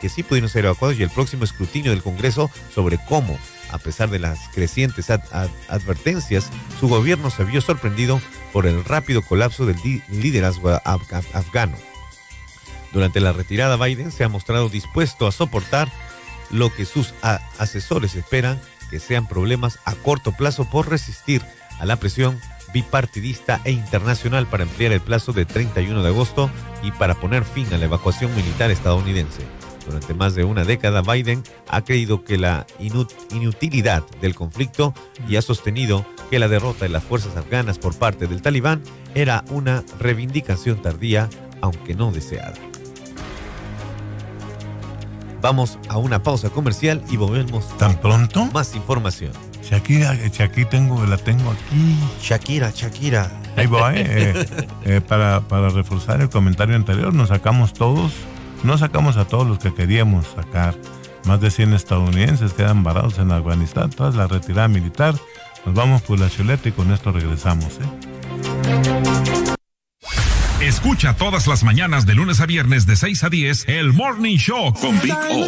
escrutinio del Congreso sobre cómo, a pesar de las crecientes advertencias, su gobierno se vio sorprendido por el rápido colapso del liderazgo afgano. Durante la retirada, Biden se ha mostrado dispuesto a soportar lo que sus asesores esperan que sean problemas a corto plazo por resistir a la presión bipartidista e internacional para ampliar el plazo de 31 de agosto y para poner fin a la evacuación militar estadounidense. Durante más de una década, Biden ha creído que la inutilidad del conflicto y ha sostenido que la derrota de las fuerzas afganas por parte del Talibán era una reivindicación tardía, aunque no deseada. Vamos a una pausa comercial y volvemos. ¿Tan pronto? Más información. Shakira, la tengo aquí. Shakira. Ahí voy. Para reforzar el comentario anterior, no sacamos a todos los que queríamos sacar. Más de 100 estadounidenses quedan varados en Afganistán tras la retirada militar. Nos vamos por la chuleta y con esto regresamos. Escucha todas las mañanas de lunes a viernes de 6 a 10 el Morning Show con Big O.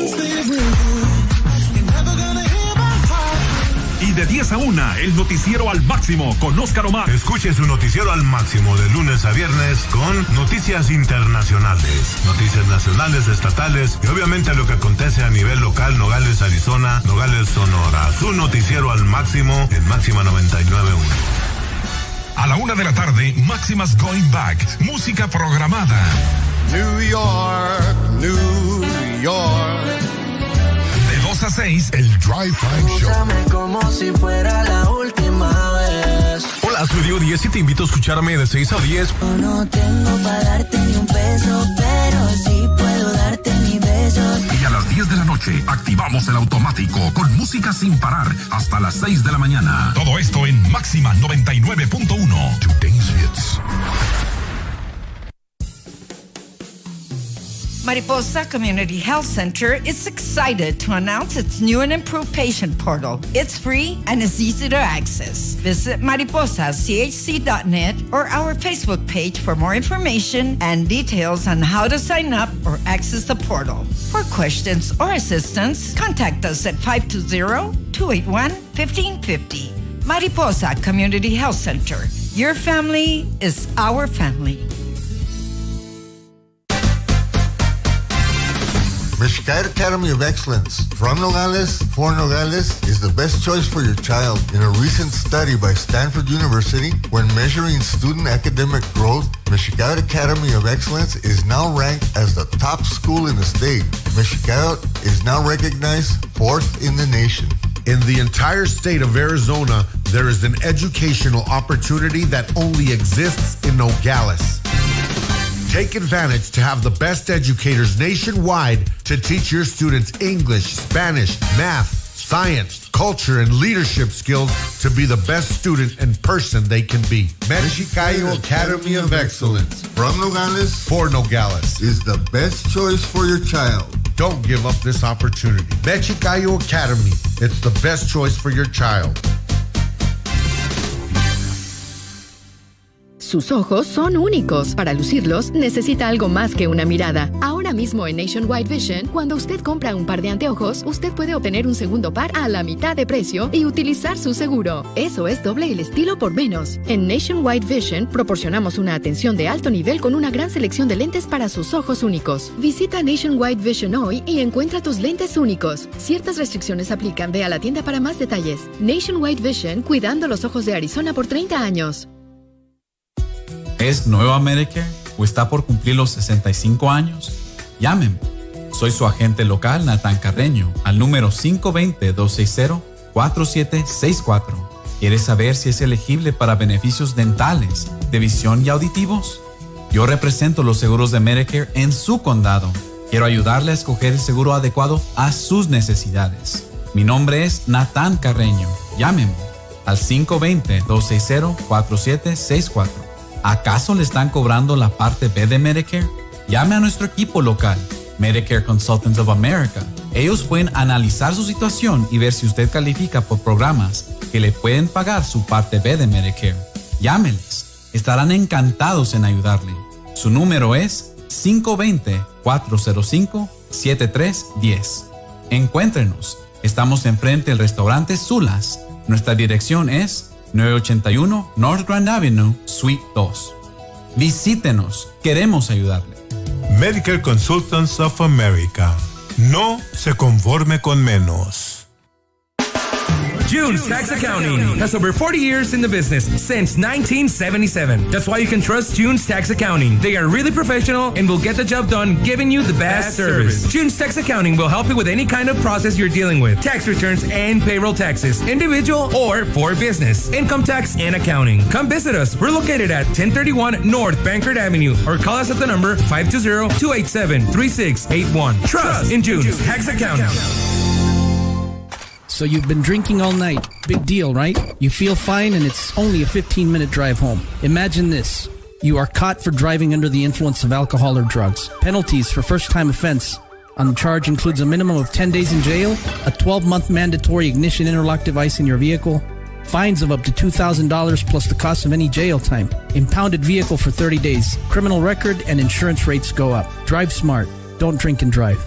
Y de 10 a 1 el noticiero al máximo con Óscar Omar. Escuche su noticiero al máximo de lunes a viernes con noticias internacionales, noticias nacionales, estatales y obviamente lo que acontece a nivel local. Nogales, Arizona, Nogales, Sonora. Su noticiero al máximo en Máxima 99.1. A la 1 de la tarde, Máximas Going Back, música programada. New York, New York. De 2 a 6, el Drive Time Show. Como si fuera la última vez. Hola, soy Diego 10 y te invito a escucharme de 6 a 10. No tengo para darte ni un peso, pero sí puedo darte mi beso. ellos. Y a las 10 de la noche activamos el automático con música sin parar hasta las 6 de la mañana. Todo esto en Máxima 99.1. Today's Hits. Mariposa Community Health Center is excited to announce its new and improved patient portal. It's free and is easy to access. Visit mariposachc.net or our Facebook page for more information and details on how to sign up or access the portal. For questions or assistance, contact us at 520-281-1550. Mariposa Community Health Center. Your family is our family. Mexicali Academy of Excellence from Nogales for Nogales is the best choice for your child. In a recent study by Stanford University, when measuring student academic growth, Mexicali Academy of Excellence is now ranked as the top school in the state. Mexicali is now recognized 4th in the nation. In the entire state of Arizona, there is an educational opportunity that only exists in Nogales. Take advantage to have the best educators nationwide to teach your students English, Spanish, math, science, culture, and leadership skills to be the best student and person they can be. Mexicali Academy of Excellence from Nogales for Nogales is the best choice for your child. Don't give up this opportunity. Mexicali Academy, it's the best choice for your child. Sus ojos son únicos. Para lucirlos, necesita algo más que una mirada. Ahora mismo en Nationwide Vision, cuando usted compra un par de anteojos, usted puede obtener un segundo par a la mitad de precio y utilizar su seguro. Eso es doble el estilo por menos. En Nationwide Vision, proporcionamos una atención de alto nivel con una gran selección de lentes para sus ojos únicos. Visita Nationwide Vision hoy y encuentra tus lentes únicos. Ciertas restricciones aplican. Ve a la tienda para más detalles. Nationwide Vision, cuidando los ojos de Arizona por 30 años. ¿Es nueva Medicare o está por cumplir los 65 años? Llámenme. Soy su agente local, Natán Carreño, al número 520-260-4764. ¿Quiere saber si es elegible para beneficios dentales, de visión y auditivos? Yo represento los seguros de Medicare en su condado. Quiero ayudarle a escoger el seguro adecuado a sus necesidades. Mi nombre es Natán Carreño. Llámenme al 520-260-4764. ¿Acaso le están cobrando la parte B de Medicare? Llame a nuestro equipo local, Medicare Consultants of America. Ellos pueden analizar su situación y ver si usted califica por programas que le pueden pagar su parte B de Medicare. Llámeles. Estarán encantados en ayudarle. Su número es 520-405-7310. Encuéntrenos. Estamos enfrente del restaurante Zulas. Nuestra dirección es 981 North Grand Avenue, Suite 2. Visítenos, queremos ayudarle. Medicare Consultants of America. No se conforme con menos. June's Tax Accounting has over 40 years in the business, since 1977. That's why you can trust June's Tax Accounting. They are really professional and will get the job done, giving you the best service. June's Tax Accounting will help you with any kind of process you're dealing with. Tax returns and payroll taxes, individual or for business, income tax and accounting. Come visit us. We're located at 1031 North Bankert Avenue, or call us at the number 520-287-3681. Trust in June's Tax Accounting. So you've been drinking all night. Big deal, right? You feel fine and it's only a 15-minute drive home. Imagine this. You are caught for driving under the influence of alcohol or drugs. Penalties for first-time offense on the charge includes a minimum of 10 days in jail, a 12-month mandatory ignition interlock device in your vehicle, fines of up to $2,000 plus the cost of any jail time, impounded vehicle for 30 days, criminal record, and insurance rates go up. Drive smart. Don't drink and drive.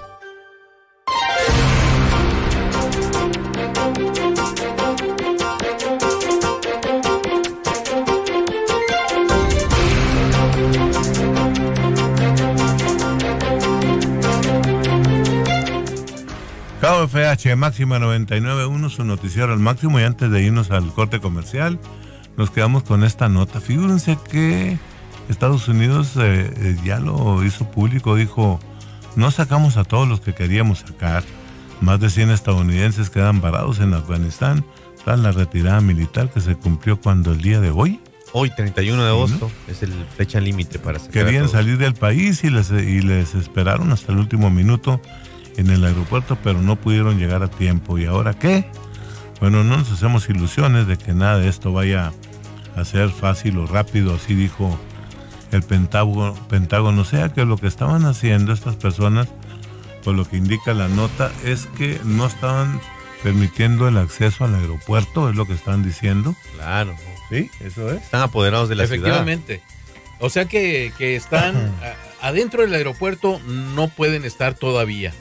KFH Máxima 99.1, su noticiero al máximo. Y antes de irnos al corte comercial, nos quedamos con esta nota. Fíjense que Estados Unidos ya lo hizo público, dijo, no sacamos a todos los que queríamos sacar. Más de 100 estadounidenses quedan varados en Afganistán tras la retirada militar que se cumplió cuando el día de hoy. Hoy, 31 de agosto, es el fecha límite para sacar. Querían salir del país y les esperaron hasta el último minuto. en el aeropuerto, pero no pudieron llegar a tiempo. ¿Y ahora qué? Bueno, no nos hacemos ilusiones de que nada de esto vaya a ser fácil o rápido, así dijo el Pentágono. O sea que lo que estaban haciendo estas personas, por lo que indica la nota, es que no estaban permitiendo el acceso al aeropuerto, es lo que están diciendo. Claro. Sí, eso es. Están apoderados de la ciudad. Efectivamente. O sea que están adentro del aeropuerto, no pueden estar todavía.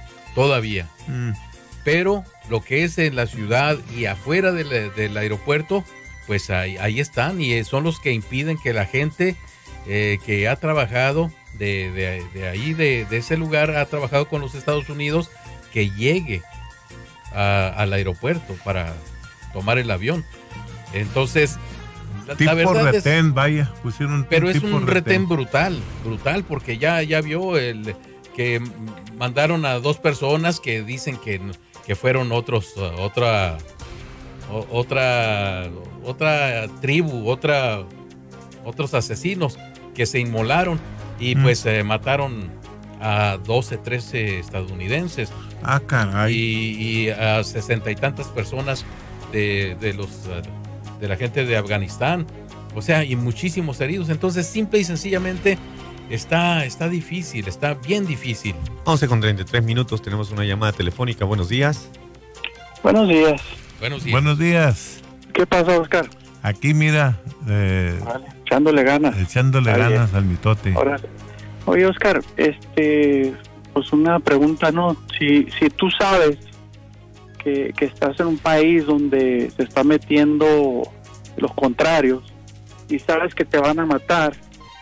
Pero lo que es en la ciudad y afuera del aeropuerto, pues ahí están, y son los que impiden que la gente que ha trabajado de ahí, de ese lugar, ha trabajado con los Estados Unidos, que llegue al aeropuerto para tomar el avión. Entonces, la verdad retén, vaya, pusieron pero es un retén brutal, porque ya vio el que mandaron a 2 personas que dicen que fueron otra tribu, otros asesinos que se inmolaron y pues mataron a 13 estadounidenses. Ah, caray. Y a 60 y tantas personas de la gente de Afganistán, o sea, y muchísimos heridos. Entonces, simple y sencillamente está difícil, está bien difícil. 11:33, tenemos una llamada telefónica. Buenos días. Buenos días. Buenos días. ¿Qué pasa, Oscar? Aquí, mira, echándole ganas. Ganas al mitote. Órale. Oye, Oscar, pues una pregunta, ¿no? Si tú sabes que estás en un país donde se está metiendo los contrarios y sabes que te van a matar,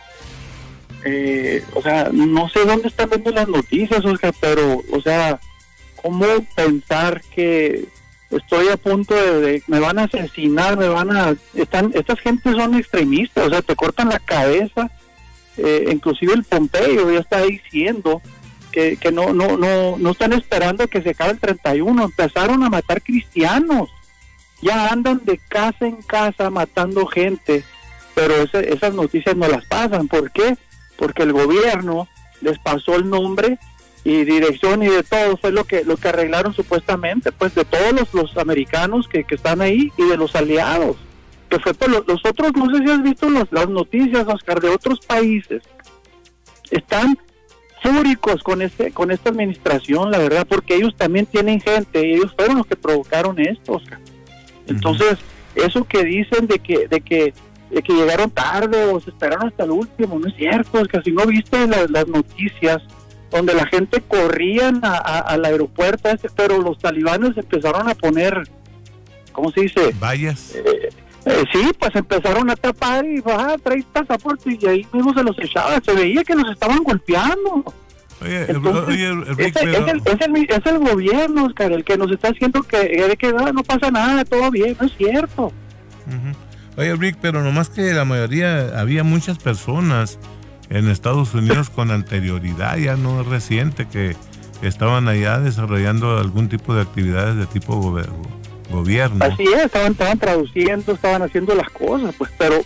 o sea, no sé dónde están viendo las noticias, Oscar, pero, o sea, ¿cómo pensar que estoy a punto de me van a asesinar, estas gentes son extremistas, o sea, te cortan la cabeza? Inclusive el Pompeo ya está diciendo que no están esperando que se acabe el 31, empezaron a matar cristianos, ya andan de casa en casa matando gente, pero esas noticias no las pasan. ¿Por qué? Porque el gobierno les pasó el nombre y dirección y de todo, fue lo que arreglaron supuestamente, pues de todos los americanos que están ahí y de los aliados, que fue por los otros. No sé si has visto las noticias, Oscar, de otros países, están fúricos con esta administración, la verdad, porque ellos también tienen gente y ellos fueron los que provocaron esto, Oscar. Entonces, eso que dicen de que llegaron tarde o se esperaron hasta el último, no es cierto. Es que si no viste las noticias donde la gente corrían al aeropuerto, pero los talibanes empezaron a poner, ¿cómo se dice? Vallas. Sí, pues empezaron a tapar y traer pasaportes y ahí mismo se los echaba, se veía que los estaban golpeando. Oye, Rick, es el gobierno, Oscar, el que nos está haciendo que no pasa nada, todo bien, no es cierto. Oye, Rick, pero nomás que la mayoría, había muchas personas en Estados Unidos con anterioridad, ya no reciente, que estaban allá desarrollando algún tipo de actividades de tipo gobierno. Así es, estaban traduciendo, estaban haciendo las cosas, pues, pero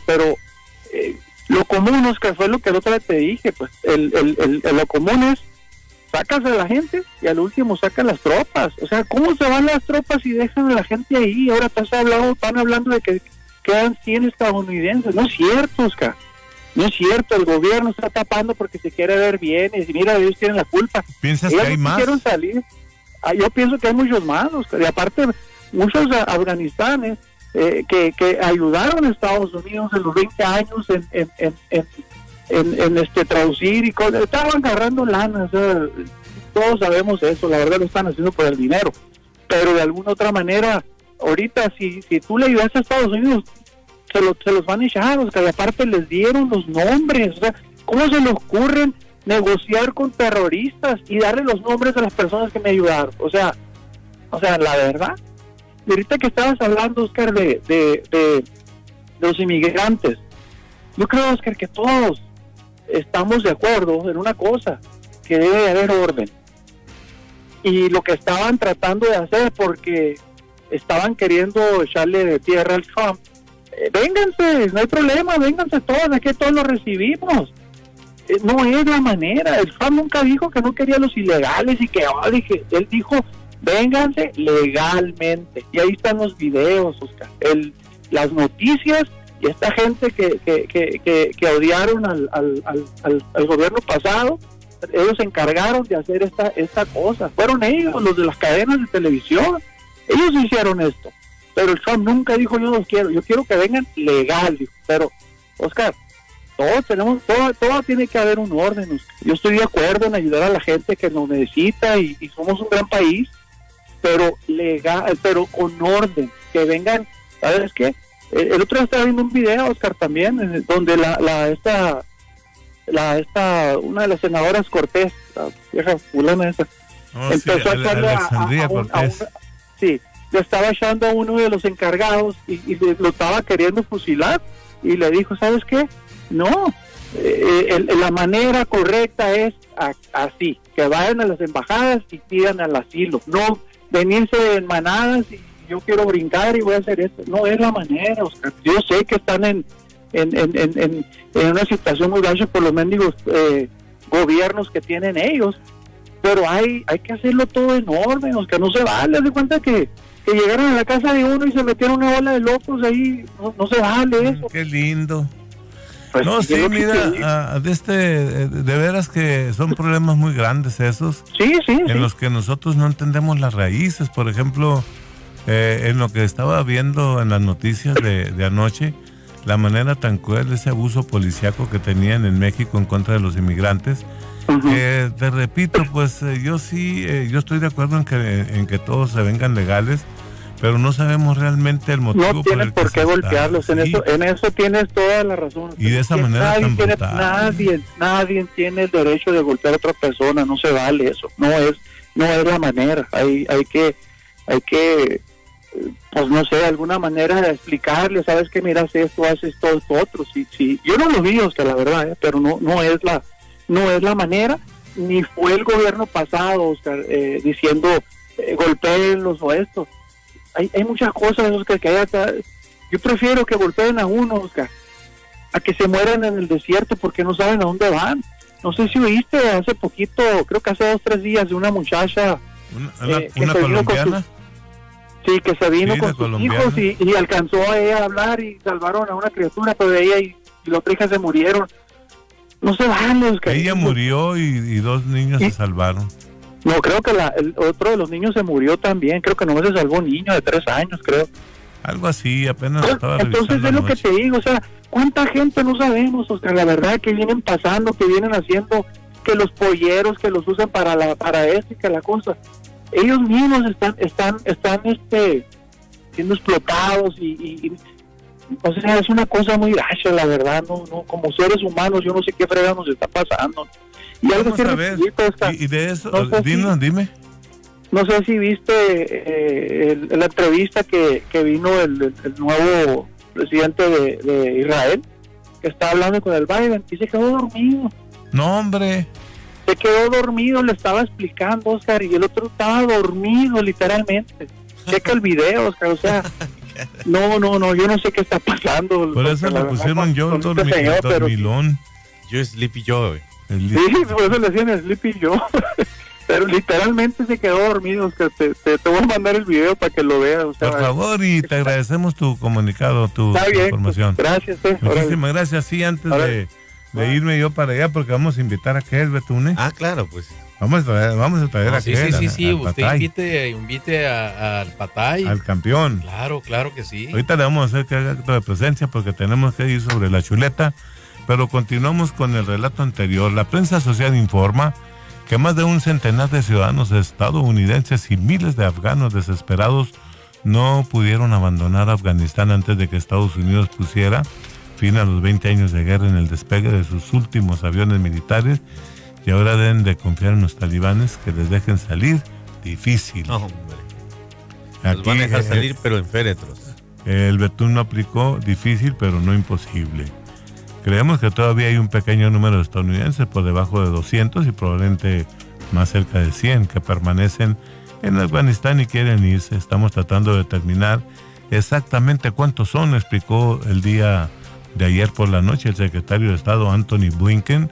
lo común, Oscar, fue lo que el otro día te dije, pues, lo común es, sacas a la gente y al último sacan las tropas. O sea, ¿cómo se van las tropas y dejan a la gente ahí? Ahora están hablando de que quedan 100 estadounidenses. No es cierto, Oscar. No es cierto, el gobierno está tapando porque se quiere ver bien y mira, ellos tienen la culpa. ¿Piensas que hay más? Quisieron salir. Yo pienso que hay muchos más, Oscar. Y aparte, muchos afganistanes que ayudaron a Estados Unidos en los 20 años en traducir y cosas, estaban agarrando lana, o sea, todos sabemos eso, la verdad lo están haciendo por el dinero, pero de alguna otra manera, ahorita si tú le ayudas a Estados Unidos, se los van a echar, o sea, y aparte les dieron los nombres, o sea, ¿cómo se les ocurren negociar con terroristas y darle los nombres de las personas que me ayudaron? O sea, la verdad. Y ahorita que estabas hablando, Oscar, de los inmigrantes, yo creo, Oscar, que todos estamos de acuerdo en una cosa, que debe de haber orden. Y lo que estaban tratando de hacer, porque estaban queriendo echarle de tierra al Trump, vénganse, no hay problema, vénganse todos, aquí todos los recibimos. no es la manera. El Trump nunca dijo que no quería los ilegales y que él dijo, vénganse legalmente. Y ahí están los videos, Oscar. Las noticias y esta gente que odiaron al gobierno pasado, ellos se encargaron de hacer esta cosa. Fueron ellos, los de las cadenas de televisión. Ellos hicieron esto. Pero el Trump nunca dijo, yo los quiero. Yo quiero que vengan legal. Pero, Oscar, todo tiene que haber un orden. Oscar. Yo estoy de acuerdo en ayudar a la gente que nos necesita y somos un gran país, pero legal, pero con orden. Que vengan, ¿sabes qué? El otro día estaba viendo un video, Oscar, también, donde una de las senadoras Cortés, la vieja fulana esa, empezó a echarle sí, le estaba echando a uno de los encargados y lo estaba queriendo fusilar y le dijo, ¿sabes qué? No, la manera correcta es así, que vayan a las embajadas y pidan al asilo, no venirse en manadas y yo quiero brincar y voy a hacer esto. No es la manera, Oscar. Yo sé que están en una situación muy baja por los mendigos gobiernos que tienen ellos, pero hay que hacerlo todo en orden, Oscar. No se vale. Haz de cuenta que llegaron a la casa de uno y se metieron una bola de locos ahí. No se vale eso. Qué lindo. Pues no, sí, mira, de veras que son problemas muy grandes esos. Sí. En los que nosotros no entendemos las raíces. Por ejemplo, en lo que estaba viendo en las noticias de anoche, la manera tan cruel de ese abuso policíaco que tenían en México en contra de los inmigrantes. Te repito, pues yo estoy de acuerdo en que todos se vengan legales, pero no sabemos realmente el motivo. No tienes por qué golpearlos, en eso tienes toda la razón. Y de esa manera tan brutal. Nadie tiene el derecho de golpear a otra persona, no se vale eso, no es la manera. Hay que pues no sé, de alguna manera de explicarle, sabes que miras esto, haces esto otro. Sí. Yo no lo vi, Oscar, la verdad, pero no es la manera, ni fue el gobierno pasado, Oscar, diciendo golpéenlos o esto. Hay muchas cosas, Oscar, que hay acá. Yo prefiero que golpeen a uno, Oscar, a que se mueran en el desierto porque no saben a dónde van. No sé si oíste hace poquito, creo que hace 2 o 3 días, de una muchacha una colombiana. Sí, que se vino con sus hijos y alcanzó a ella a hablar y salvaron a una criatura, pero ella y la otra hija se murieron. No se vale, Oscar. Ella murió y 2 niños se salvaron. No, creo que el otro de los niños se murió también. Creo que no se salvó un niño de 3 años, creo. Algo así, apenas lo estaba revisando. Entonces es lo que te digo, o sea, ¿cuánta gente no sabemos, Oscar? La verdad que vienen pasando, que vienen haciendo, que los polleros, que los usan para esto y que la cosa. Ellos mismos están siendo explotados y o sea, es una cosa muy gacha, la verdad. No, como seres humanos yo no sé qué fregado nos está pasando. Y algo vamos a ver, y de eso, no dime. No sé si viste la entrevista que vino el nuevo presidente de Israel, que estaba hablando con el Biden y se quedó dormido. No, hombre. Se quedó dormido, le estaba explicando, Oscar, y el otro estaba dormido, literalmente. Checa el video, Oscar, o sea, no, yo no sé qué está pasando. Por eso le pusieron yo dormilón. Yo Sleepy Joe. Sí, por eso le decían Sleepy Joe. Pero literalmente se quedó dormido, Oscar. Te voy a mandar el video para que lo veas. O sea, por favor, y te agradecemos tu comunicado, tu información. Pues, gracias. Muchísimas gracias. Sí, antes de irme yo para allá, porque vamos a invitar a aquel Betune. Ah, claro, pues. Vamos a traer a aquel. Sí, usted invite al Patay. Al campeón. Claro que sí. Ahorita le vamos a hacer que haga acto de presencia porque tenemos que ir sobre la chuleta, pero continuamos con el relato anterior. La prensa social informa que más de 100 de ciudadanos estadounidenses y miles de afganos desesperados no pudieron abandonar Afganistán antes de que Estados Unidos pusiera fin a los 20 años de guerra en el despegue de sus últimos aviones militares, y ahora deben de confiar en los talibanes que les dejen salir. Difícil. No, hombre. Los van a dejar salir, pero en féretros. El Betún no aplicó difícil, pero no imposible. Creemos que todavía hay un pequeño número de estadounidenses por debajo de 200 y probablemente más cerca de 100 que permanecen en Afganistán y quieren irse. Estamos tratando de determinar exactamente cuántos son, explicó el día de ayer por la noche el secretario de Estado Anthony Blinken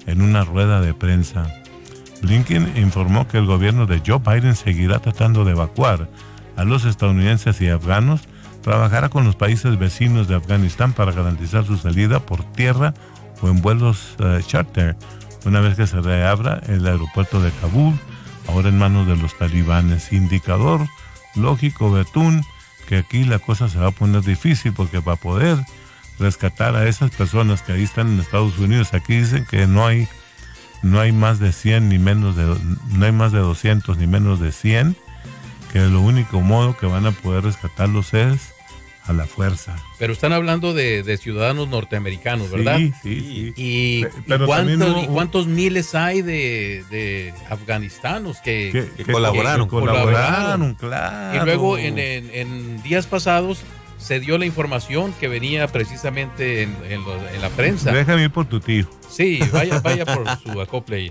en una rueda de prensa. Blinken informó que el gobierno de Joe Biden seguirá tratando de evacuar a los estadounidenses y afganos, trabajará con los países vecinos de Afganistán para garantizar su salida por tierra o en vuelos charter, una vez que se reabra el aeropuerto de Kabul, ahora en manos de los talibanes. Indicador lógico, Betún, que aquí la cosa se va a poner difícil, porque para poder rescatar a esas personas que ahí están en Estados Unidos, aquí dicen que no hay más de 100 ni menos de, no hay más de 200 ni menos de 100, que lo único modo que van a poder rescatarlos es a la fuerza. Pero están hablando de ciudadanos norteamericanos, ¿verdad? Sí. ¿Y cuántos miles hay de afganistanos que colaboraron? Colaboraron, claro. Y luego en días pasados se dio la información que venía precisamente en la prensa. Déjame ir por tu tío. Sí, vaya por su acople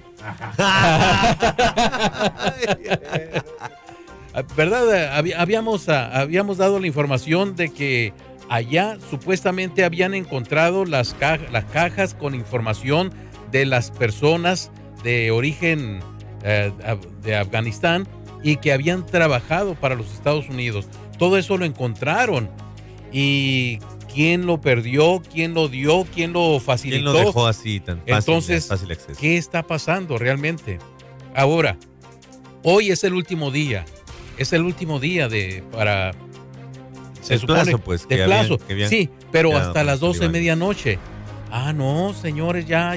ahí. ¿Verdad? Habíamos dado la información de que allá supuestamente habían encontrado las cajas con información de las personas de origen de Afganistán y que habían trabajado para los Estados Unidos. Todo eso lo encontraron. ¿Y quién lo perdió? ¿Quién lo dio? ¿Quién lo facilitó? ¿Quién lo dejó así tan fácil? Entonces, fácil acceso? ¿Qué está pasando realmente? Ahora, hoy es el último día. Es el último día se supone, plazo, pues. De plazo. Que sí, pero hasta las 12 de talibanes. medianoche. Ah, no, señores, ya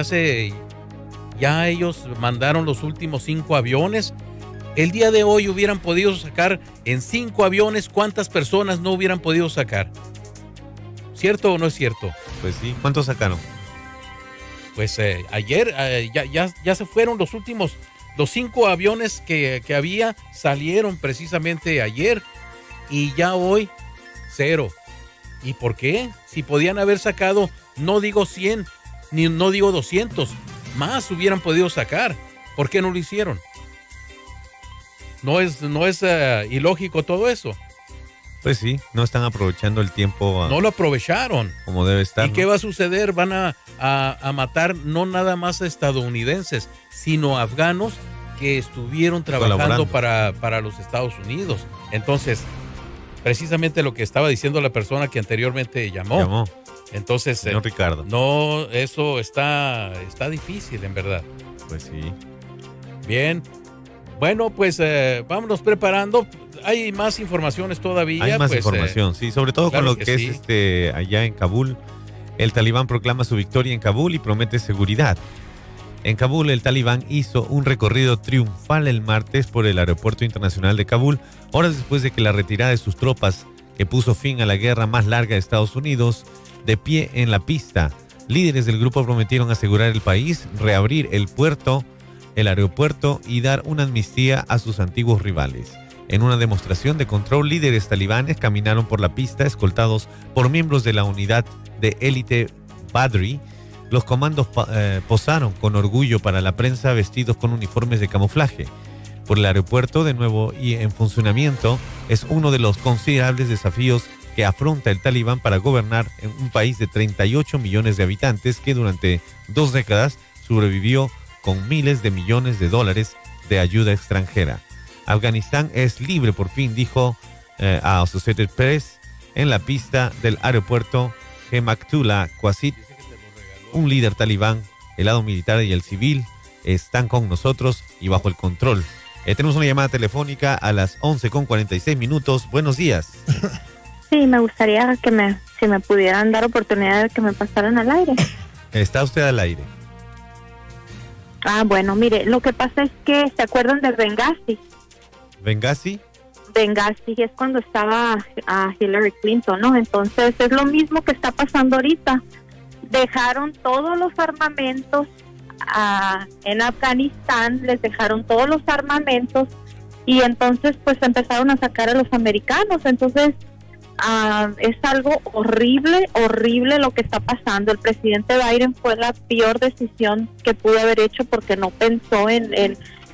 ellos mandaron los últimos 5 aviones. El día de hoy hubieran podido sacar en 5 aviones, ¿cuántas personas no hubieran podido sacar? ¿Cierto o no es cierto? Pues sí. ¿Cuántos sacaron? Pues ayer ya se fueron los últimos. Los 5 aviones que había salieron precisamente ayer y ya hoy 0. ¿Y por qué? Si podían haber sacado, no digo 100, ni no digo 200, más hubieran podido sacar. ¿Por qué no lo hicieron? ¿No es ilógico todo eso? Pues sí, no están aprovechando el tiempo. No lo aprovecharon. Como debe estar. ¿Y qué va a suceder? Van a matar no nada más a estadounidenses, sino a afganos que estuvieron trabajando para los Estados Unidos. Entonces, precisamente lo que estaba diciendo la persona que anteriormente llamó. Entonces, señor Ricardo. No, eso está difícil, en verdad. Pues sí. Bien. Bueno, pues vámonos preparando. Hay más informaciones todavía. Hay más información, sí, sobre todo claro con lo que sí. es allá en Kabul. El talibán proclama su victoria en Kabul y promete seguridad. En Kabul, el talibán hizo un recorrido triunfal el martes por el aeropuerto internacional de Kabul, horas después de que la retirada de sus tropas, que puso fin a la guerra más larga de Estados Unidos, de pie en la pista. Líderes del grupo prometieron asegurar el país, reabrir el aeropuerto y dar una amnistía a sus antiguos rivales. En una demostración de control, líderes talibanes caminaron por la pista escoltados por miembros de la unidad de élite Badri. Los comandos posaron con orgullo para la prensa vestidos con uniformes de camuflaje. Por el aeropuerto, de nuevo y en funcionamiento, es uno de los considerables desafíos que afronta el talibán para gobernar en un país de 38 millones de habitantes que durante 2 décadas sobrevivió con miles de millones de dólares de ayuda extranjera. Afganistán es libre por fin, dijo a Associated Press en la pista del aeropuerto Hemaktullah Qasid. Un líder talibán, el lado militar y el civil están con nosotros y bajo el control. Tenemos una llamada telefónica a las 11:46. Buenos días. Sí, me gustaría si me pudieran dar oportunidad de que me pasaran al aire. Está usted al aire. Ah, bueno, mire, lo que pasa es que ¿se acuerdan de Benghazi? ¿Benghazi? Benghazi es cuando estaba Hillary Clinton, ¿no? Entonces es lo mismo que está pasando ahorita. Dejaron todos los armamentos en Afganistán, les dejaron todos los armamentos y entonces pues empezaron a sacar a los americanos. Entonces es algo horrible lo que está pasando. El presidente Biden fue la peor decisión que pudo haber hecho porque no pensó en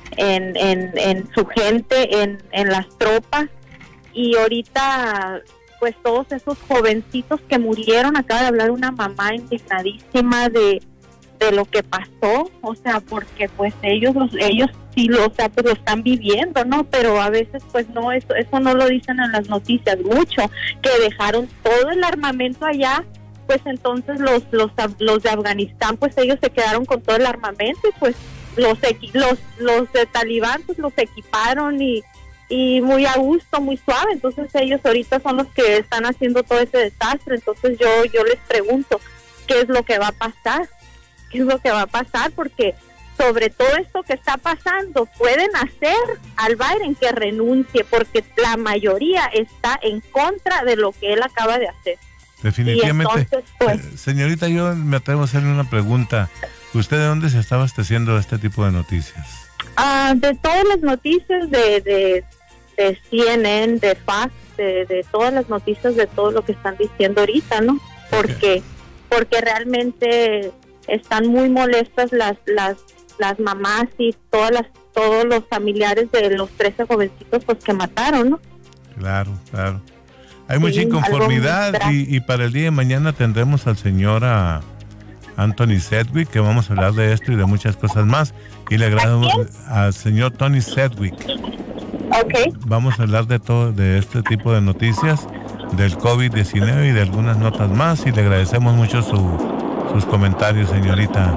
su gente, en las tropas, y ahorita pues todos esos jovencitos que murieron. Acaba de hablar una mamá indignadísima de lo que pasó, o sea, porque pues ellos sí lo están viviendo, ¿no? Pero a veces pues no, eso no lo dicen en las noticias mucho, que dejaron todo el armamento allá, pues entonces los de Afganistán, pues ellos se quedaron con todo el armamento y pues los de Talibán pues los equiparon y muy a gusto, muy suave. Entonces ellos ahorita son los que están haciendo todo ese desastre. Entonces yo les pregunto, ¿qué es lo que va a pasar? ¿Qué es lo que va a pasar? Porque sobre todo esto que está pasando, pueden hacer al Biden que renuncie, porque la mayoría está en contra de lo que él acaba de hacer. Definitivamente. Y entonces, pues, señorita, yo me atrevo a hacerle una pregunta. ¿Usted de dónde se está abasteciendo este tipo de noticias? De todas las noticias de CNN, de Fox, de todas las noticias, de todo lo que están diciendo ahorita, ¿no? Porque realmente están muy molestas las mamás y todos los familiares de los 13 jovencitos pues que mataron, ¿no? Claro. Hay mucha inconformidad y para el día de mañana tendremos al señor Anthony Sedgwick, que vamos a hablar de esto y de muchas cosas más. Y le agradecemos al señor Tony Sedgwick. Okay. Vamos a hablar de todo, de este tipo de noticias, del COVID-19 y de algunas notas más. Y le agradecemos mucho sus comentarios, señorita.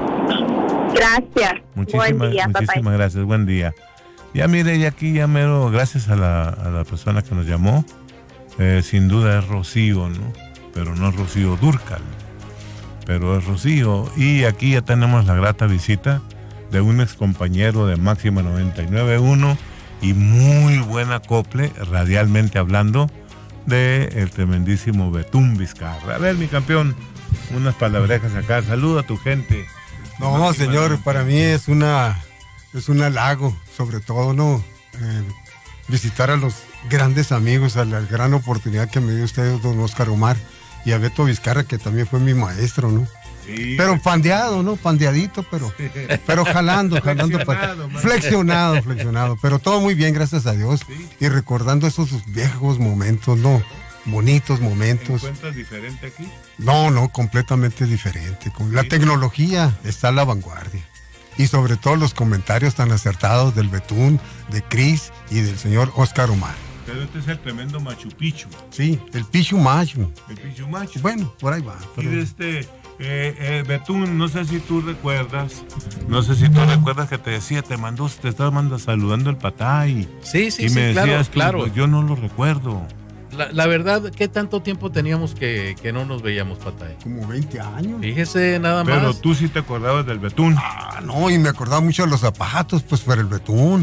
Gracias. Muchísimas gracias. Buen día. Ya mire, y aquí ya mero, gracias a la persona que nos llamó. Sin duda es Rocío, ¿no? Pero no es Rocío Dúrcal, pero es Rocío. Y aquí ya tenemos la grata visita de un ex compañero de Máxima 99.1 y muy buen acople, radialmente hablando, de el tremendísimo Betún Vizcarra. A ver, mi campeón, unas palabrejas acá. Saluda a tu gente. No, señor, para mí es un halago, sobre todo, ¿no? Visitar a los grandes amigos, a la gran oportunidad que me dio usted, don Oscar Omar, y a Beto Vizcarra, que también fue mi maestro, ¿no? Sí. Pero pandeado, ¿no? Pandeadito, pero jalando, flexionado, pero todo muy bien, gracias a Dios. Sí. Y recordando esos viejos momentos, ¿no? Bonitos momentos. ¿Te encuentras diferente aquí? No, completamente diferente. La tecnología está a la vanguardia. Y sobre todo los comentarios tan acertados del Betún, de Cris y del señor Oscar Omar. Pero este es el tremendo Machu Picchu. Sí, el Pichu Machu. El Pichu Machu. Bueno, por ahí va. Pero... Y Betún, no sé si tú recuerdas que te decía, te estaba saludando el Patay. Sí, y me decías, claro. Pues yo no lo recuerdo. La verdad, ¿qué tanto tiempo teníamos que no nos veíamos, Patay? Como 20 años. Fíjese, nada más. Pero tú sí te acordabas del Betún. No, y me acordaba mucho de los zapatos, pues, para el Betún.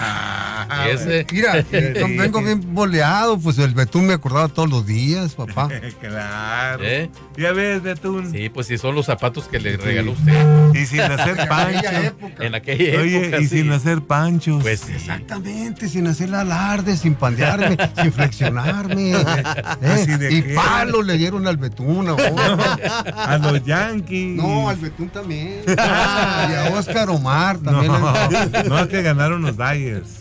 Mira, vengo bien boleado, pues el Betún me acordaba todos los días, papá. Claro. Ya ves, Betún. Sí, pues si son los zapatos que le regaló usted. Y sin hacer pancho. En aquella época. Oye, y sin hacer panchos. Pues sí. Exactamente, sin hacer alarde, sin pandearme, sin flexionarme. Y palos le dieron al Betún. A los Yankees. No, al Betún también. Y a Oscar Omar también. No, es que ganaron los Dyers.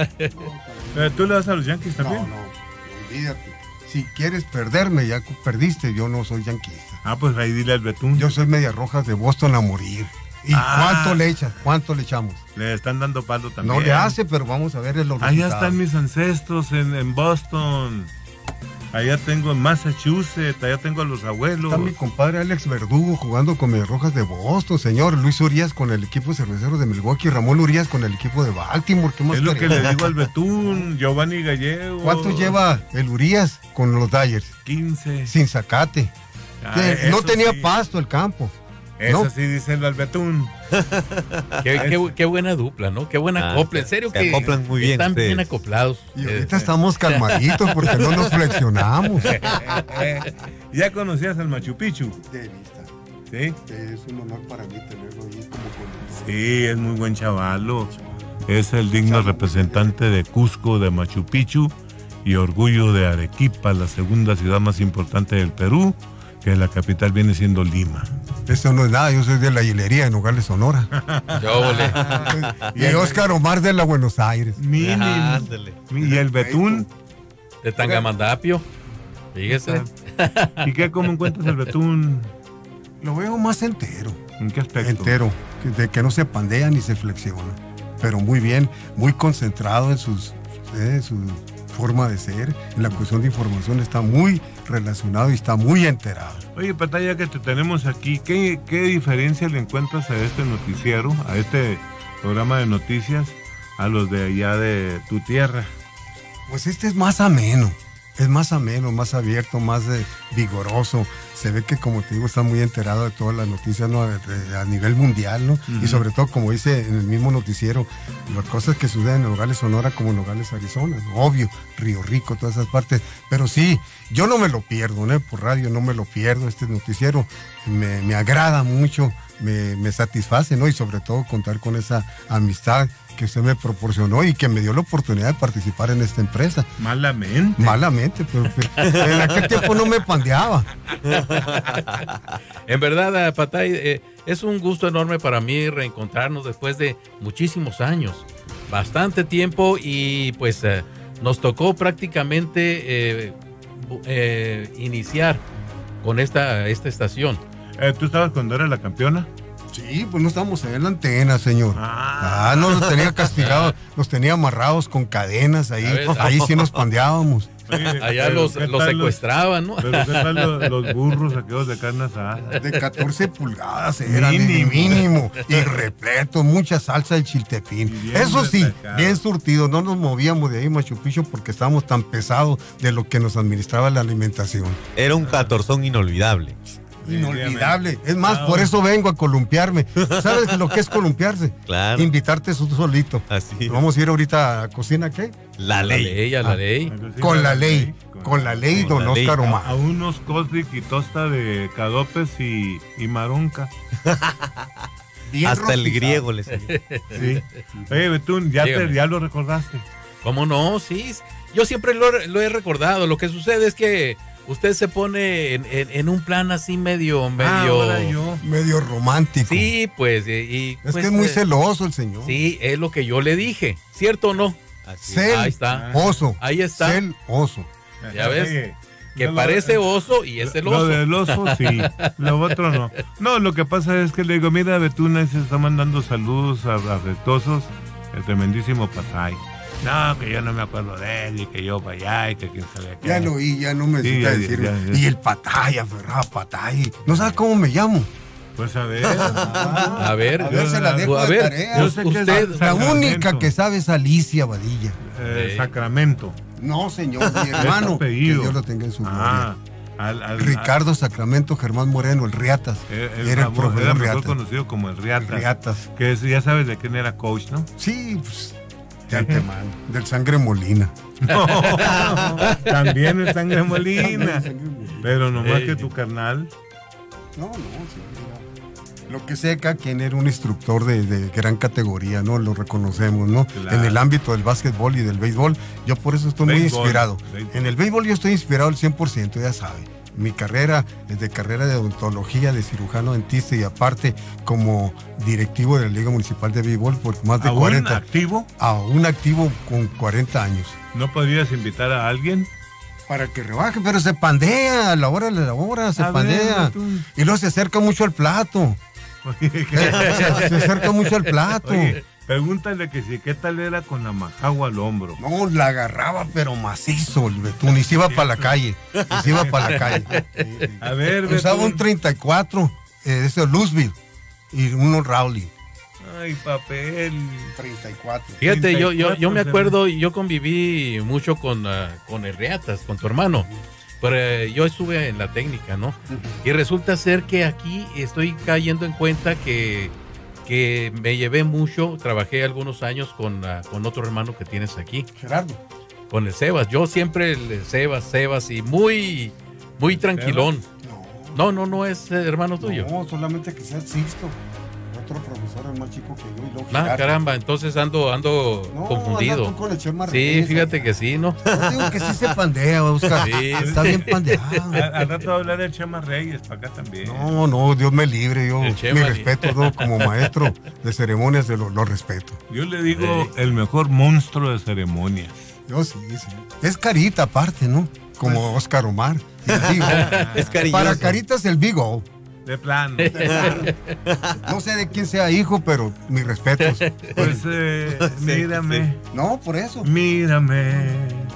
¿Tú le das a los Yankees también? No, olvídate. Si quieres perderme, ya perdiste. Yo no soy yanquista. Pues ahí dile al Betún. Yo soy Medias Rojas de Boston a morir. ¿Y cuánto le echas? ¿Cuánto le echamos? Le están dando palo también. No le hace, pero vamos a ver los resultados. Allá están mis ancestros en Boston. Allá tengo en Massachusetts, allá tengo a los abuelos. Está mi compadre Alex Verdugo jugando con Medias Rojas de Boston, señor. Luis Urias con el equipo cervecero de Milwaukee, Ramón Urias con el equipo de Baltimore. ¿Qué más es lo que le digo al Betún, Giovanni Gallego. ¿Cuánto lleva el Urias con los Dyers? 15. Sin zacate. No tenía pasto el campo. Eso no. Sí, dice el Betún. Qué buena dupla, ¿no? Qué buena acopla. En serio que acoplan muy bien. Están bien acoplados. Y ahorita estamos calmaditos porque no nos flexionamos. ¿Ya conocías al Machu Picchu? De vista. ¿Sí? Es un honor para mí tenerlo ahí como conocido. Sí, es muy buen chavalo. Es el digno representante de Cusco, de Machu Picchu y orgullo de Arequipa, la segunda ciudad más importante del Perú, que la capital viene siendo Lima. Eso no es nada, yo soy de la Hilería de Nogales, Sonora. Y Oscar Omar de la Buenos Aires. Y el Betún de Tangamandapio. Fíjese. ¿Y cómo encuentras el Betún? Lo veo más entero. ¿En qué aspecto? Entero, de que no se pandea ni se flexiona. Pero muy bien, muy concentrado en su forma de ser. En la cuestión de información está muy relacionado y está muy enterado. Oye, Patay, ya que te tenemos aquí, ¿qué diferencia le encuentras a este noticiero, a este programa de noticias, a los de allá de tu tierra? Pues este es más ameno, más abierto, más vigoroso. Se ve que, como te digo, está muy enterado de todas las noticias, ¿no? A nivel mundial, ¿no? Uh-huh. Y sobre todo, como dice en el mismo noticiero, las cosas que suceden en Nogales, Sonora, como en Nogales, Arizona, ¿no? Obvio, Río Rico, todas esas partes. Pero sí, yo no me lo pierdo, ¿no? Por radio no me lo pierdo, este noticiero me agrada mucho, me satisface, ¿no? Y sobre todo contar con esa amistad que usted me proporcionó y que me dio la oportunidad de participar en esta empresa. Malamente, pero en aquel tiempo no me pandeaba. En verdad, Patay, es un gusto enorme para mí reencontrarnos después de muchísimos años, bastante tiempo, y pues nos tocó prácticamente iniciar con esta estación. ¿Tú estabas cuando era la campeona? Sí, pues no estábamos en la antena, señor. No nos tenía castigados, nos tenía amarrados con cadenas ahí. Ahí sí nos pandeábamos. Allá los secuestraban, ¿no? Pero ¿qué tal los burros aquellos de carne asada? De 14 pulgadas eran mínimo. Y repleto, mucha salsa de chiltepín. Eso sí, bien surtido. No nos movíamos de ahí, Machu Picchu, porque estábamos tan pesados de lo que nos administraba la alimentación. Era un catorzón inolvidable. Inolvidable. Es más, por eso vengo a columpiarme. ¿Sabes lo que es columpiarse? Claro. Invitarte tú solito. Así. Vamos a ir ahorita a cocina, ¿qué? La ley. Con la ley, don Óscar Omar. A unos coslic y tosta de cadopes y maronca. Hasta el griego le salió. Sí. Oye, Betún, ya lo recordaste. ¿Cómo no? Sí. Yo siempre lo he recordado. Lo que sucede es que usted se pone en un plan así medio romántico. Sí, pues. Es que es muy celoso el señor. Sí, es lo que yo le dije. ¿Cierto o no? Ahí está. Oso. Ahí está. Oso. Ya ves. Que parece oso y es el oso. Lo del oso sí, lo otro no. No, lo que pasa es que le digo, mira, Betún se está mandando saludos afectuosos, el tremendísimo Patay. No, que yo no me acuerdo de él y que yo para allá y que quién sabe qué. Ya lo oí, ya no me necesita decirlo. Y el Patay, aferrado Patay. ¿No sabes cómo me llamo? Pues a ver. A ver, yo se la dejo de tarea. Yo sé que usted, la única que sabe es Alicia Badilla. Sacramento. No, señor, mi hermano. Que Dios lo tenga en su gloria. Ricardo Sacramento Germán Moreno, el Riatas. Era el profesor Riatas. Conocido como el Riatas. Riatas. Que ya sabes de quién era coach, ¿no? Sí, pues. De antemano. Del Sangre Molina. No, también el Sangre Molina. Pero nomás que tu carnal. No, sí. Lo que sé acá, quien era un instructor de gran categoría, ¿no? Lo reconocemos, ¿no? Claro. En el ámbito del básquetbol y del béisbol, yo por eso estoy muy inspirado. En el béisbol yo estoy inspirado al 100%, ya sabe. Mi carrera es de carrera de odontología, de cirujano dentista y aparte como directivo de la Liga Municipal de Béisbol por más de 40 años. ¿Activo? Un activo con 40 años. ¿No podrías invitar a alguien? Para que rebaje, pero se pandea, a la hora de la hora se pandea. Y luego se acerca mucho al plato. Se acerca mucho al plato. Oye, pregúntale que si qué tal era con la majagua al hombro. No, la agarraba pero macizo el Betún y se iba para la calle. A ver, usaba un 34, ese Louisville y uno Rowley. Ay, papel. 34. Fíjate, yo me acuerdo, yo conviví mucho con el Riatas, con tu hermano. Pero yo estuve en la técnica, ¿no? Y resulta ser que aquí estoy cayendo en cuenta que me llevé mucho, trabajé algunos años con otro hermano que tienes aquí. Gerardo. Con el Sebas. Yo siempre el Sebas y muy tranquilón. No es hermano tuyo. No, solamente que sea Sixto. Otro profesor es más chico que yo. Caramba, entonces ando confundido. Con el Chema sí, Reyes, fíjate que sí, ¿no? Yo digo que sí se pandea, Oscar. Sí, está bien pandeado. Al rato va a hablar del Chema Reyes, para acá también. No, Dios me libre. Yo mi respeto, ¿no? Como maestro de ceremonias, lo respeto. Yo le digo el mejor monstruo de ceremonias. Yo sí. Es carita aparte, ¿no? Como Oscar Omar. Es cariñoso. Para caritas el Big O. De plano. No sé de quién sea hijo, pero mis respetos. Pues mírame. No, por eso. Mírame.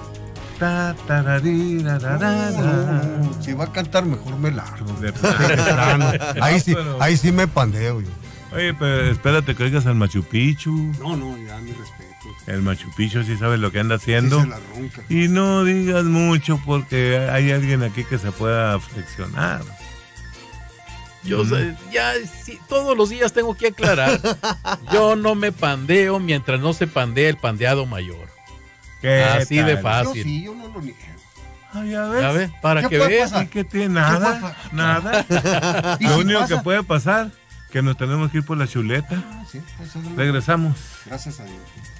Si va a cantar, mejor me largo. De plano. Ahí sí me pandeo yo. Oye, pero espérate que oigas al Machu Picchu. No, ya mi respeto. El Machu Picchu sí sabe lo que anda haciendo. Sí se la ronca. Y no digas mucho porque hay alguien aquí que se pueda flexionar. Yo ya todos los días tengo que aclarar. Yo no me pandeo mientras no se pandee el pandeado mayor. Así de fácil. Yo no lo niego. Ya ves. ¿Ya ves? Para que veas. ¿Y qué tiene? Nada. Lo único que puede pasar que nos tenemos que ir por la chuleta. Sí, regresamos. Gracias a Dios.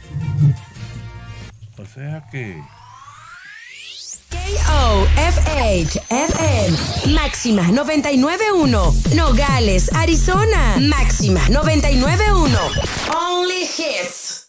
O sea que... KOFH-FM Máxima 99.1 Nogales, Arizona. Máxima 99.1 Only Hits.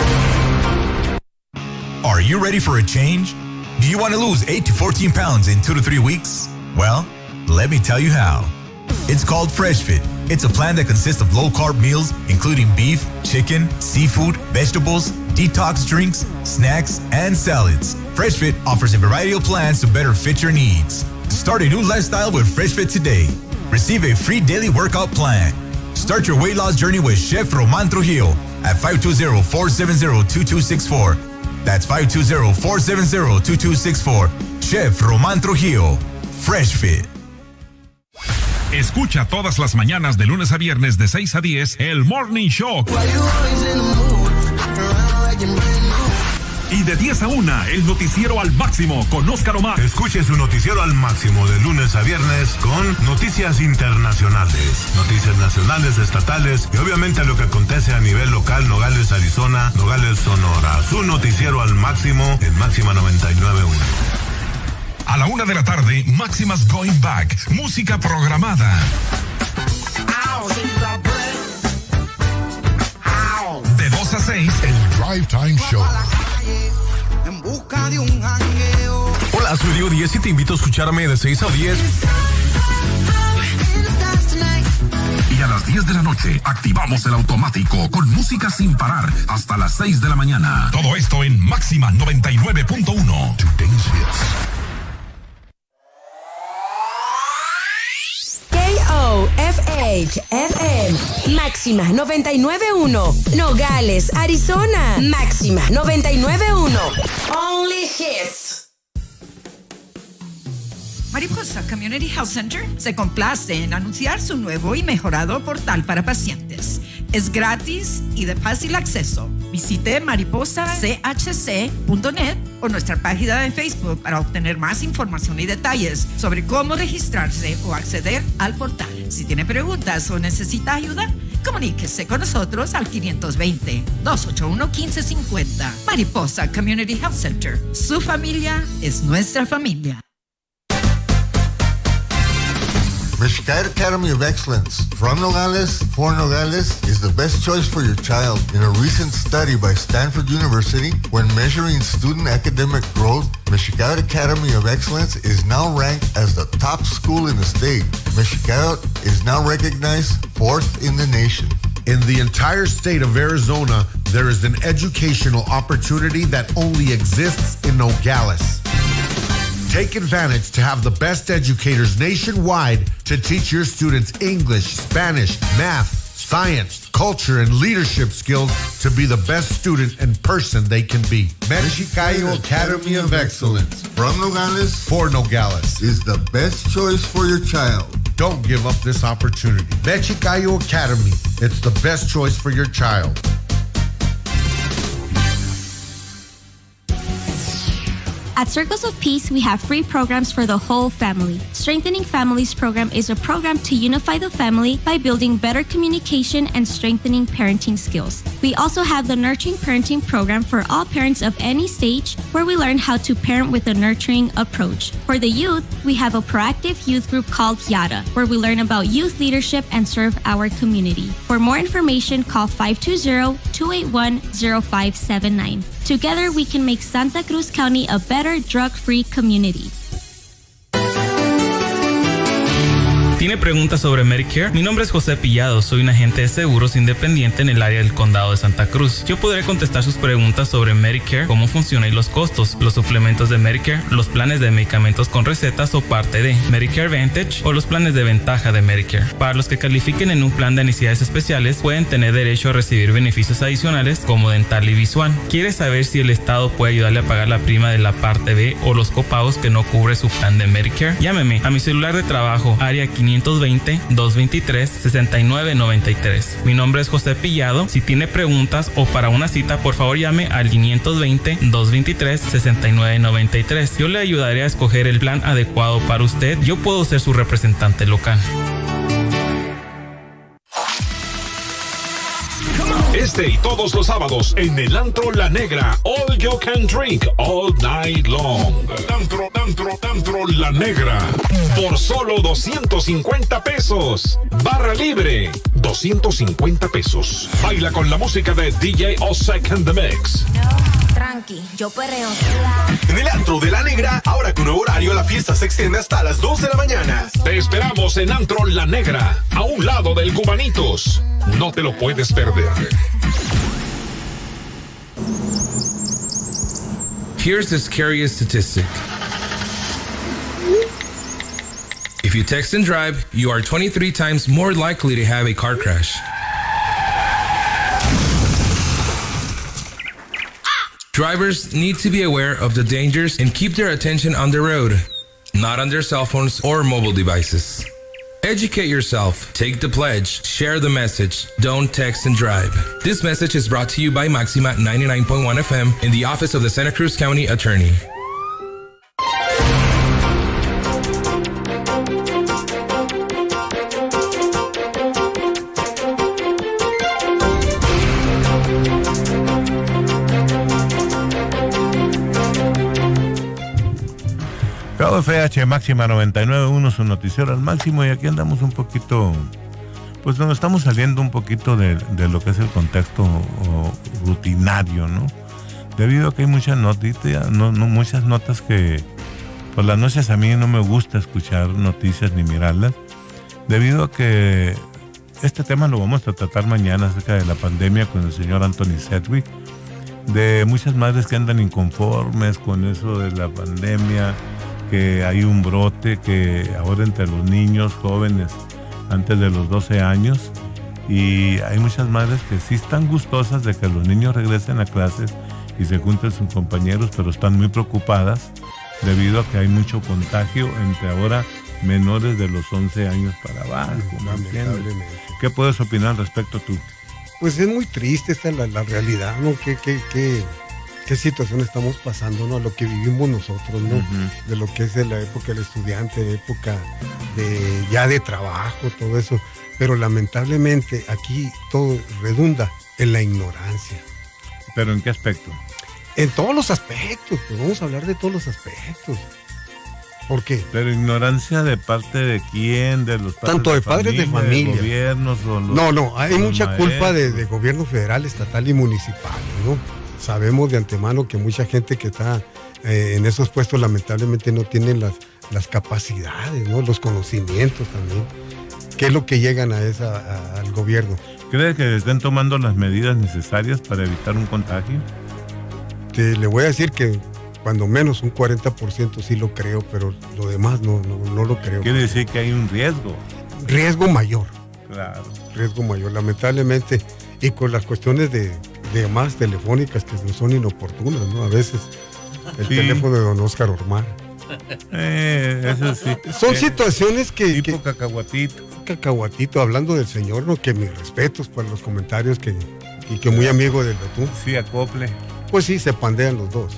Are you ready for a change? Do you want to lose 8 to 14 pounds in 2 to 3 weeks? Well, let me tell you how. It's called FreshFit. It's a plan that consists of low-carb meals, including beef, chicken, seafood, vegetables, detox drinks, snacks, and salads. FreshFit offers a variety of plans to better fit your needs. Start a new lifestyle with FreshFit today. Receive a free daily workout plan. Start your weight loss journey with Chef Roman Trujillo at 520-470-2264. That's 520-470-2264. Chef Roman Trujillo. FreshFit. Escucha todas las mañanas de lunes a viernes de 6 a 10 el Morning Show. Y de 10 a 1 el noticiero al máximo con Óscar Omar. Escuche su noticiero al máximo de lunes a viernes con noticias internacionales, noticias nacionales, estatales y obviamente lo que acontece a nivel local. Nogales, Arizona, Nogales, Sonora. Su noticiero al máximo en Máxima 99.1. A la 1 de la tarde, Máximas Going Back. Música programada. De 2 a 6, el Drive Time Show. En busca de un jangueo. Hola, soy Diego 10 y te invito a escucharme de 6 a 10. Y a las 10 de la noche activamos el automático con música sin parar hasta las 6 de la mañana. Todo esto en Máxima 99.1. Today's Hits. KOFH-FM Máxima 99.1 Nogales, Arizona. Máxima 99.1 Only Hits. Mariposa Community Health Center se complace en anunciar su nuevo y mejorado portal para pacientes. Es gratis y de fácil acceso. Visite mariposachc.net o nuestra página de Facebook para obtener más información y detalles sobre cómo registrarse o acceder al portal. Si tiene preguntas o necesita ayuda, comuníquese con nosotros al 520-281-1550. Mariposa Community Health Center. Su familia es nuestra familia. Mexicali Academy of Excellence from Nogales, for Nogales, is the best choice for your child. In a recent study by Stanford University, when measuring student academic growth, Mexicali Academy of Excellence is now ranked as the top school in the state. Mexicali is now recognized 4th in the nation. In the entire state of Arizona, there is an educational opportunity that only exists in Nogales. Take advantage to have the best educators nationwide to teach your students English, Spanish, math, science, culture, and leadership skills to be the best student and person they can be. Mexicali Academy of Excellence. From Nogales, for Nogales, is the best choice for your child. Don't give up this opportunity. Mexicali Academy. It's the best choice for your child. At Circles of Peace, we have free programs for the whole family. Strengthening Families program is a program to unify the family by building better communication and strengthening parenting skills. We also have the Nurturing Parenting program for all parents of any stage, where we learn how to parent with a nurturing approach. For the youth, we have a proactive youth group called Yada, where we learn about youth leadership and serve our community. For more information, call 520-281-0579. Together, we can make Santa Cruz County a better drug-free community. ¿Tiene preguntas sobre Medicare? Mi nombre es José Pillado, soy un agente de seguros independiente en el área del condado de Santa Cruz. Yo podré contestar sus preguntas sobre Medicare, cómo funciona y los costos, los suplementos de Medicare, los planes de medicamentos con recetas o parte de Medicare Advantage o los planes de ventaja de Medicare. Para los que califiquen en un plan de necesidades especiales, pueden tener derecho a recibir beneficios adicionales como dental y visual. ¿Quiere saber si el Estado puede ayudarle a pagar la prima de la parte B o los copagos que no cubre su plan de Medicare? Llámeme a mi celular de trabajo, área 520-223-6993. Mi nombre es José Pillado. Si tiene preguntas o para una cita, por favor llame al 520-223-6993. Yo le ayudaré a escoger el plan adecuado para usted. Yo puedo ser su representante local. Este y todos los sábados en el Antro La Negra, All You Can Drink, All Night Long. Antro La Negra, por solo 250 pesos. Barra libre, 250 pesos. Baila con la música de DJ Osek and the Mix. Tranqui, yo perreo. En el Antro de La Negra, ahora con nuevo horario, la fiesta se extiende hasta las 2 de la mañana. Te esperamos en Antro La Negra, a un lado del Cubanitos. No te lo puedes perder. Here's the scariest statistic. If you text and drive, you are 23 times more likely to have a car crash. Drivers need to be aware of the dangers and keep their attention on the road, not on their cell phones or mobile devices. Educate yourself, take the pledge, share the message, don't text and drive. This message is brought to you by Maxima 99.1 FM in the office of the Santa Cruz County Attorney. KFH Máxima 99.1, su noticiero al máximo, y aquí andamos un poquito, pues nos estamos saliendo un poquito de lo que es el contexto rutinario, ¿no? Debido a que hay muchas noticias, muchas notas que por las noches a mí no me gusta escuchar noticias ni mirarlas, debido a que este tema lo vamos a tratar mañana acerca de la pandemia con el señor Anthony Sedgwick, de muchas madres que andan inconformes con eso de la pandemia, que hay un brote que ahora entre los niños jóvenes antes de los 12 años, y hay muchas madres que sí están gustosas de que los niños regresen a clases y se junten sus compañeros, pero están muy preocupadas debido a que hay mucho contagio entre ahora menores de los 11 años para abajo. Lamentablemente. ¿Qué puedes opinar al respecto tú? Pues es muy triste esta la realidad, ¿no? ¿Qué situación estamos pasando, ¿no? A lo que vivimos nosotros, ¿no? De lo que es de la época del estudiante, de época de trabajo, todo eso. Pero lamentablemente aquí todo redunda en la ignorancia. ¿Pero en qué aspecto? En todos los aspectos, pues vamos a hablar de todos los aspectos. ¿Por qué? Pero ignorancia de parte de quién, de los padres tanto de padres de familia, de gobiernos o los, no, hay mucha culpa de gobierno federal, estatal y municipal, ¿no? Sabemos de antemano que mucha gente que está en esos puestos lamentablemente no tienen las capacidades, ¿no? Los conocimientos también. ¿Qué es lo que llegan al gobierno? ¿Cree que estén tomando las medidas necesarias para evitar un contagio? Le voy a decir que cuando menos un 40% sí lo creo, pero lo demás no lo creo. Quiere decir que hay un riesgo. Riesgo mayor. Claro. Riesgo mayor, lamentablemente. Y con las cuestiones de llamadas telefónicas que no son inoportunas, ¿no? A veces el teléfono de don Oscar Ormar. Eso sí. Son situaciones que... Tipo cacahuatito. Cacahuatito, hablando del señor, ¿no? Que mis respetos por los comentarios que muy amigo del Betún. Sí, acople. Pues sí, se pandean los dos.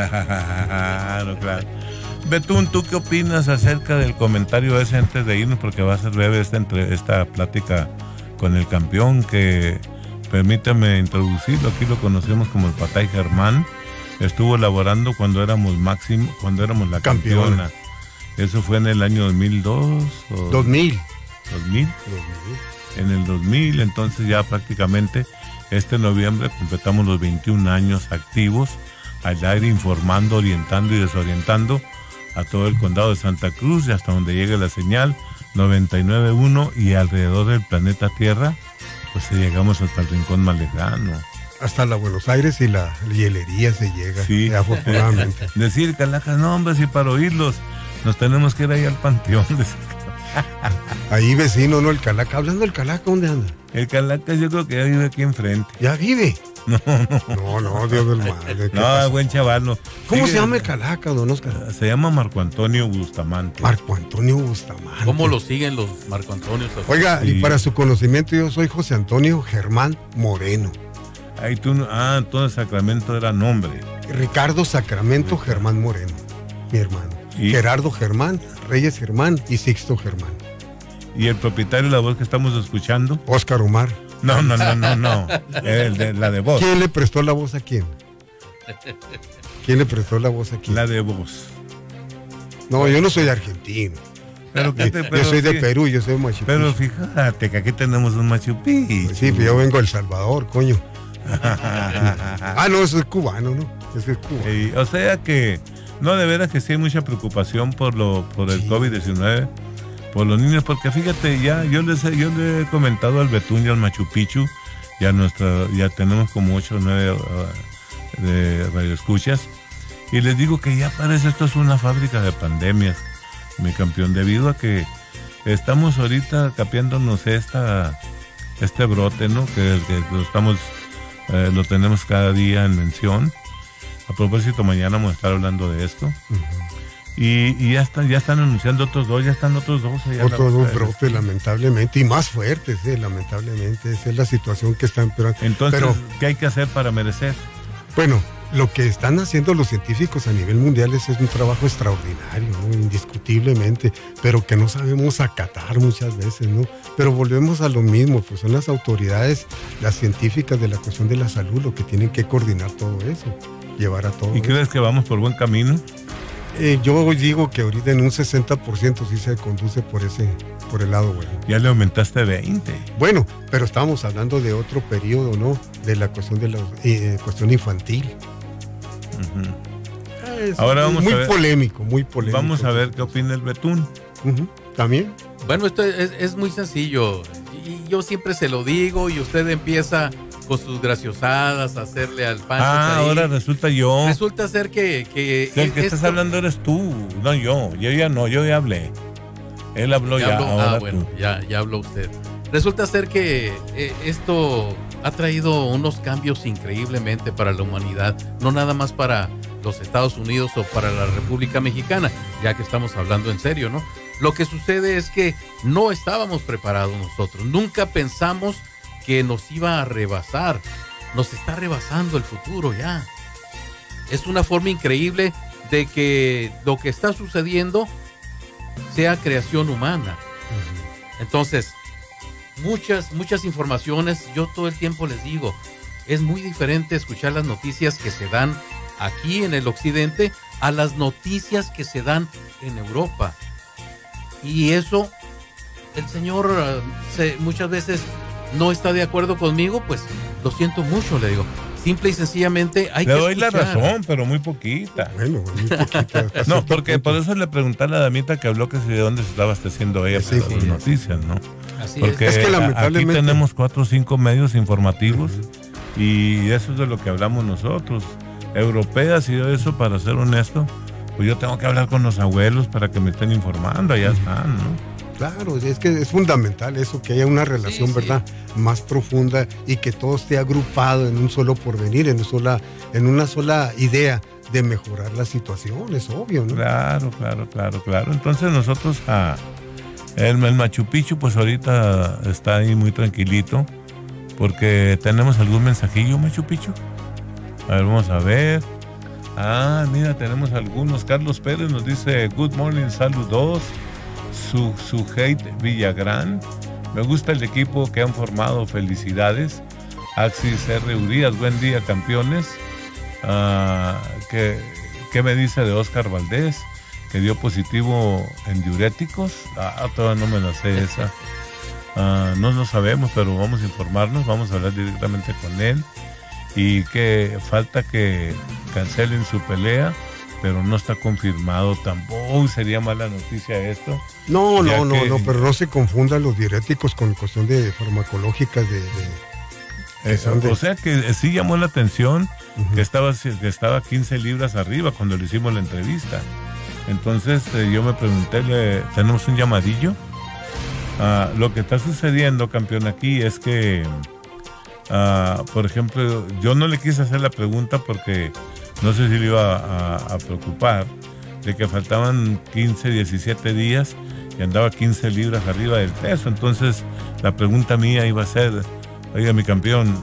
Claro. Betún, ¿tú qué opinas acerca del comentario ese antes de irnos? Porque va a ser breve esta plática con el campeón, que permítame introducirlo, aquí lo conocemos como el Patay Germán. Estuvo laborando cuando éramos la campeona. Eso fue en el año 2002. 2000. En el 2000, entonces ya prácticamente este noviembre completamos los 21 años activos al aire, informando, orientando y desorientando a todo el condado de Santa Cruz y hasta donde llegue la señal 99.1 y alrededor del planeta Tierra, pues llegamos hasta el rincón más lejano. Hasta la Buenos Aires y la hielería se llega, sí. Afortunadamente. Decir Calacas, no hombre, si para oírlos nos tenemos que ir ahí al panteón. Ahí vecino, ¿no? El Calaca. Hablando del Calaca, ¿dónde anda? El Calacas yo creo que ya vive aquí enfrente. ¿Ya vive? No, Dios del mal. No, buen chaval, no. ¿Cómo se llama el Calaca, don Oscar? Se llama Marco Antonio Bustamante. Marco Antonio Bustamante. ¿Cómo lo siguen los Marco Antonios? Oiga, sí. Y para su conocimiento, yo soy José Antonio Germán Moreno. Ahí tú, entonces Sacramento era nombre. Ricardo Sacramento Germán Moreno, mi hermano. ¿Y? Gerardo Germán, Reyes Germán y Sixto Germán. ¿Y el propietario de la voz que estamos escuchando? Oscar Omar. No. La de voz. ¿Quién le prestó la voz a quién? ¿Quién le prestó la voz a quién? La de voz. No, yo no soy argentino. Pero yo soy de Perú, yo soy Machu Picchu. Pero fíjate que aquí tenemos un Machu Picchu. Pues sí, pero yo vengo de El Salvador, coño. No, eso es cubano, ¿no? Eso es cubano. O sea que, no, de veras que sí hay mucha preocupación por el COVID-19, por los niños, porque fíjate, yo le he comentado al Betún y al Machu Picchu, ya tenemos como 8 o 9 de radioescuchas, y les digo que ya parece esto es una fábrica de pandemias, mi campeón, debido a que estamos ahorita capeándonos este brote, ¿no? Que lo tenemos cada día en mención. A propósito, mañana vamos a estar hablando de esto. Y ya están anunciando otros dos allá. Otros dos brotes, lamentablemente, y más fuertes, lamentablemente. Esa es la situación que está empeorando. Entonces, ¿qué hay que hacer para merecer? Bueno, lo que están haciendo los científicos a nivel mundial es un trabajo extraordinario, ¿no? Indiscutiblemente, pero que no sabemos acatar muchas veces, ¿no? Pero volvemos a lo mismo, pues son las autoridades, las científicas de la cuestión de la salud, lo que tienen que coordinar todo eso, llevar a todo. ¿Y crees que vamos por buen camino? Yo digo que ahorita en un 60% sí se conduce por el lado bueno. Ya le aumentaste 20. Bueno, pero estábamos hablando de otro periodo, ¿no? De la cuestión de la cuestión infantil. Ahora vamos muy polémico. Vamos a ver qué opina el Betún. ¿También? Bueno, esto es muy sencillo. Y yo siempre se lo digo y usted empieza con sus graciosadas a hacerle al Pancho. Ahora resulta yo. Resulta ser que el que estás hablando eres tú, no yo. Yo ya hablé. Él habló ya. Ahora bueno, ya habló usted. Resulta ser que esto ha traído unos cambios increíblemente para la humanidad, no nada más para los Estados Unidos o para la República Mexicana, ya que estamos hablando en serio, ¿no? Lo que sucede es que no estábamos preparados nosotros, nunca pensamos que nos iba a rebasar, nos está rebasando el futuro ya. Es una forma increíble de que lo que está sucediendo sea creación humana. Entonces, muchas informaciones, yo todo el tiempo les digo, es muy diferente escuchar las noticias que se dan aquí en el occidente a las noticias que se dan en Europa. Y eso, el señor muchas veces no está de acuerdo conmigo, pues lo siento mucho, le digo. Simple y sencillamente hay que escuchar. Le doy la razón, pero muy poquita. Bueno, muy poquita. No, porque por eso le pregunté a la damita que habló que de dónde se estaba abasteciendo ella para las noticias, ¿no? Así porque es que lamentablemente aquí tenemos 4 o 5 medios informativos y eso es de lo que hablamos nosotros. Europeas y eso, para ser honesto, pues yo tengo que hablar con los abuelos para que me estén informando, allá están, ¿no? Claro, es que es fundamental eso, que haya una relación, ¿verdad?, más profunda y que todo esté agrupado en un solo porvenir, en una sola idea de mejorar la situación, es obvio, ¿no? Claro. Entonces nosotros, el Machu Picchu, pues ahorita está ahí muy tranquilito, porque tenemos algún mensajillo, Machu Picchu. A ver, vamos a ver. Mira, tenemos algunos. Carlos Pérez nos dice, good morning, saludos. Su hate Villagrán. Me gusta el equipo que han formado, felicidades. Axis R. Urias, buen día, campeones. ¿Qué me dice de Oscar Valdés? Que dio positivo en diuréticos. Todavía no me la sé esa. No lo sabemos, pero vamos a informarnos, vamos a hablar directamente con él. Y que falta que cancelen su pelea pero no está confirmado tampoco. Sería mala noticia esto. No, pero no se confundan los diuréticos con cuestión de farmacológicas O sea que sí llamó la atención que estaba 15 libras arriba cuando le hicimos la entrevista. Entonces yo me pregunté, ¿tenemos un llamadillo? Lo que está sucediendo, campeón, aquí es que, por ejemplo, yo no le quise hacer la pregunta porque no sé si le iba a preocupar de que faltaban 15, 17 días y andaba 15 libras arriba del peso. Entonces la pregunta mía iba a ser, oiga, mi campeón,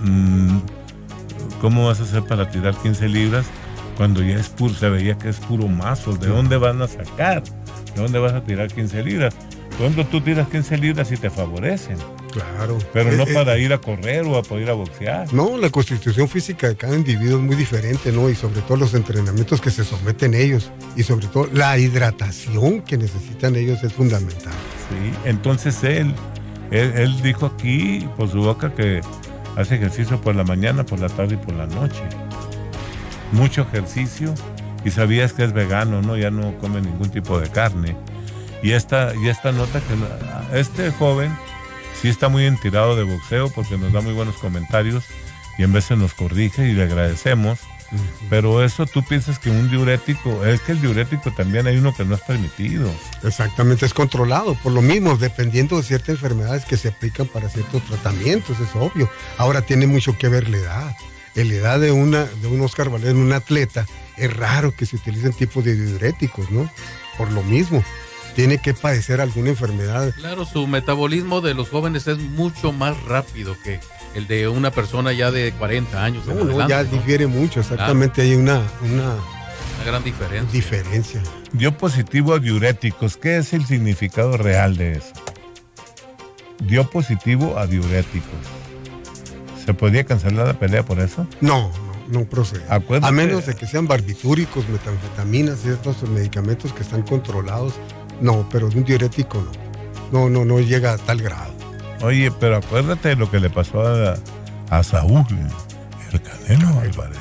¿cómo vas a hacer para tirar 15 libras cuando ya es puro, se veía que es puro mazo? ¿De dónde van a sacar? ¿De dónde vas a tirar 15 libras? Por ejemplo, tú tiras 15 libras y te favorecen. Claro. Pero no para ir a correr o para ir a boxear. No, la constitución física de cada individuo es muy diferente, ¿no? Y sobre todo los entrenamientos que se someten ellos. Y sobre todo la hidratación que necesitan ellos es fundamental. Sí, entonces él dijo aquí por su boca que hace ejercicio por la mañana, por la tarde y por la noche. Mucho ejercicio. Y sabías que es vegano, ¿no? Ya no come ningún tipo de carne. Y esta nota que este joven sí está muy enterado de boxeo porque nos da muy buenos comentarios y en veces nos corrige y le agradecemos. Pero eso tú piensas que un diurético, es que el diurético también hay uno que no es permitido. Exactamente, es controlado, por lo mismo, dependiendo de ciertas enfermedades que se aplican para ciertos tratamientos, es obvio. Ahora tiene mucho que ver la edad. En la edad de un Oscar Valdez, un atleta, es raro que se utilicen tipos de diuréticos, ¿no? Por lo mismo, tiene que padecer alguna enfermedad. Claro, su metabolismo de los jóvenes es mucho más rápido que el de una persona ya de 40 años. No, ya difiere mucho, exactamente, claro. Hay una gran diferencia. Dio positivo a diuréticos. ¿Qué es el significado real de eso? Dio positivo a diuréticos. ¿Se podía cancelar la pelea por eso? No procede. Acuérdate, a menos de que sean barbitúricos, metanfetaminas, ciertos medicamentos que están controlados. No, pero de un diurético no llega a tal grado. Oye, pero acuérdate de lo que le pasó a Saúl, el Canelo Álvarez.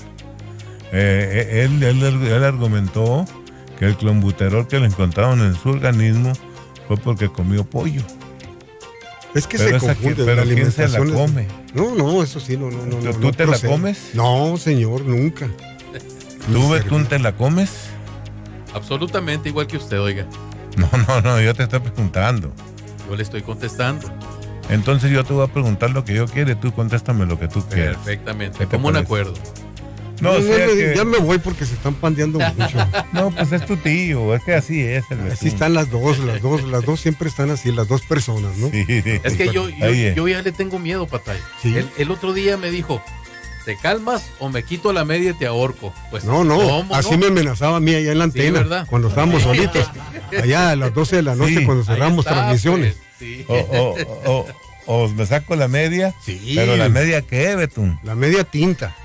Él argumentó que el clenbuterol que le encontraron en su organismo fue porque comió pollo. Es que pero se confunde. Pero ¿quién se la come? No, eso sí, no. ¿Tú te la comes? No, señor, nunca. ¿Tú, Betún, te la comes? Absolutamente igual que usted, oiga. No, yo te estoy preguntando. Yo le estoy contestando. Entonces yo te voy a preguntar lo que yo quiero y tú contéstame lo que tú quieres. Perfectamente, como un acuerdo. Ya me voy porque se están pandeando mucho. No, pues es tu tío, es que así es. Así están las dos siempre están así, las dos personas, ¿no? Sí. Es que yo ya le tengo miedo, Patay. ¿Sí? El otro día me dijo, ¿te calmas o me quito la media y te ahorco? Pues, no, así me amenazaba a mí allá en la antena, ¿verdad? Cuando estábamos solitos, allá a las 12 de la noche cuando cerramos transmisiones. Pues, sí. O me saco la media, pero ¿la media qué, Betún? La media tinta.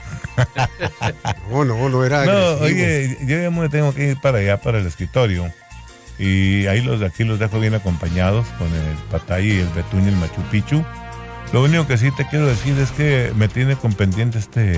No era agresivo. Oye, yo ya me tengo que ir para allá, para el escritorio. Y aquí los dejo bien acompañados con el Patay y el Betún y el Machu Picchu. Lo único que sí te quiero decir es que me tiene con pendiente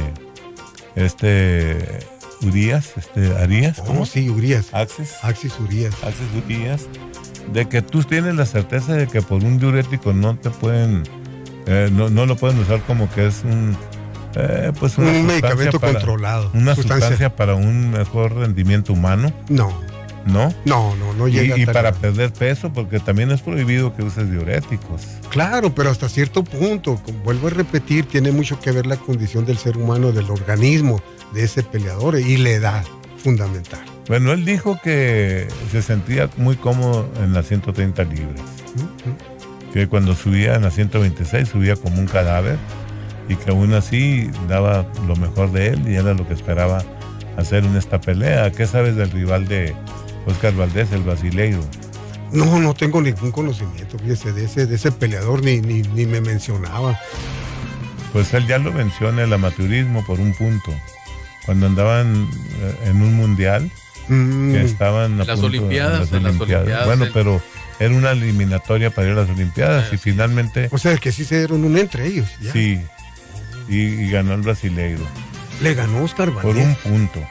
Arías. ¿Cómo? Sí, Urias. Axis Urias. De que tú tienes la certeza de que por un diurético no te pueden, no lo pueden usar como que es un medicamento controlado. Una sustancia para un mejor rendimiento humano. No llega y para perder peso, porque también es prohibido que uses diuréticos. Claro, pero hasta cierto punto, vuelvo a repetir, tiene mucho que ver la condición del ser humano, del organismo de ese peleador y la edad fundamental. Bueno, él dijo que se sentía muy cómodo en las 130 libras. Que cuando subía en las 126 subía como un cadáver y que aún así daba lo mejor de él y era lo que esperaba hacer en esta pelea. ¿Qué sabes del rival de Oscar Valdez, el brasileiro? No tengo ningún conocimiento, fíjese, de ese peleador, ni me mencionaba. Pues él ya lo venció en el amateurismo por un punto. Cuando andaban en un mundial, que estaban a las punto Olimpiadas. Bueno, pero era una eliminatoria para ir a las Olimpiadas y finalmente... O sea, que sí se dieron un entre ellos. Ya. Sí, y ganó el brasileiro. Le ganó Oscar Valdez. Por un punto.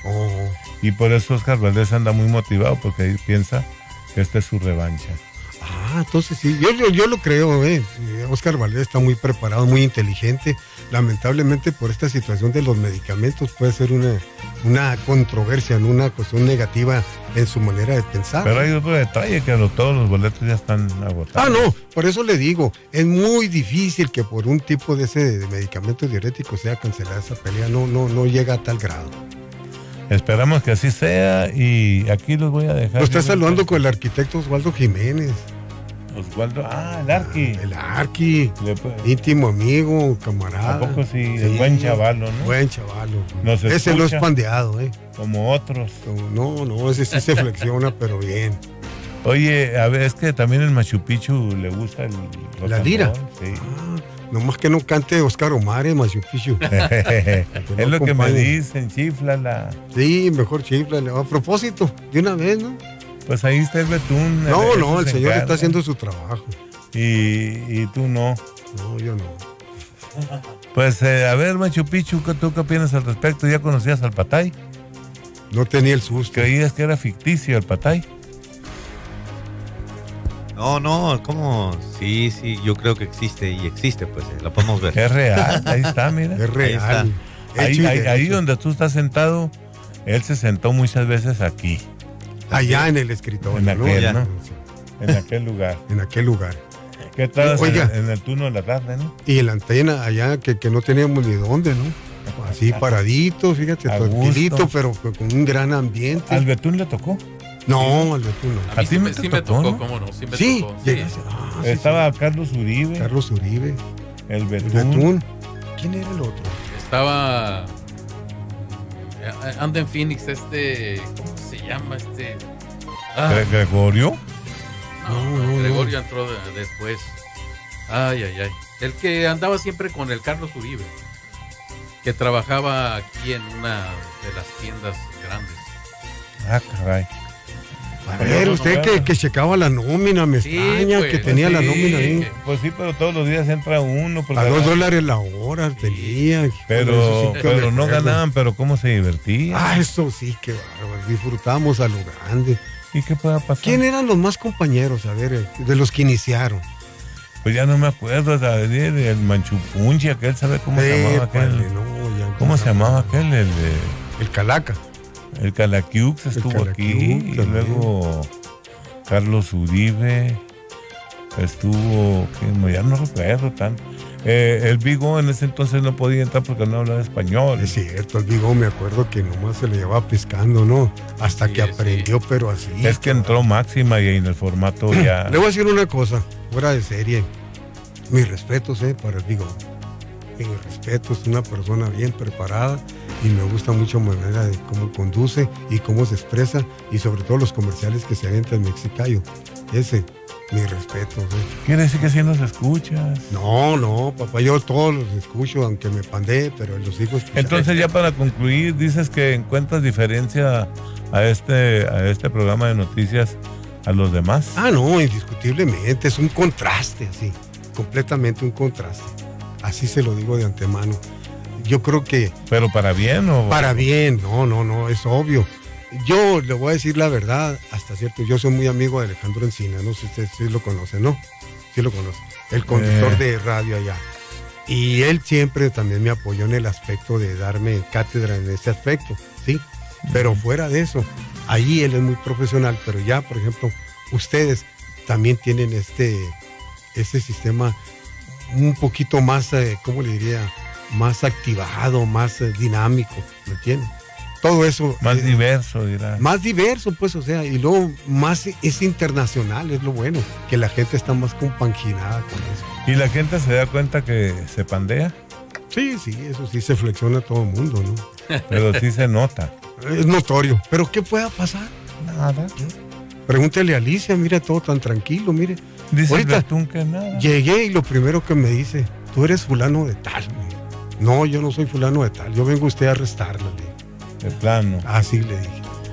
Y por eso Oscar Valdés anda muy motivado, porque ahí piensa que esta es su revancha. Entonces sí, yo lo creo, Oscar Valdés está muy preparado, muy inteligente. Lamentablemente por esta situación de los medicamentos puede ser una controversia, una cuestión negativa en su manera de pensar. Pero hay otro detalle, que todos los boletos ya están agotados. No, por eso le digo, es muy difícil que por un tipo de ese de medicamento diurético sea cancelada esa pelea, no llega a tal grado. Esperamos que así sea, y aquí los voy a dejar. Lo está saludando con el arquitecto Osvaldo Jiménez. Osvaldo, el Arqui. El Arqui, íntimo amigo, camarada. ¿A poco sí? Es buen chavalo, ¿no? Buen chavalo. Ese lo es pandeado, Como otros. No, ese sí se flexiona, pero bien. Oye, a ver, es que también el Machu Picchu le gusta la lira. Sí. Nomás que no cante Oscar Omar, Machu Picchu. Es lo que me dicen, chiflala. Sí, mejor chiflala. A propósito, de una vez, ¿no? Pues ahí está el Betún. No, el señor está haciendo su trabajo. Y tú no. No, yo no. Pues a ver, Machu Picchu, ¿tú qué opinas al respecto? ¿Ya conocías al Patay? No tenía el susto. ¿Creías que era ficticio el Patay? No, ¿cómo? Sí, yo creo que existe, pues, lo podemos ver. Es real, ahí está, mira. Es real. Ahí donde tú estás sentado, él se sentó muchas veces aquí. Allá en el escritorio, en aquel, ¿no? En aquel lugar. En aquel lugar. ¿Qué tal en el turno de la tarde, no? Y en la antena allá, que no teníamos ni dónde, ¿no? Así paradito, fíjate, tranquilito, pero con un gran ambiente. ¿Al Betún le tocó? No, al Betún no. A mí sí me tocó, ¿no? ¿Cómo no? Sí me tocó. Sí. Estaba Carlos Uribe. El Betún. ¿Quién era el otro? Estaba... anda en Phoenix, ¿cómo se llama ¿Gregorio? No, Gregorio entró después. Ay. El que andaba siempre con el Carlos Uribe, que trabajaba aquí en una de las tiendas grandes. Caray. A ver, usted que checaba la nómina, me extraña, pues, que tenía la nómina ahí. Pues sí, pero todos los días entra uno. A $2 la hora tenía. Pero no ganaban, pero cómo se divertían. Eso sí, qué bárbaro. Disfrutamos a lo grande. ¿Y qué pueda pasar? ¿Quién eran los más compañeros, a ver, de los que iniciaron? Pues ya no me acuerdo, el Manchupunchi, aquel, ¿sabe cómo se llamaba aquel? ¿Cómo se llamaba aquel? El Calaca. El Calaquiux estuvo aquí, y luego Carlos Uribe estuvo, ya no recuerdo tanto. El Vigo en ese entonces no podía entrar porque no hablaba español. Es cierto, el Vigo me acuerdo que nomás se le llevaba pescando, ¿no? Hasta que aprendió, pero así. Es que entró Máxima y en el formato ya... Le voy a decir una cosa, fuera de serie. Mis respetos, para el Vigo. Mis respetos, es una persona bien preparada y me gusta mucho la manera de cómo conduce y cómo se expresa, y sobre todo los comerciales que se avienta el Mexicayo. Mi respeto. ¿Quiere decir que sí nos escuchas? No, papá, yo todos los escucho, aunque me pandee, pero los hijos... Entonces, ya para concluir, dices que encuentras diferencia a este programa de noticias a los demás. No, indiscutiblemente, es un contraste, así, completamente un contraste. Así se lo digo de antemano. Yo creo que... ¿Pero para bien o...? Para bien, no, es obvio. Yo le voy a decir la verdad, hasta cierto, yo soy muy amigo de Alejandro Encina, no sé si usted sí lo conoce, ¿no? Sí lo conoce, el conductor de radio allá. Y él siempre también me apoyó en el aspecto de darme cátedra en ese aspecto, ¿sí? Pero fuera de eso, ahí él es muy profesional, pero ya, por ejemplo, ustedes también tienen este sistema un poquito más, ¿cómo le diría? Más activado, más dinámico, ¿me entiendes? Todo eso. Más diverso, dirá. Más diverso, pues, o sea, y luego más es internacional, es lo bueno, que la gente está más compaginada con eso. ¿Y la gente se da cuenta que se pandea? Sí, eso sí se flexiona todo el mundo, ¿no? Pero sí se nota. Es notorio. ¿Pero qué pueda pasar? Nada. Pregúntale a Alicia, mira, todo tan tranquilo, mire. Dice ahorita que nada. Llegué y lo primero que me dice, tú eres fulano de tal. No, yo no soy fulano de tal, yo vengo a usted a arrestarla. De plano. Así le dije.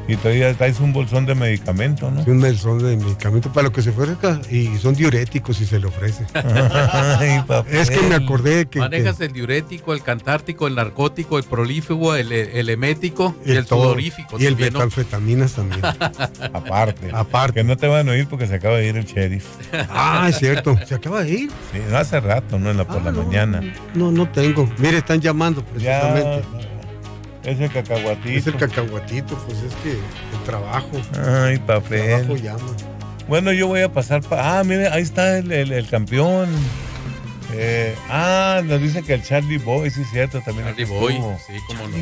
Y traes un bolsón de medicamento, ¿no? Sí, un bolsón de medicamento para lo que se ofrezca, y son diuréticos si se le ofrece. Ay, es que me acordé que... Manejas el diurético, el cantártico, el narcótico, el prolífico, el emético y el todo, sudorífico. Y el también, ¿no? metanfetaminas también. Aparte. Que no te van a oír porque se acaba de ir el sheriff. Ah, es cierto. ¿Se acaba de ir? Sí, no hace rato, ¿no? Por la mañana. No tengo. Mire, están llamando precisamente. Es el cacahuatito. Es el cacahuatito, pues es que el trabajo. Ay, papel. El trabajo llama. Bueno, yo voy a pasar mire, ahí está el campeón. Nos dice que el Charlie Boy, sí es cierto, también. Charlie Boy, sí, cómo no.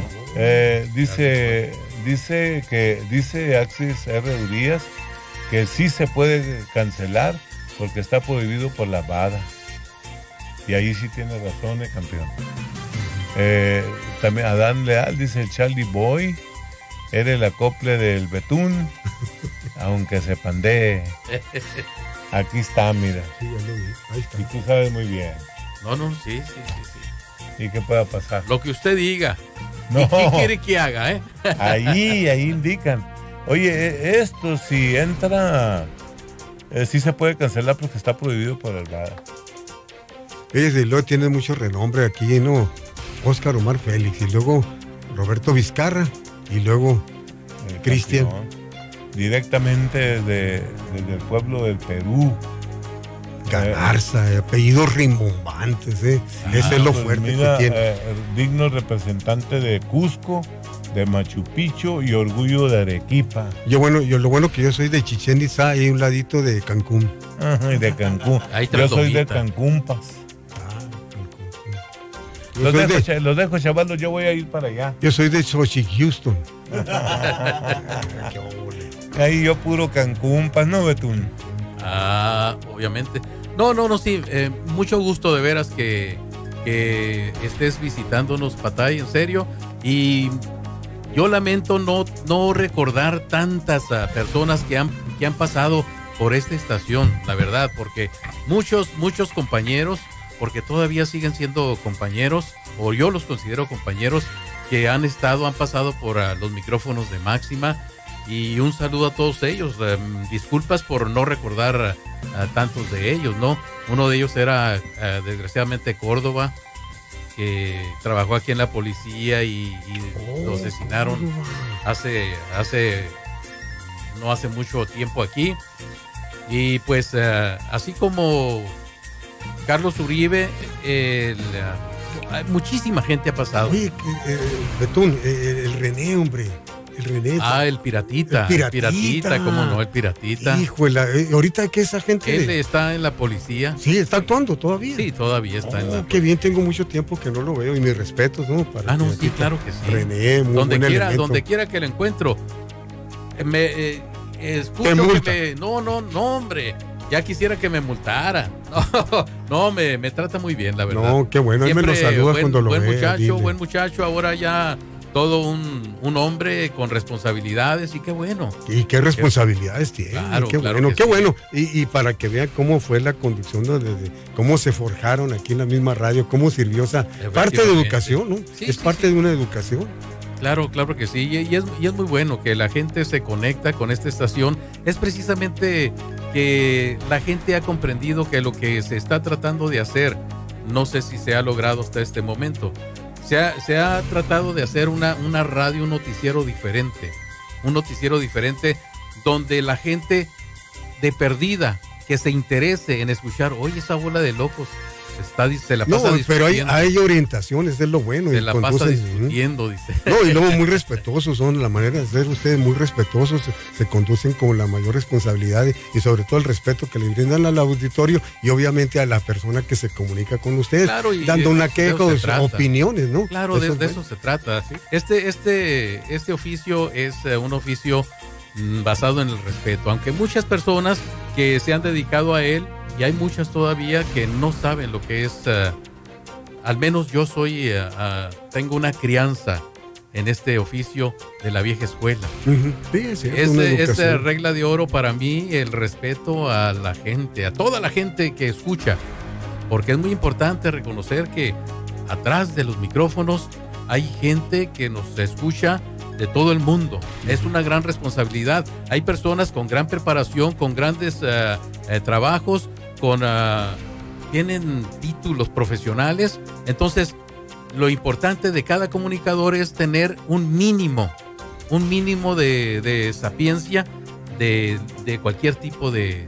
Dice Axis R. Urias que sí se puede cancelar porque está prohibido por la VADA. Y ahí sí tiene razón el campeón. También Adán Leal dice el Charlie Boy era el acople del betún, aunque se pandee. Aquí está, mira. Sí, ya lo vi. Ahí está. Y tú sabes muy bien. No, sí. ¿Y qué pueda pasar? Lo que usted diga. No. ¿Y qué quiere que haga, Ahí indican. Oye, esto si entra, sí se puede cancelar porque está prohibido por el VADA. Desde luego tiene mucho renombre aquí, ¿no? Óscar Omar Félix, y luego Roberto Vizcarra, y luego Cristian. Directamente desde el pueblo del Perú. Galarza, apellidos rimbombantes, Ese es lo fuerte mira, que tiene. Digno representante de Cusco, de Machu Picchu y orgullo de Arequipa. Lo bueno que yo soy de Chichén Itzá y un ladito de Cancún. Ajá, de Cancún. Yo soy de Cancún, Los dejo, chavalos, yo voy a ir para allá. Yo soy de Xochitl, Houston. Ahí yo puro Cancún, ¿no, Betún? Obviamente. No, sí. Mucho gusto de veras que estés visitándonos, Patay, en serio. Y yo lamento no recordar tantas personas que han pasado por esta estación, la verdad, porque muchos compañeros, porque todavía siguen siendo compañeros, o yo los considero compañeros, que han pasado por los micrófonos de Máxima, y un saludo a todos ellos. Disculpas por no recordar a tantos de ellos, ¿no? Uno de ellos era, desgraciadamente, Córdoba, que trabajó aquí en la policía y lo asesinaron no hace mucho tiempo aquí. Y pues, así como Carlos Uribe, muchísima gente ha pasado. Oye, Betún, el René, hombre. El René. El Piratita. El Piratita, ¿cómo no? El Piratita. Híjole, ahorita que esa gente... Él está en la policía. Sí, está actuando todavía. Sí, todavía está en la... Qué bien, tengo mucho tiempo que no lo veo, y mis respetos, ¿no? Sí, claro que sí. René, muy buen elemento. Donde quiera que lo encuentro, escucho que no, hombre, ya quisiera que me multara. No, me trata muy bien, la verdad. No, qué bueno, él me lo saluda cuando lo ve. Buen muchacho, ahora ya todo un hombre con responsabilidades, y qué bueno. Y qué responsabilidades tiene. Claro, qué claro bueno, que qué bueno. Y para que vean cómo fue la conducción, cómo se forjaron aquí en la misma radio, cómo sirvió esa parte de educación, ¿no? Es parte de una educación. Claro que sí, y es muy bueno que la gente se conecta con esta estación. Es precisamente que la gente ha comprendido que lo que se está tratando de hacer, no sé si se ha logrado hasta este momento, se ha tratado de hacer una radio, un noticiero diferente donde la gente de perdida que se interese en escuchar, oye, esa bola de locos se la pasa discutiendo. Pero hay orientaciones, es lo bueno. Se la pasa discutiendo, dice. No, y luego muy respetuosos son, la manera de ser ustedes muy respetuosos, se conducen con la mayor responsabilidad y sobre todo el respeto que le brindan al auditorio y obviamente a la persona que se comunica con ustedes, dando una queja o opiniones, ¿no? Claro, de eso se trata. ¿Sí? Este oficio es un oficio basado en el respeto, aunque muchas personas que se han dedicado a él, y hay muchas todavía que no saben lo que es, al menos yo tengo una crianza en este oficio de la vieja escuela. Sí, es regla de oro para mí el respeto a la gente, a toda la gente que escucha, porque es muy importante reconocer que atrás de los micrófonos hay gente que nos escucha de todo el mundo. Es una gran responsabilidad. Hay personas con gran preparación, con grandes trabajos, tienen títulos profesionales. Entonces, lo importante de cada comunicador es tener un mínimo de sapiencia de cualquier tipo de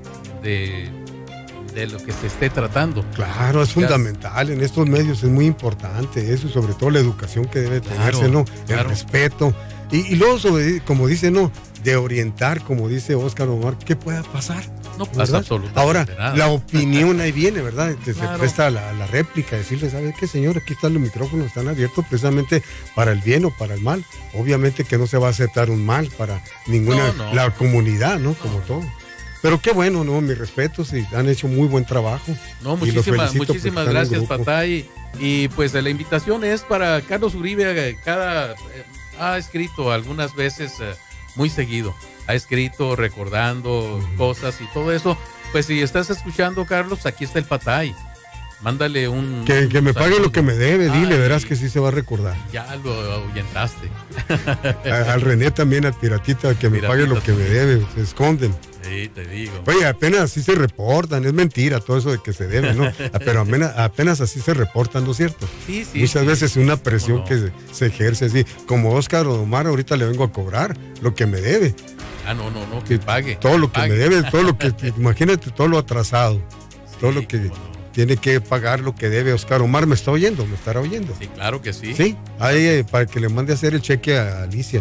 lo que se esté tratando. Claro, es fundamental en estos medios, es muy importante eso, sobre todo la educación que debe tenerse, ¿no? El respeto. Y luego, como dice, ¿no? De orientar, como dice Óscar Omar, ¿qué pueda pasar? No pasa absolutamente Ahora, nada. la opinión ahí viene, ¿verdad? Que Claro. se presta la réplica, decirle, ¿sabe qué, señor? Aquí están los micrófonos, están abiertos precisamente para el bien o para el mal. Obviamente que no se va a aceptar un mal para ninguna, la comunidad, ¿no? Como todo. Pero qué bueno, ¿no? Mis respetos, y han hecho muy buen trabajo. No, Y los felicito porque muchísimas están en gracias, grupo. Patay. Y pues la invitación es para Carlos Uribe. Ha escrito algunas veces, muy seguido. Ha escrito recordando cosas y todo eso. Pues si estás escuchando, Carlos, aquí está el Patay. Mándale un... Que me pague lo que me debe, dile, Ay, verás que sí se va a recordar. Ya lo ahuyentaste. Al René también, al Piratita, que me pague lo que me debe, se esconden. Sí, te digo. Oye, apenas así se reportan, es mentira todo eso de que se debe, ¿no? Pero apenas así se reportan, ¿no es cierto? Sí, sí. Muchas sí. veces una presión que se ejerce así. Como Óscar Omar, ahorita le vengo a cobrar lo que me debe. Ah, no, que pague. Todo lo que me debe, todo lo que, imagínate, todo lo atrasado, todo lo que tiene que pagar lo que debe. Óscar Omar me está oyendo, me estará oyendo. Sí, claro que sí. Sí, ahí para que le mande a hacer el cheque a Alicia.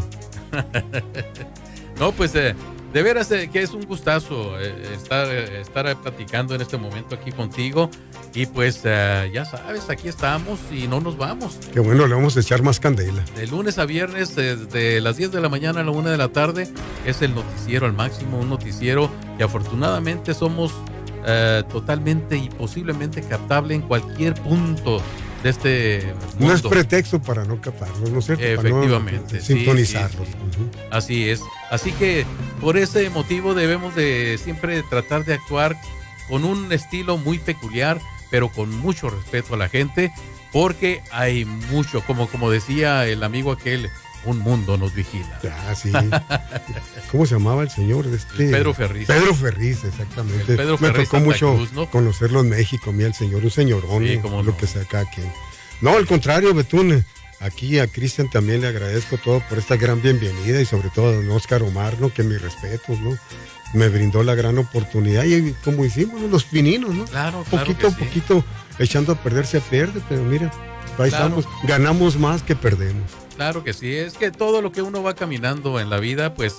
No, pues de veras que es un gustazo estar platicando en este momento aquí contigo. Y pues ya sabes, aquí estamos y no nos vamos. Qué bueno, le vamos a echar más candela. De lunes a viernes, de las 10 de la mañana a la 1 de la tarde, es el noticiero al máximo, un noticiero que afortunadamente somos totalmente y posiblemente captable en cualquier punto de este mundo. No es pretexto para no captarlos, ¿no es cierto? Efectivamente. Para no sintonizarlos. Sí. Así es. Así que por ese motivo debemos de siempre tratar de actuar con un estilo muy peculiar, pero con mucho respeto a la gente, porque hay mucho, como decía el amigo aquel, un mundo nos vigila. Ah, sí. ¿Cómo se llamaba el señor? Pedro Ferriz. Pedro Ferriz, exactamente. Pedro Me Ferriz tocó Santa mucho Cruz, ¿no? conocerlo en México, a mí el señor, un señorón, Sí, ¿no? cómo Lo no. que sea cada quien. No, al contrario, Betún, aquí a Cristian también le agradezco todo por esta gran bienvenida, y sobre todo a don Óscar Omar, ¿no? Que mis respetos, ¿no? Me brindó la gran oportunidad, y como hicimos, ¿no? Los pininos, ¿no? Claro, Poquito a que sí. poquito, echando a perder se pierde, pero mira, ahí Claro. estamos, ganamos más que perdemos. Claro que sí, es que todo lo que uno va caminando en la vida, pues,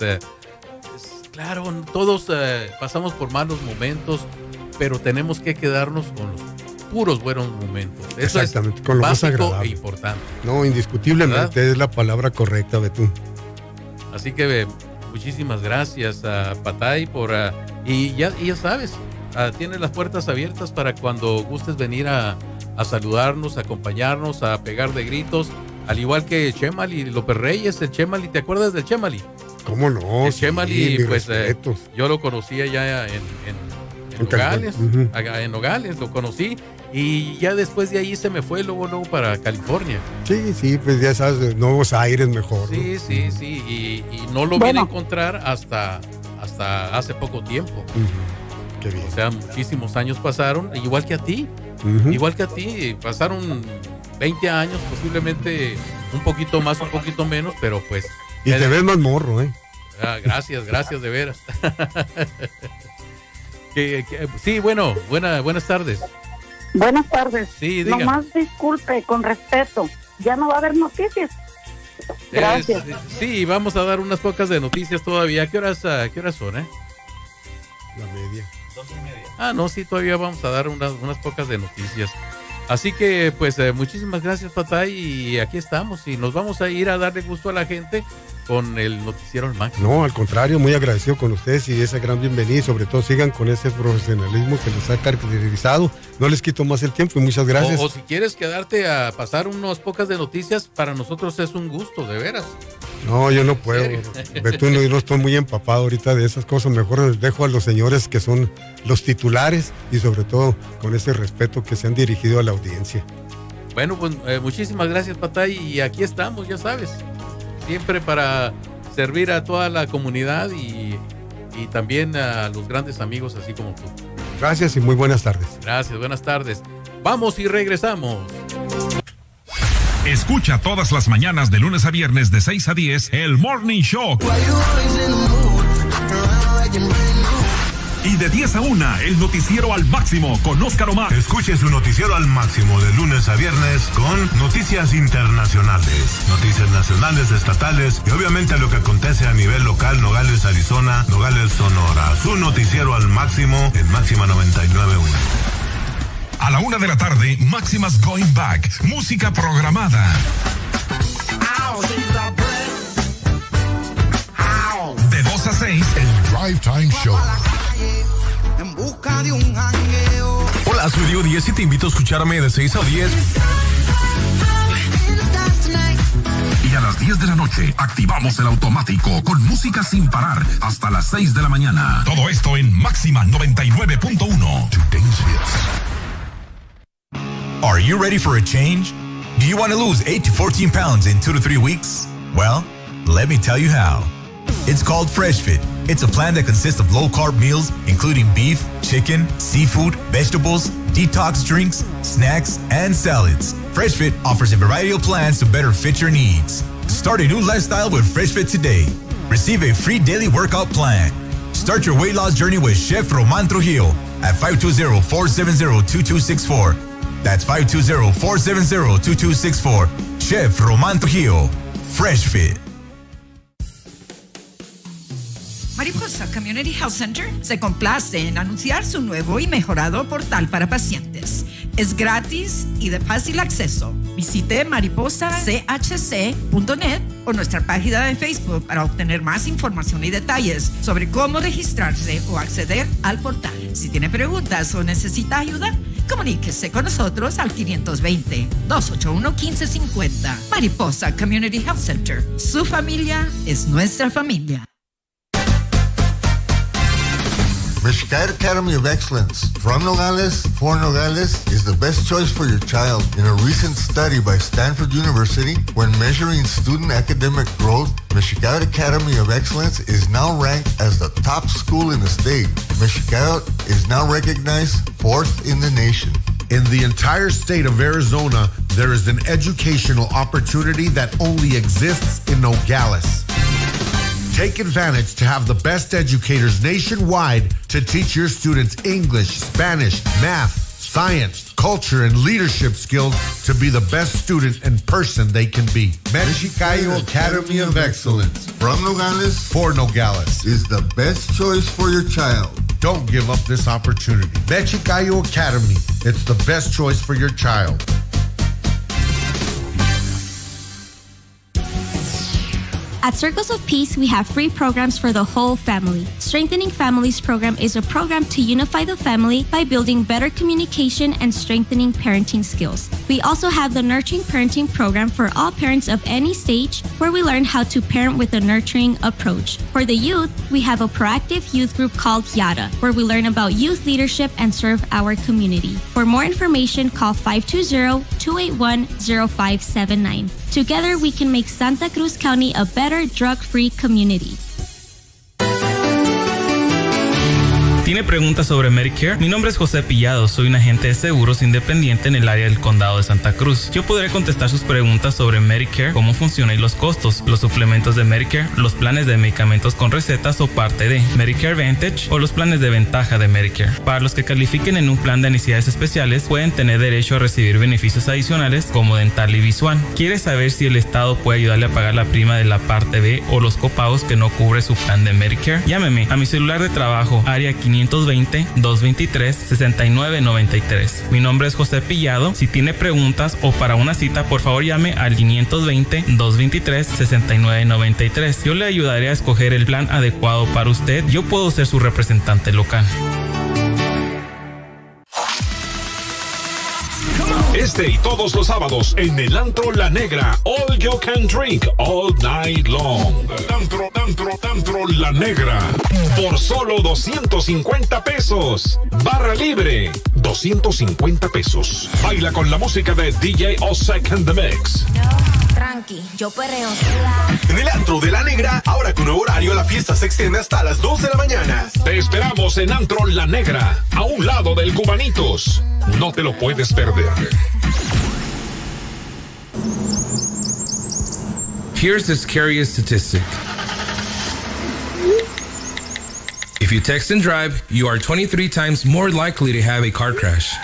claro, todos pasamos por malos momentos, pero tenemos que quedarnos con los puros buenos momentos. Eso Exactamente, es con lo más básico agradable. e importante. No, indiscutiblemente ¿Verdad? es la palabra correcta, Betún. Así que muchísimas gracias a Patay y ya sabes, tienes las puertas abiertas para cuando gustes venir a saludarnos, a acompañarnos, a pegar de gritos, al igual que Chemali López Reyes. El Chemali, ¿te acuerdas del Chemali? ¿Cómo no? El Sí, Chemali, mis pues respetos. yo lo conocí allá en Nogales, en Nogales lo conocí, y ya después de ahí se me fue luego para California. Sí, pues ya sabes, nuevos aires mejor. ¿no? Sí, y no lo vine a encontrar hasta hace poco tiempo. Qué bien. O sea, muchísimos años pasaron, igual que a ti. Igual que a ti, pasaron 20 años, posiblemente un poquito más, un poquito menos, pero pues... Y te ves más morro, ¿eh? Gracias de veras. Sí, bueno, buenas tardes. Buenas tardes. Sí, diga. Nomás disculpe, con respeto. ¿Ya no va a haber noticias? Gracias. Sí, vamos a dar unas pocas de noticias todavía. ¿Qué horas son, La media. 2:30. Ah, no, sí, todavía vamos a dar unas pocas de noticias. Así que, pues, muchísimas gracias, Patay, y aquí estamos. Y nos vamos a ir a darle gusto a la gente con el noticiero al máximo. No, al contrario, muy agradecido con ustedes y esa gran bienvenida, y sobre todo sigan con ese profesionalismo que les ha caracterizado. No les quito más el tiempo y muchas gracias. O si quieres quedarte a pasar unas pocas de noticias, para nosotros es un gusto, de veras. No, yo no puedo. Betún, yo no estoy muy empapado ahorita de esas cosas. Mejor les dejo a los señores que son los titulares, y sobre todo con ese respeto que se han dirigido a la audiencia. Bueno, pues muchísimas gracias, Patay, y aquí estamos, ya sabes. siempre para servir a toda la comunidad y también a los grandes amigos así como tú. Gracias y muy buenas tardes. Gracias, buenas tardes. Vamos y regresamos. Escucha todas las mañanas de lunes a viernes de 6 a 10 el Morning Show. Y de 10 a 1 el noticiero al máximo con Óscar Omar. Escuche su noticiero al máximo de lunes a viernes con noticias internacionales, noticias nacionales, estatales y obviamente lo que acontece a nivel local, Nogales, Arizona, Nogales, Sonora. Su noticiero al máximo en Máxima 99.1. A la 1 de la tarde, Máximas Going Back, música programada. De 2 a 6, el Drive Time Show. En busca de un jangueo. Hola, soy Diego 10 y te invito a escucharme de 6 a 10. Y a las 10 de la noche activamos el automático con música sin parar hasta las 6 de la mañana. Todo esto en Máxima 99.1. Are you ready for a change? Do you want to lose 8 to 14 pounds in 2 to 3 weeks? Well, let me tell you how. It's called FreshFit. It's a plan that consists of low-carb meals, including beef, chicken, seafood, vegetables, detox drinks, snacks, and salads. FreshFit offers a variety of plans to better fit your needs. Start a new lifestyle with FreshFit today. Receive a free daily workout plan. Start your weight loss journey with Chef Roman Trujillo at 520-470-2264. That's 520-470-2264. Chef Roman Trujillo. FreshFit. Mariposa Community Health Center se complace en anunciar su nuevo y mejorado portal para pacientes. Es gratis y de fácil acceso. Visite mariposachc.net o nuestra página de Facebook para obtener más información y detalles sobre cómo registrarse o acceder al portal. Si tiene preguntas o necesita ayuda, comuníquese con nosotros al 520-281-1550. Mariposa Community Health Center. Su familia es nuestra familia. Mexicali Academy of Excellence from Nogales, for Nogales, is the best choice for your child. In a recent study by Stanford University, when measuring student academic growth, Mexicali Academy of Excellence is now ranked as the top school in the state. Mexicali is now recognized 4th in the nation. In the entire state of Arizona, there is an educational opportunity that only exists in Nogales. Take advantage to have the best educators nationwide to teach your students English, Spanish, math, science, culture, and leadership skills to be the best student and person they can be. Mexicali Academy of Excellence. From Nogales, for Nogales, is the best choice for your child. Don't give up this opportunity. Mexicali Academy. It's the best choice for your child. At Circles of Peace, we have free programs for the whole family. Strengthening Families program is a program to unify the family by building better communication and strengthening parenting skills. We also have the Nurturing Parenting program for all parents of any stage, where we learn how to parent with a nurturing approach. For the youth, we have a proactive youth group called YADA, where we learn about youth leadership and serve our community. For more information, call 520-281-0579. Together, we can make Santa Cruz County a better drug-free community. ¿Tiene preguntas sobre Medicare? Mi nombre es José Pillado, soy un agente de seguros independiente en el área del condado de Santa Cruz. Yo podré contestar sus preguntas sobre Medicare, cómo funciona y los costos, los suplementos de Medicare, los planes de medicamentos con recetas o parte de Medicare Advantage o los planes de ventaja de Medicare. Para los que califiquen en un plan de necesidades especiales, pueden tener derecho a recibir beneficios adicionales como dental y visual. ¿Quiere saber si el Estado puede ayudarle a pagar la prima de la parte B o los copagos que no cubre su plan de Medicare? Llámeme a mi celular de trabajo, área 520-223-6993. Mi nombre es José Pillado. Si tiene preguntas o para una cita, por favor llame al 520-223-6993. Yo le ayudaré a escoger el plan adecuado para usted. Yo puedo ser su representante local. Este y todos los sábados en el Antro La Negra, All You Can Drink, All Night Long. Antro La Negra, por solo 250 pesos. Barra libre, 250 pesos. Baila con la música de DJ Osek and the Mix. Tranqui, yo perreo. En el Antro de la Negra, ahora con nuevo horario, la fiesta se extiende hasta las 2 de la mañana. Te esperamos en Antro La Negra, a un lado del Cubanitos. No te lo puedes perder. Here's the scariest statistic. If you text and drive, you are 23 times more likely to have a car crash.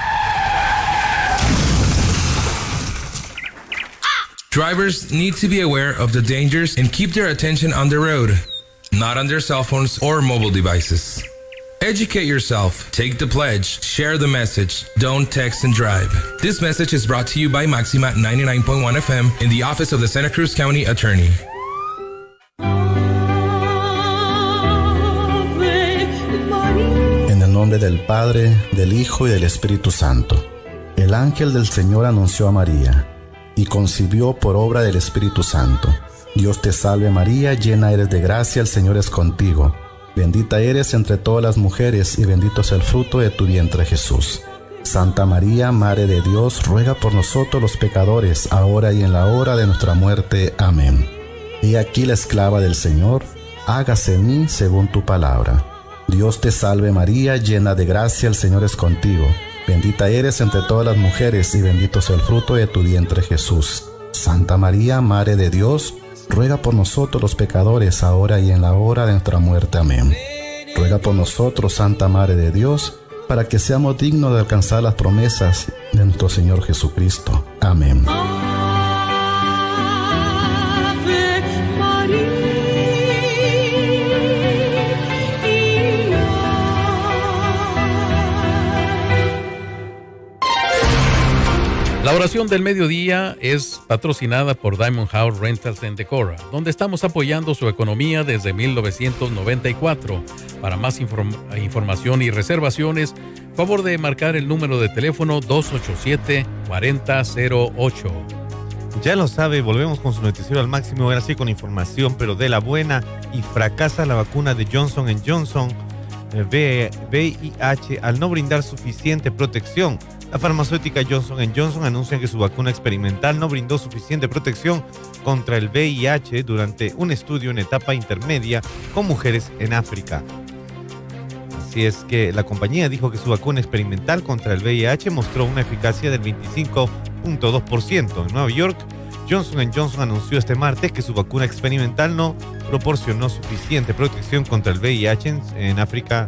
Drivers need to be aware of the dangers and keep their attention on the road, not on their cell phones or mobile devices. Educate yourself, take the pledge, share the message, don't text and drive. This message is brought to you by Maxima 99.1 FM in the office of the Santa Cruz County Attorney. En el nombre del Padre, del Hijo y del Espíritu Santo. El ángel del Señor anunció a María, y concibió por obra del Espíritu Santo. Dios te salve María, llena eres de gracia, el Señor es contigo. Bendita eres entre todas las mujeres, y bendito es el fruto de tu vientre Jesús. Santa María, Madre de Dios, ruega por nosotros los pecadores, ahora y en la hora de nuestra muerte. Amén. He aquí la esclava del Señor, hágase en mí según tu palabra. Dios te salve María, llena de gracia, el Señor es contigo. Bendita eres entre todas las mujeres, y bendito es el fruto de tu vientre Jesús. Santa María, Madre de Dios, ruega por nosotros los pecadores, ahora y en la hora de nuestra muerte. Amén. Ruega por nosotros, Santa Madre de Dios, para que seamos dignos de alcanzar las promesas de nuestro Señor Jesucristo. Amén. La oración del mediodía es patrocinada por Diamond House Rentals and Decora, donde estamos apoyando su economía desde 1994. Para más información y reservaciones, favor de marcar el número de teléfono 287-4008. Ya lo sabe, volvemos con su noticiero al máximo, ahora sí con información, pero de la buena, y fracasa la vacuna de Johnson & Johnson VIH al no brindar suficiente protección. La farmacéutica Johnson & Johnson anuncia que su vacuna experimental no brindó suficiente protección contra el VIH durante un estudio en etapa intermedia con mujeres en África. Así es que la compañía dijo que su vacuna experimental contra el VIH mostró una eficacia del 25.2%. En Nueva York, Johnson & Johnson anunció este martes que su vacuna experimental no proporcionó suficiente protección contra el VIH en África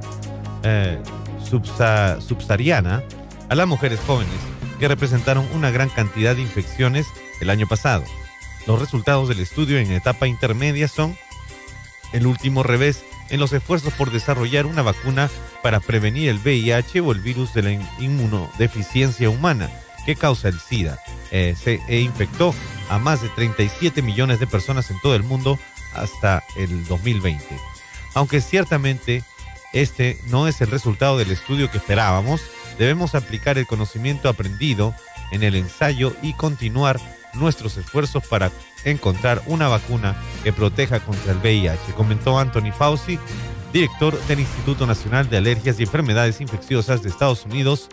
subsahariana a las mujeres jóvenes, que representaron una gran cantidad de infecciones el año pasado. Los resultados del estudio en etapa intermedia son el último revés en los esfuerzos por desarrollar una vacuna para prevenir el VIH o el virus de la inmunodeficiencia humana que causa el SIDA. Se infectó a más de 37 millones de personas en todo el mundo hasta el 2020. Aunque ciertamente este no es el resultado del estudio que esperábamos, debemos aplicar el conocimiento aprendido en el ensayo y continuar nuestros esfuerzos para encontrar una vacuna que proteja contra el VIH, comentó Anthony Fauci, director del Instituto Nacional de Alergias y Enfermedades Infecciosas de Estados Unidos,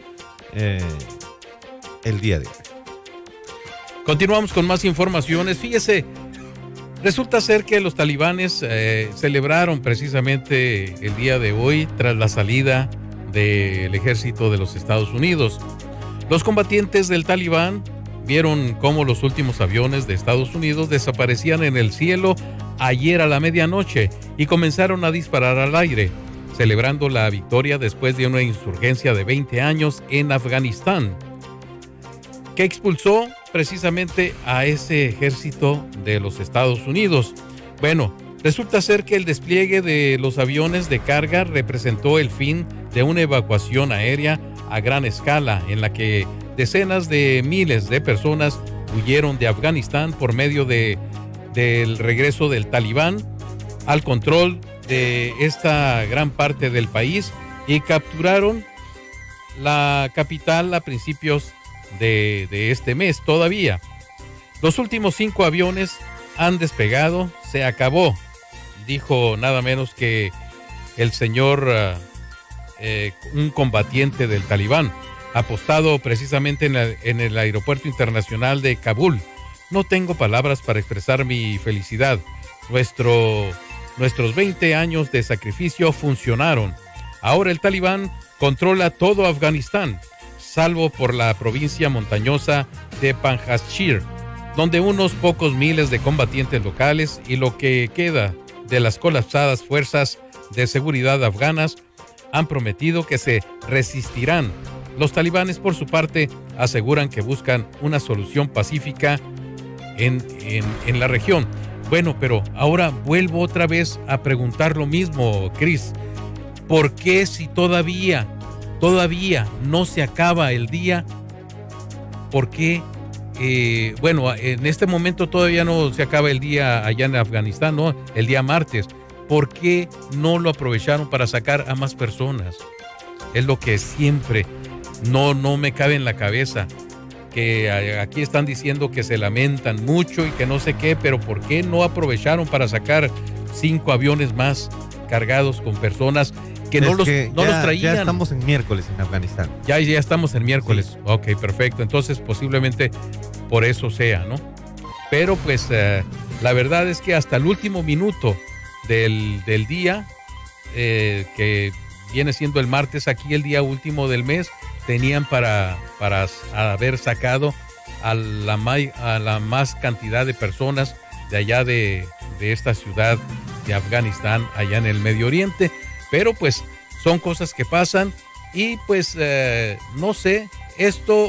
el día de hoy. Continuamos con más informaciones. Fíjese, resulta ser que los talibanes celebraron precisamente el día de hoy tras la salida del ejército de los Estados Unidos. Los combatientes del Talibán vieron cómo los últimos aviones de Estados Unidos desaparecían en el cielo ayer a la medianoche y comenzaron a disparar al aire, celebrando la victoria después de una insurgencia de 20 años en Afganistán, que expulsó precisamente a ese ejército de los Estados Unidos. Bueno, resulta ser que el despliegue de los aviones de carga representó el fin de una evacuación aérea a gran escala en la que decenas de miles de personas huyeron de Afganistán por medio del regreso del Talibán al control de esta gran parte del país y capturaron la capital a principios de este mes todavía. Los últimos 5 aviones han despegado, se acabó, dijo nada menos que el señor, un combatiente del Talibán, apostado precisamente en el aeropuerto internacional de Kabul, No tengo palabras para expresar mi felicidad. Nuestros 20 años de sacrificio funcionaron. Ahora el Talibán controla todo Afganistán, salvo por la provincia montañosa de Panjshir, donde unos pocos miles de combatientes locales y lo que queda de las colapsadas fuerzas de seguridad afganas han prometido que se resistirán. Los talibanes, por su parte, aseguran que buscan una solución pacífica en la región. Bueno, pero ahora vuelvo otra vez a preguntar lo mismo, Chris. ¿Por qué si todavía no se acaba el día? ¿Por qué? Bueno, en este momento todavía no se acaba el día allá en Afganistán, ¿no? El día martes. ¿Por qué no lo aprovecharon para sacar a más personas? Es lo que siempre no me cabe en la cabeza. Que aquí están diciendo que se lamentan mucho y que no sé qué, pero ¿por qué no aprovecharon para sacar 5 aviones más cargados con personas que no los traían? Ya estamos en miércoles en Afganistán. Ya estamos en miércoles. Sí. Ok, perfecto. Entonces posiblemente por eso sea, ¿no? Pero pues la verdad es que hasta el último minuto del día, que viene siendo el martes, aquí el día último del mes, tenían para haber sacado a la más cantidad de personas de allá de esta ciudad de Afganistán, allá en el Medio Oriente. Pero pues son cosas que pasan y pues no sé, esto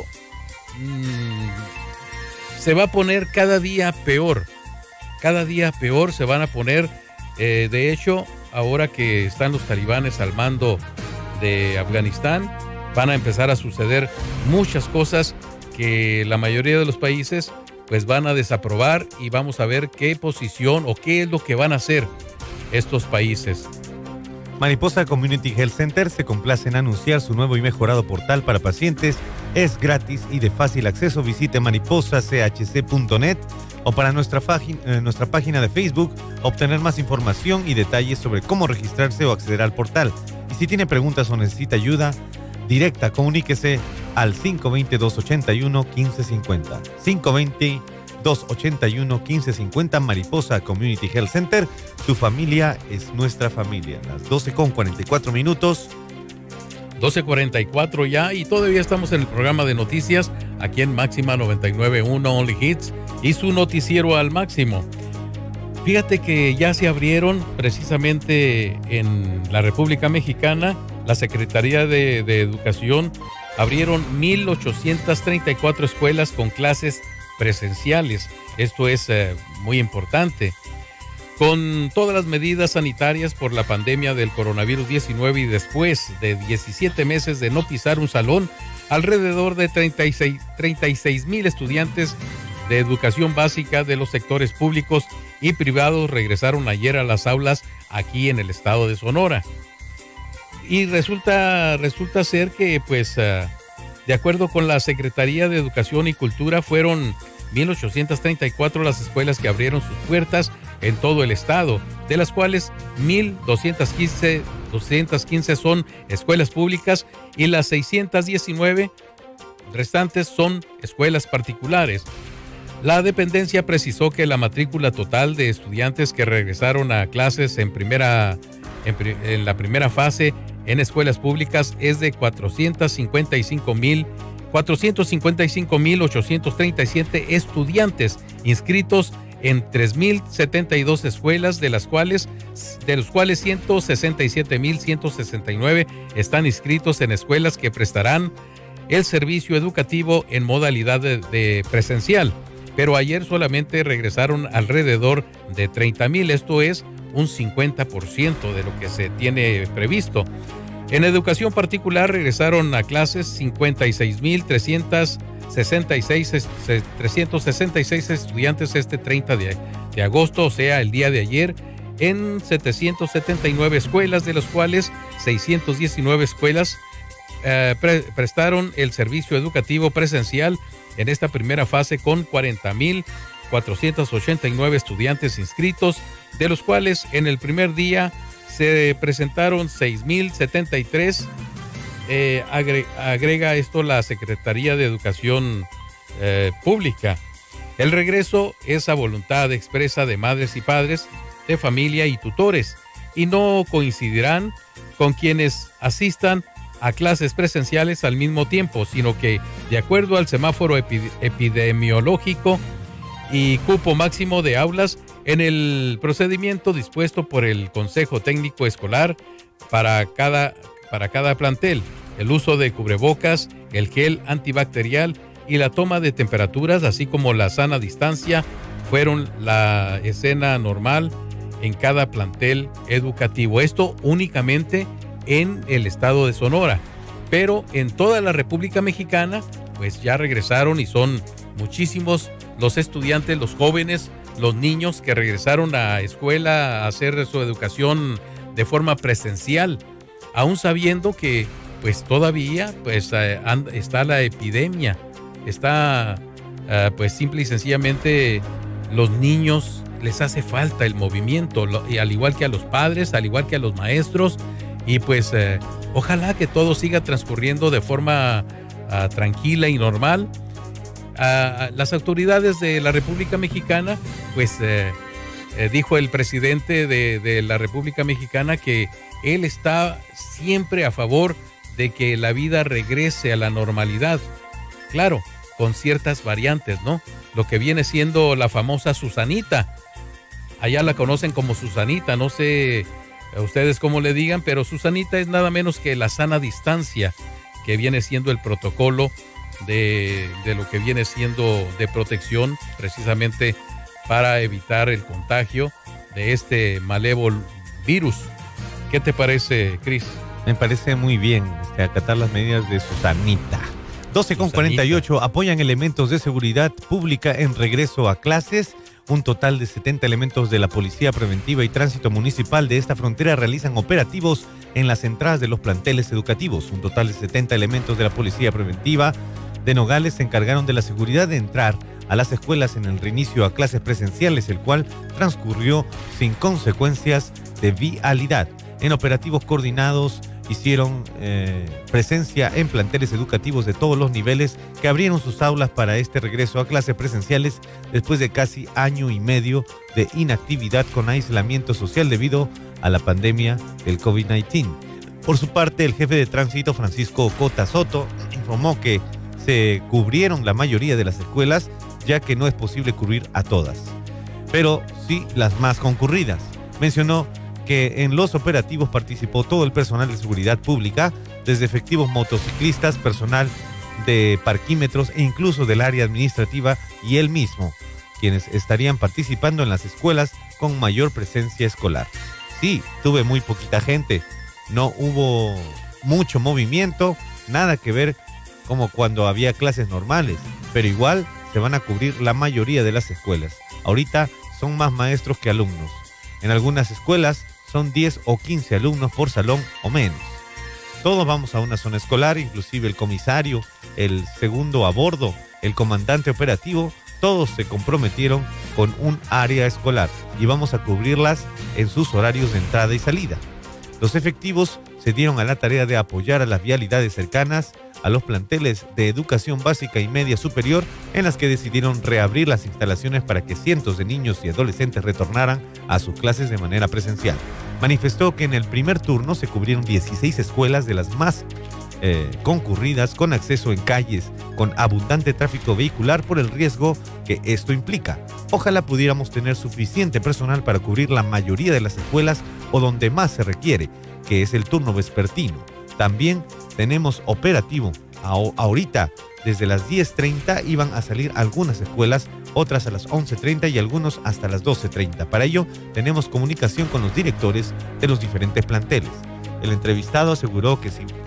se va a poner cada día peor se van a poner. De hecho, ahora que están los talibanes al mando de Afganistán, van a empezar a suceder muchas cosas que la mayoría de los países pues van a desaprobar, y vamos a ver qué posición o qué es lo que van a hacer estos países. Mariposa Community Health Center se complace en anunciar su nuevo y mejorado portal para pacientes. Es gratis y de fácil acceso. Visite mariposachc.net o para nuestra página de Facebook obtener más información y detalles sobre cómo registrarse o acceder al portal. Y si tiene preguntas o necesita ayuda directa, comuníquese al 520-281-1550. 520-281-1550. Mariposa Community Health Center. Tu familia es nuestra familia. Las 12:44. 12:44 ya, y todavía estamos en el programa de noticias aquí en Máxima 99.1 Only Hits y su noticiero al máximo. Fíjate que ya se abrieron precisamente en la República Mexicana, la Secretaría de Educación abrieron 1,834 escuelas con clases presenciales. Esto es muy importante. Con todas las medidas sanitarias por la pandemia del coronavirus 19 y después de 17 meses de no pisar un salón, alrededor de 36,000 estudiantes de educación básica de los sectores públicos y privados regresaron ayer a las aulas aquí en el estado de Sonora. Y resulta ser que, pues, de acuerdo con la Secretaría de Educación y Cultura, fueron 1,834 las escuelas que abrieron sus puertas en todo el estado, de las cuales 1,215 son escuelas públicas y las 619 restantes son escuelas particulares. La dependencia precisó que la matrícula total de estudiantes que regresaron a clases en la primera fase en escuelas públicas es de 455,837 estudiantes inscritos en 3,072 escuelas, de los cuales 167,169 están inscritos en escuelas que prestarán el servicio educativo en modalidad de presencial. Pero ayer solamente regresaron alrededor de 30,000, esto es un 50% de lo que se tiene previsto. En educación particular regresaron a clases 56,366 estudiantes este 30 de agosto, o sea, el día de ayer, en 779 escuelas, de los cuales 619 escuelas prestaron el servicio educativo presencial en esta primera fase, con 40,489 estudiantes inscritos, de los cuales en el primer día se presentaron 6,073. Agrega esto la Secretaría de Educación Pública. El regreso es a voluntad expresa de madres y padres, de familia y tutores, y no coincidirán con quienes asistan a clases presenciales al mismo tiempo, sino que, de acuerdo al semáforo epidemiológico y cupo máximo de aulas, en el procedimiento dispuesto por el Consejo Técnico Escolar para cada plantel, el uso de cubrebocas, el gel antibacterial y la toma de temperaturas, así como la sana distancia, fueron la escena normal en cada plantel educativo. Esto únicamente en el estado de Sonora, pero en toda la República Mexicana, pues ya regresaron y son muchísimos los estudiantes, los jóvenes, los niños que regresaron a escuela a hacer su educación de forma presencial, aún sabiendo que pues todavía pues está la epidemia, está pues simple y sencillamente los niños les hace falta el movimiento, y al igual que a los padres, al igual que a los maestros, y pues ojalá que todo siga transcurriendo de forma tranquila y normal. Las autoridades de la República Mexicana, pues dijo el presidente de la República Mexicana que él está siempre a favor de que la vida regrese a la normalidad. Claro, con ciertas variantes, ¿no? Lo que viene siendo la famosa Susanita. Allá la conocen como Susanita, no sé a ustedes cómo le digan, pero Susanita es nada menos que la sana distancia, que viene siendo el protocolo de lo que viene siendo de protección, precisamente para evitar el contagio de este malévolo virus. ¿Qué te parece, Cris? Me parece muy bien acatar las medidas de Susanita. 12:48, apoyan elementos de seguridad pública en regreso a clases. Un total de 70 elementos de la Policía Preventiva y Tránsito Municipal de esta frontera realizan operativos en las entradas de los planteles educativos. Un total de 70 elementos de la Policía Preventiva de Nogales se encargaron de la seguridad de entrar a las escuelas en el reinicio a clases presenciales, el cual transcurrió sin consecuencias de vialidad. En operativos coordinados hicieron presencia en planteles educativos de todos los niveles que abrieron sus aulas para este regreso a clases presenciales después de casi año y medio de inactividad con aislamiento social debido a la pandemia del COVID-19. Por su parte, el jefe de tránsito, Francisco Cota Soto, informó que se cubrieron la mayoría de las escuelas, ya que no es posible cubrir a todas, pero sí las más concurridas. Mencionó que en los operativos participó todo el personal de seguridad pública, desde efectivos motociclistas, personal de parquímetros e incluso del área administrativa y él mismo, quienes estarían participando en las escuelas con mayor presencia escolar. Sí, tuve muy poquita gente, no hubo mucho movimiento, nada que ver como cuando había clases normales, pero igual se van a cubrir la mayoría de las escuelas. Ahorita son más maestros que alumnos. En algunas escuelas son 10 o 15 alumnos por salón o menos. Todos vamos a una zona escolar, inclusive el comisario, el segundo a bordo, el comandante operativo, todos se comprometieron con un área escolar y vamos a cubrirlas en sus horarios de entrada y salida. Los efectivos se dieron a la tarea de apoyar a las vialidades cercanas a los planteles de educación básica y media superior, en las que decidieron reabrir las instalaciones para que cientos de niños y adolescentes retornaran a sus clases de manera presencial. Manifestó que en el primer turno se cubrieron 16 escuelas de las más concurridas, con acceso en calles con abundante tráfico vehicular por el riesgo que esto implica. Ojalá pudiéramos tener suficiente personal para cubrir la mayoría de las escuelas o donde más se requiere, que es el turno vespertino. También tenemos operativo. Ahorita, desde las 10:30 iban a salir algunas escuelas, otras a las 11:30 y algunos hasta las 12:30. Para ello, tenemos comunicación con los directores de los diferentes planteles. El entrevistado aseguró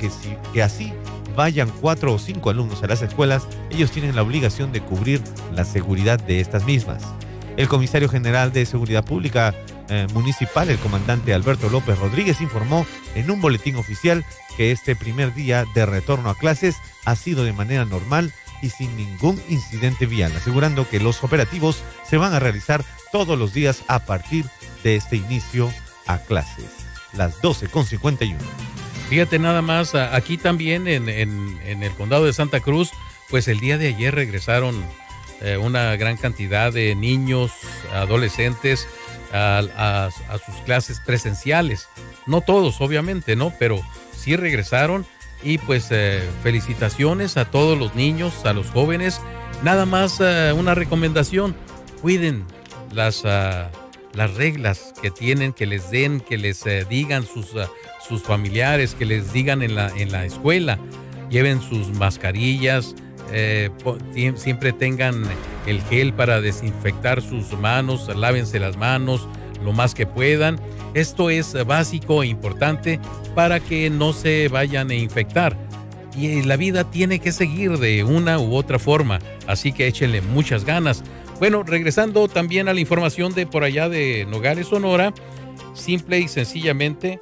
que así vayan 4 o 5 alumnos a las escuelas, ellos tienen la obligación de cubrir la seguridad de estas mismas. El comisario general de Seguridad Pública Municipal, el comandante Alberto López Rodríguez, informó en un boletín oficial que este primer día de retorno a clases ha sido de manera normal y sin ningún incidente vial, asegurando que los operativos se van a realizar todos los días a partir de este inicio a clases. Las 12:51. Fíjate nada más, aquí también en el condado de Santa Cruz, pues el día de ayer regresaron una gran cantidad de niños, adolescentes a sus clases presenciales. No todos, obviamente, ¿no? Pero sí regresaron y pues felicitaciones a todos los niños, a los jóvenes. Nada más una recomendación, cuiden las reglas que tienen, que les den, que les digan sus familiares, que les digan en la escuela. Lleven sus mascarillas, siempre tengan el gel para desinfectar sus manos, lávense las manos lo más que puedan. Esto es básico e importante para que no se vayan a infectar. Y la vida tiene que seguir de una u otra forma, así que échenle muchas ganas. Bueno, regresando también a la información de por allá de Nogales, Sonora, simple y sencillamente,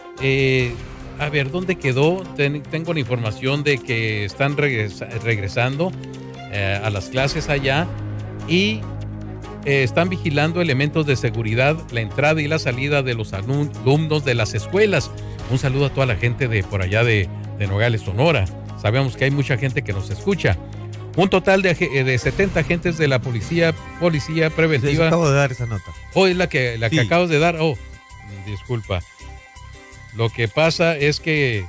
a ver, ¿dónde quedó? Tengo la información de que están regresando a las clases allá y están vigilando elementos de seguridad, la entrada y la salida de los alumnos de las escuelas. Un saludo a toda la gente de por allá de Nogales, Sonora. Sabemos que hay mucha gente que nos escucha. Un total de 70 agentes de la policía preventiva. Acabo de dar esa nota. Oh, es la que acabas de dar. Oh, disculpa. Lo que pasa es que,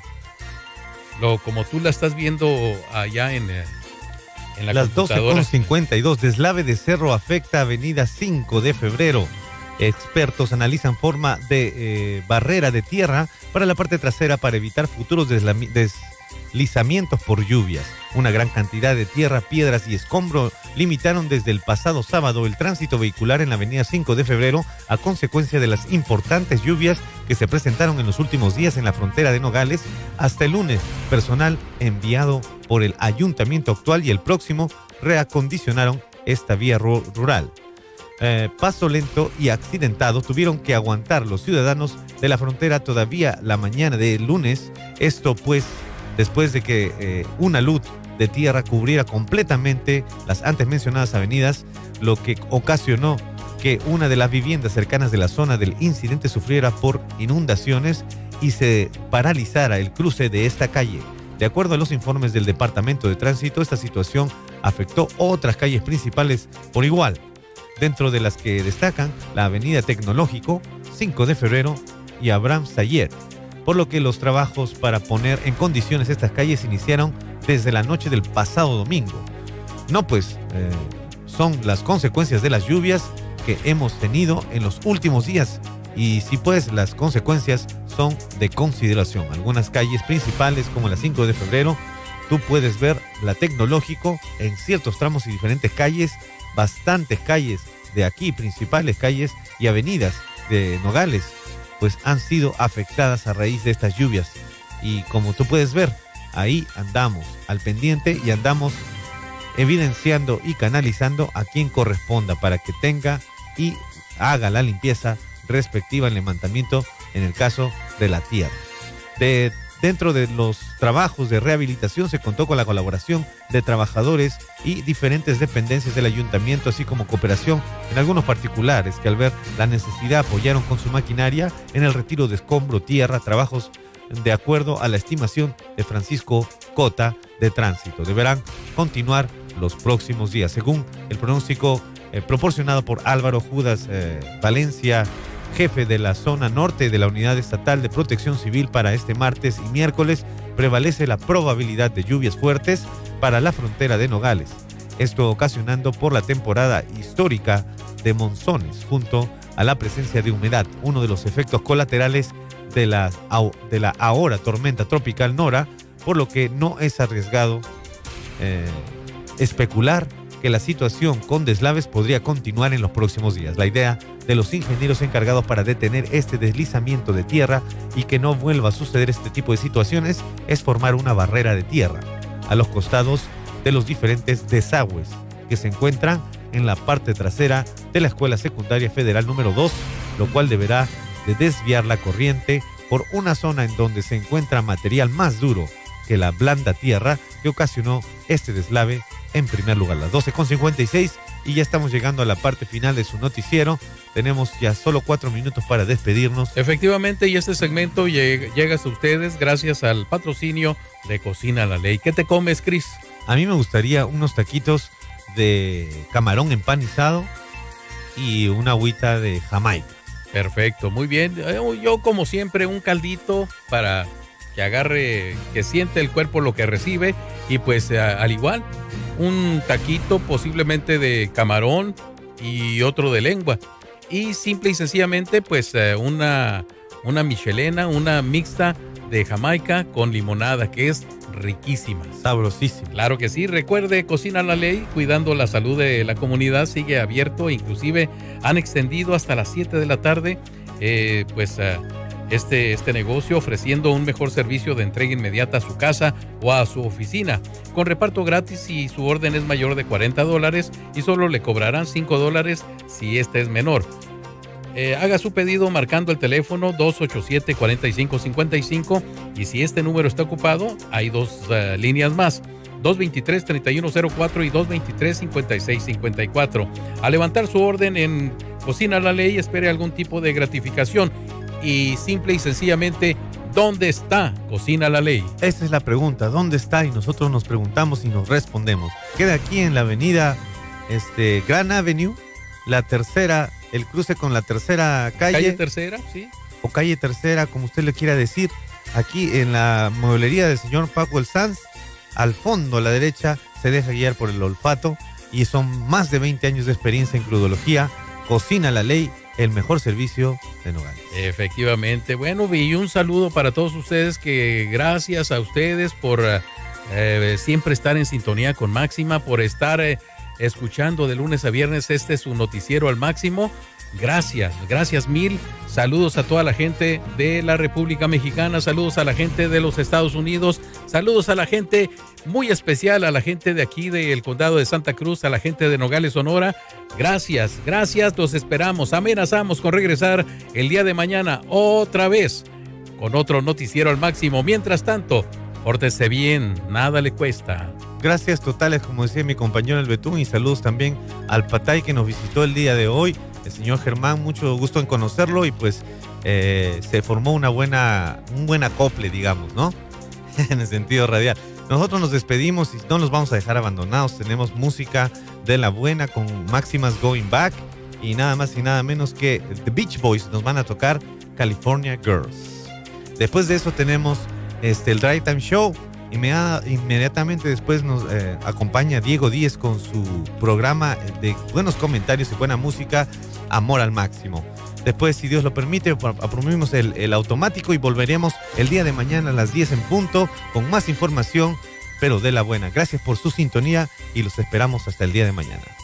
como tú la estás viendo allá en la las computadora. 12:52, deslave de cerro afecta avenida 5 de febrero. Expertos analizan forma de barrera de tierra para la parte trasera para evitar futuros deslizamientos por lluvias. Una gran cantidad de tierra, piedras y escombro limitaron desde el pasado sábado el tránsito vehicular en la avenida 5 de febrero a consecuencia de las importantes lluvias que se presentaron en los últimos días en la frontera de Nogales. Hasta el lunes, personal enviado por el ayuntamiento actual y el próximo reacondicionaron esta vía rural. Paso lento y accidentado tuvieron que aguantar los ciudadanos de la frontera todavía la mañana del lunes. Esto pues después de que una luz de tierra cubriera completamente las antes mencionadas avenidas, lo que ocasionó que una de las viviendas cercanas de la zona del incidente sufriera por inundaciones y se paralizara el cruce de esta calle. De acuerdo a los informes del Departamento de Tránsito, esta situación afectó otras calles principales por igual, dentro de las que destacan la Avenida Tecnológico, 5 de febrero y Abraham Sayer, por lo que los trabajos para poner en condiciones estas calles iniciaron desde la noche del pasado domingo. Son las consecuencias de las lluvias que hemos tenido en los últimos días y sí pues las consecuencias son de consideración. Algunas calles principales como la 5 de febrero, tú puedes ver la Tecnológico en ciertos tramos y diferentes calles, bastantes calles de aquí, principales calles y avenidas de Nogales, pues han sido afectadas a raíz de estas lluvias. Y como tú puedes ver, ahí andamos al pendiente y andamos evidenciando y canalizando a quien corresponda para que tenga y haga la limpieza respectiva al levantamiento en el caso de la tierra. Dentro de los trabajos de rehabilitación se contó con la colaboración de trabajadores y diferentes dependencias del ayuntamiento, así como cooperación en algunos particulares que al ver la necesidad apoyaron con su maquinaria en el retiro de escombro, tierra, trabajos de acuerdo a la estimación de Francisco Cota de Tránsito. Deberán continuar los próximos días, según el pronóstico proporcionado por Álvaro Judas Valencia, jefe de la zona norte de la Unidad Estatal de Protección Civil. Para este martes y miércoles prevalece la probabilidad de lluvias fuertes para la frontera de Nogales. Esto ocasionando por la temporada histórica de monzones junto a la presencia de humedad, uno de los efectos colaterales de la ahora tormenta tropical Nora, por lo que no es arriesgado especular que la situación con deslaves podría continuar en los próximos días. La idea de los ingenieros encargados para detener este deslizamiento de tierra y que no vuelva a suceder este tipo de situaciones es formar una barrera de tierra a los costados de los diferentes desagües que se encuentran en la parte trasera de la Escuela Secundaria Federal número 2, lo cual deberá de desviar la corriente por una zona en donde se encuentra material más duro que la blanda tierra que ocasionó este deslave. En primer lugar, las 12:56 y ya estamos llegando a la parte final de su noticiero. Tenemos ya solo 4 minutos para despedirnos. Efectivamente, y este segmento llega a ustedes gracias al patrocinio de Cocina La Ley. ¿Qué te comes, Cris? A mí me gustaría unos taquitos de camarón empanizado y una agüita de Jamaica. Perfecto, muy bien. Yo como siempre un caldito para que agarre, que siente el cuerpo lo que recibe y pues al igual un taquito posiblemente de camarón y otro de lengua y simple y sencillamente pues una michelena, una mixta de Jamaica con limonada que es riquísima. Sabrosísima. Claro que sí. Recuerde, Cocina La Ley, cuidando la salud de la comunidad, sigue abierto. Inclusive han extendido hasta las 7 de la tarde este negocio, ofreciendo un mejor servicio de entrega inmediata a su casa o a su oficina, con reparto gratis si su orden es mayor de $40 y solo le cobrarán $5 si este es menor. Haga su pedido marcando el teléfono 287-4555 y si este número está ocupado, hay dos líneas más, 223-3104 y 223-5654. Al levantar su orden en Cocina La Ley, espere algún tipo de gratificación y simple y sencillamente, ¿dónde está Cocina La Ley? Esa es la pregunta, ¿dónde está? Y nosotros nos preguntamos y nos respondemos. Queda aquí en la avenida Grand Avenue, la tercera, el cruce con la tercera calle. Calle Tercera, sí. O calle Tercera, como usted le quiera decir. Aquí en la mueblería del señor Paco El Sanz, al fondo a la derecha, se deja guiar por el olfato y son más de 20 años de experiencia en crudología. Cocina La Ley, el mejor servicio de Nogales. Efectivamente. Bueno, y un saludo para todos ustedes, que gracias a ustedes por siempre estar en sintonía con Máxima, por estar escuchando de lunes a viernes su noticiero al máximo. Gracias mil. Saludos a toda la gente de la República Mexicana, saludos a la gente de los Estados Unidos, saludos a la gente muy especial, a la gente de aquí del condado de Santa Cruz, a la gente de Nogales, Sonora. Gracias, los esperamos. Amenazamos con regresar el día de mañana otra vez con otro noticiero al máximo. Mientras tanto, pórtese bien, nada le cuesta. Gracias totales, como decía mi compañero El Betún, y saludos también al Patay que nos visitó el día de hoy, el señor Germán, mucho gusto en conocerlo y pues se formó un buen acople, digamos, ¿no? En el sentido radial. Nosotros nos despedimos y no los vamos a dejar abandonados, tenemos música de la buena con Máximas Going Back y nada más y nada menos que The Beach Boys nos van a tocar California Girls. Después de eso tenemos el Drive Time Show. Inmediatamente después nos acompaña Diego Díez con su programa de buenos comentarios y buena música, Amor al Máximo. Después, si Dios lo permite, aprobamos el automático y volveremos el día de mañana a las 10 en punto con más información, pero de la buena. Gracias por su sintonía y los esperamos hasta el día de mañana.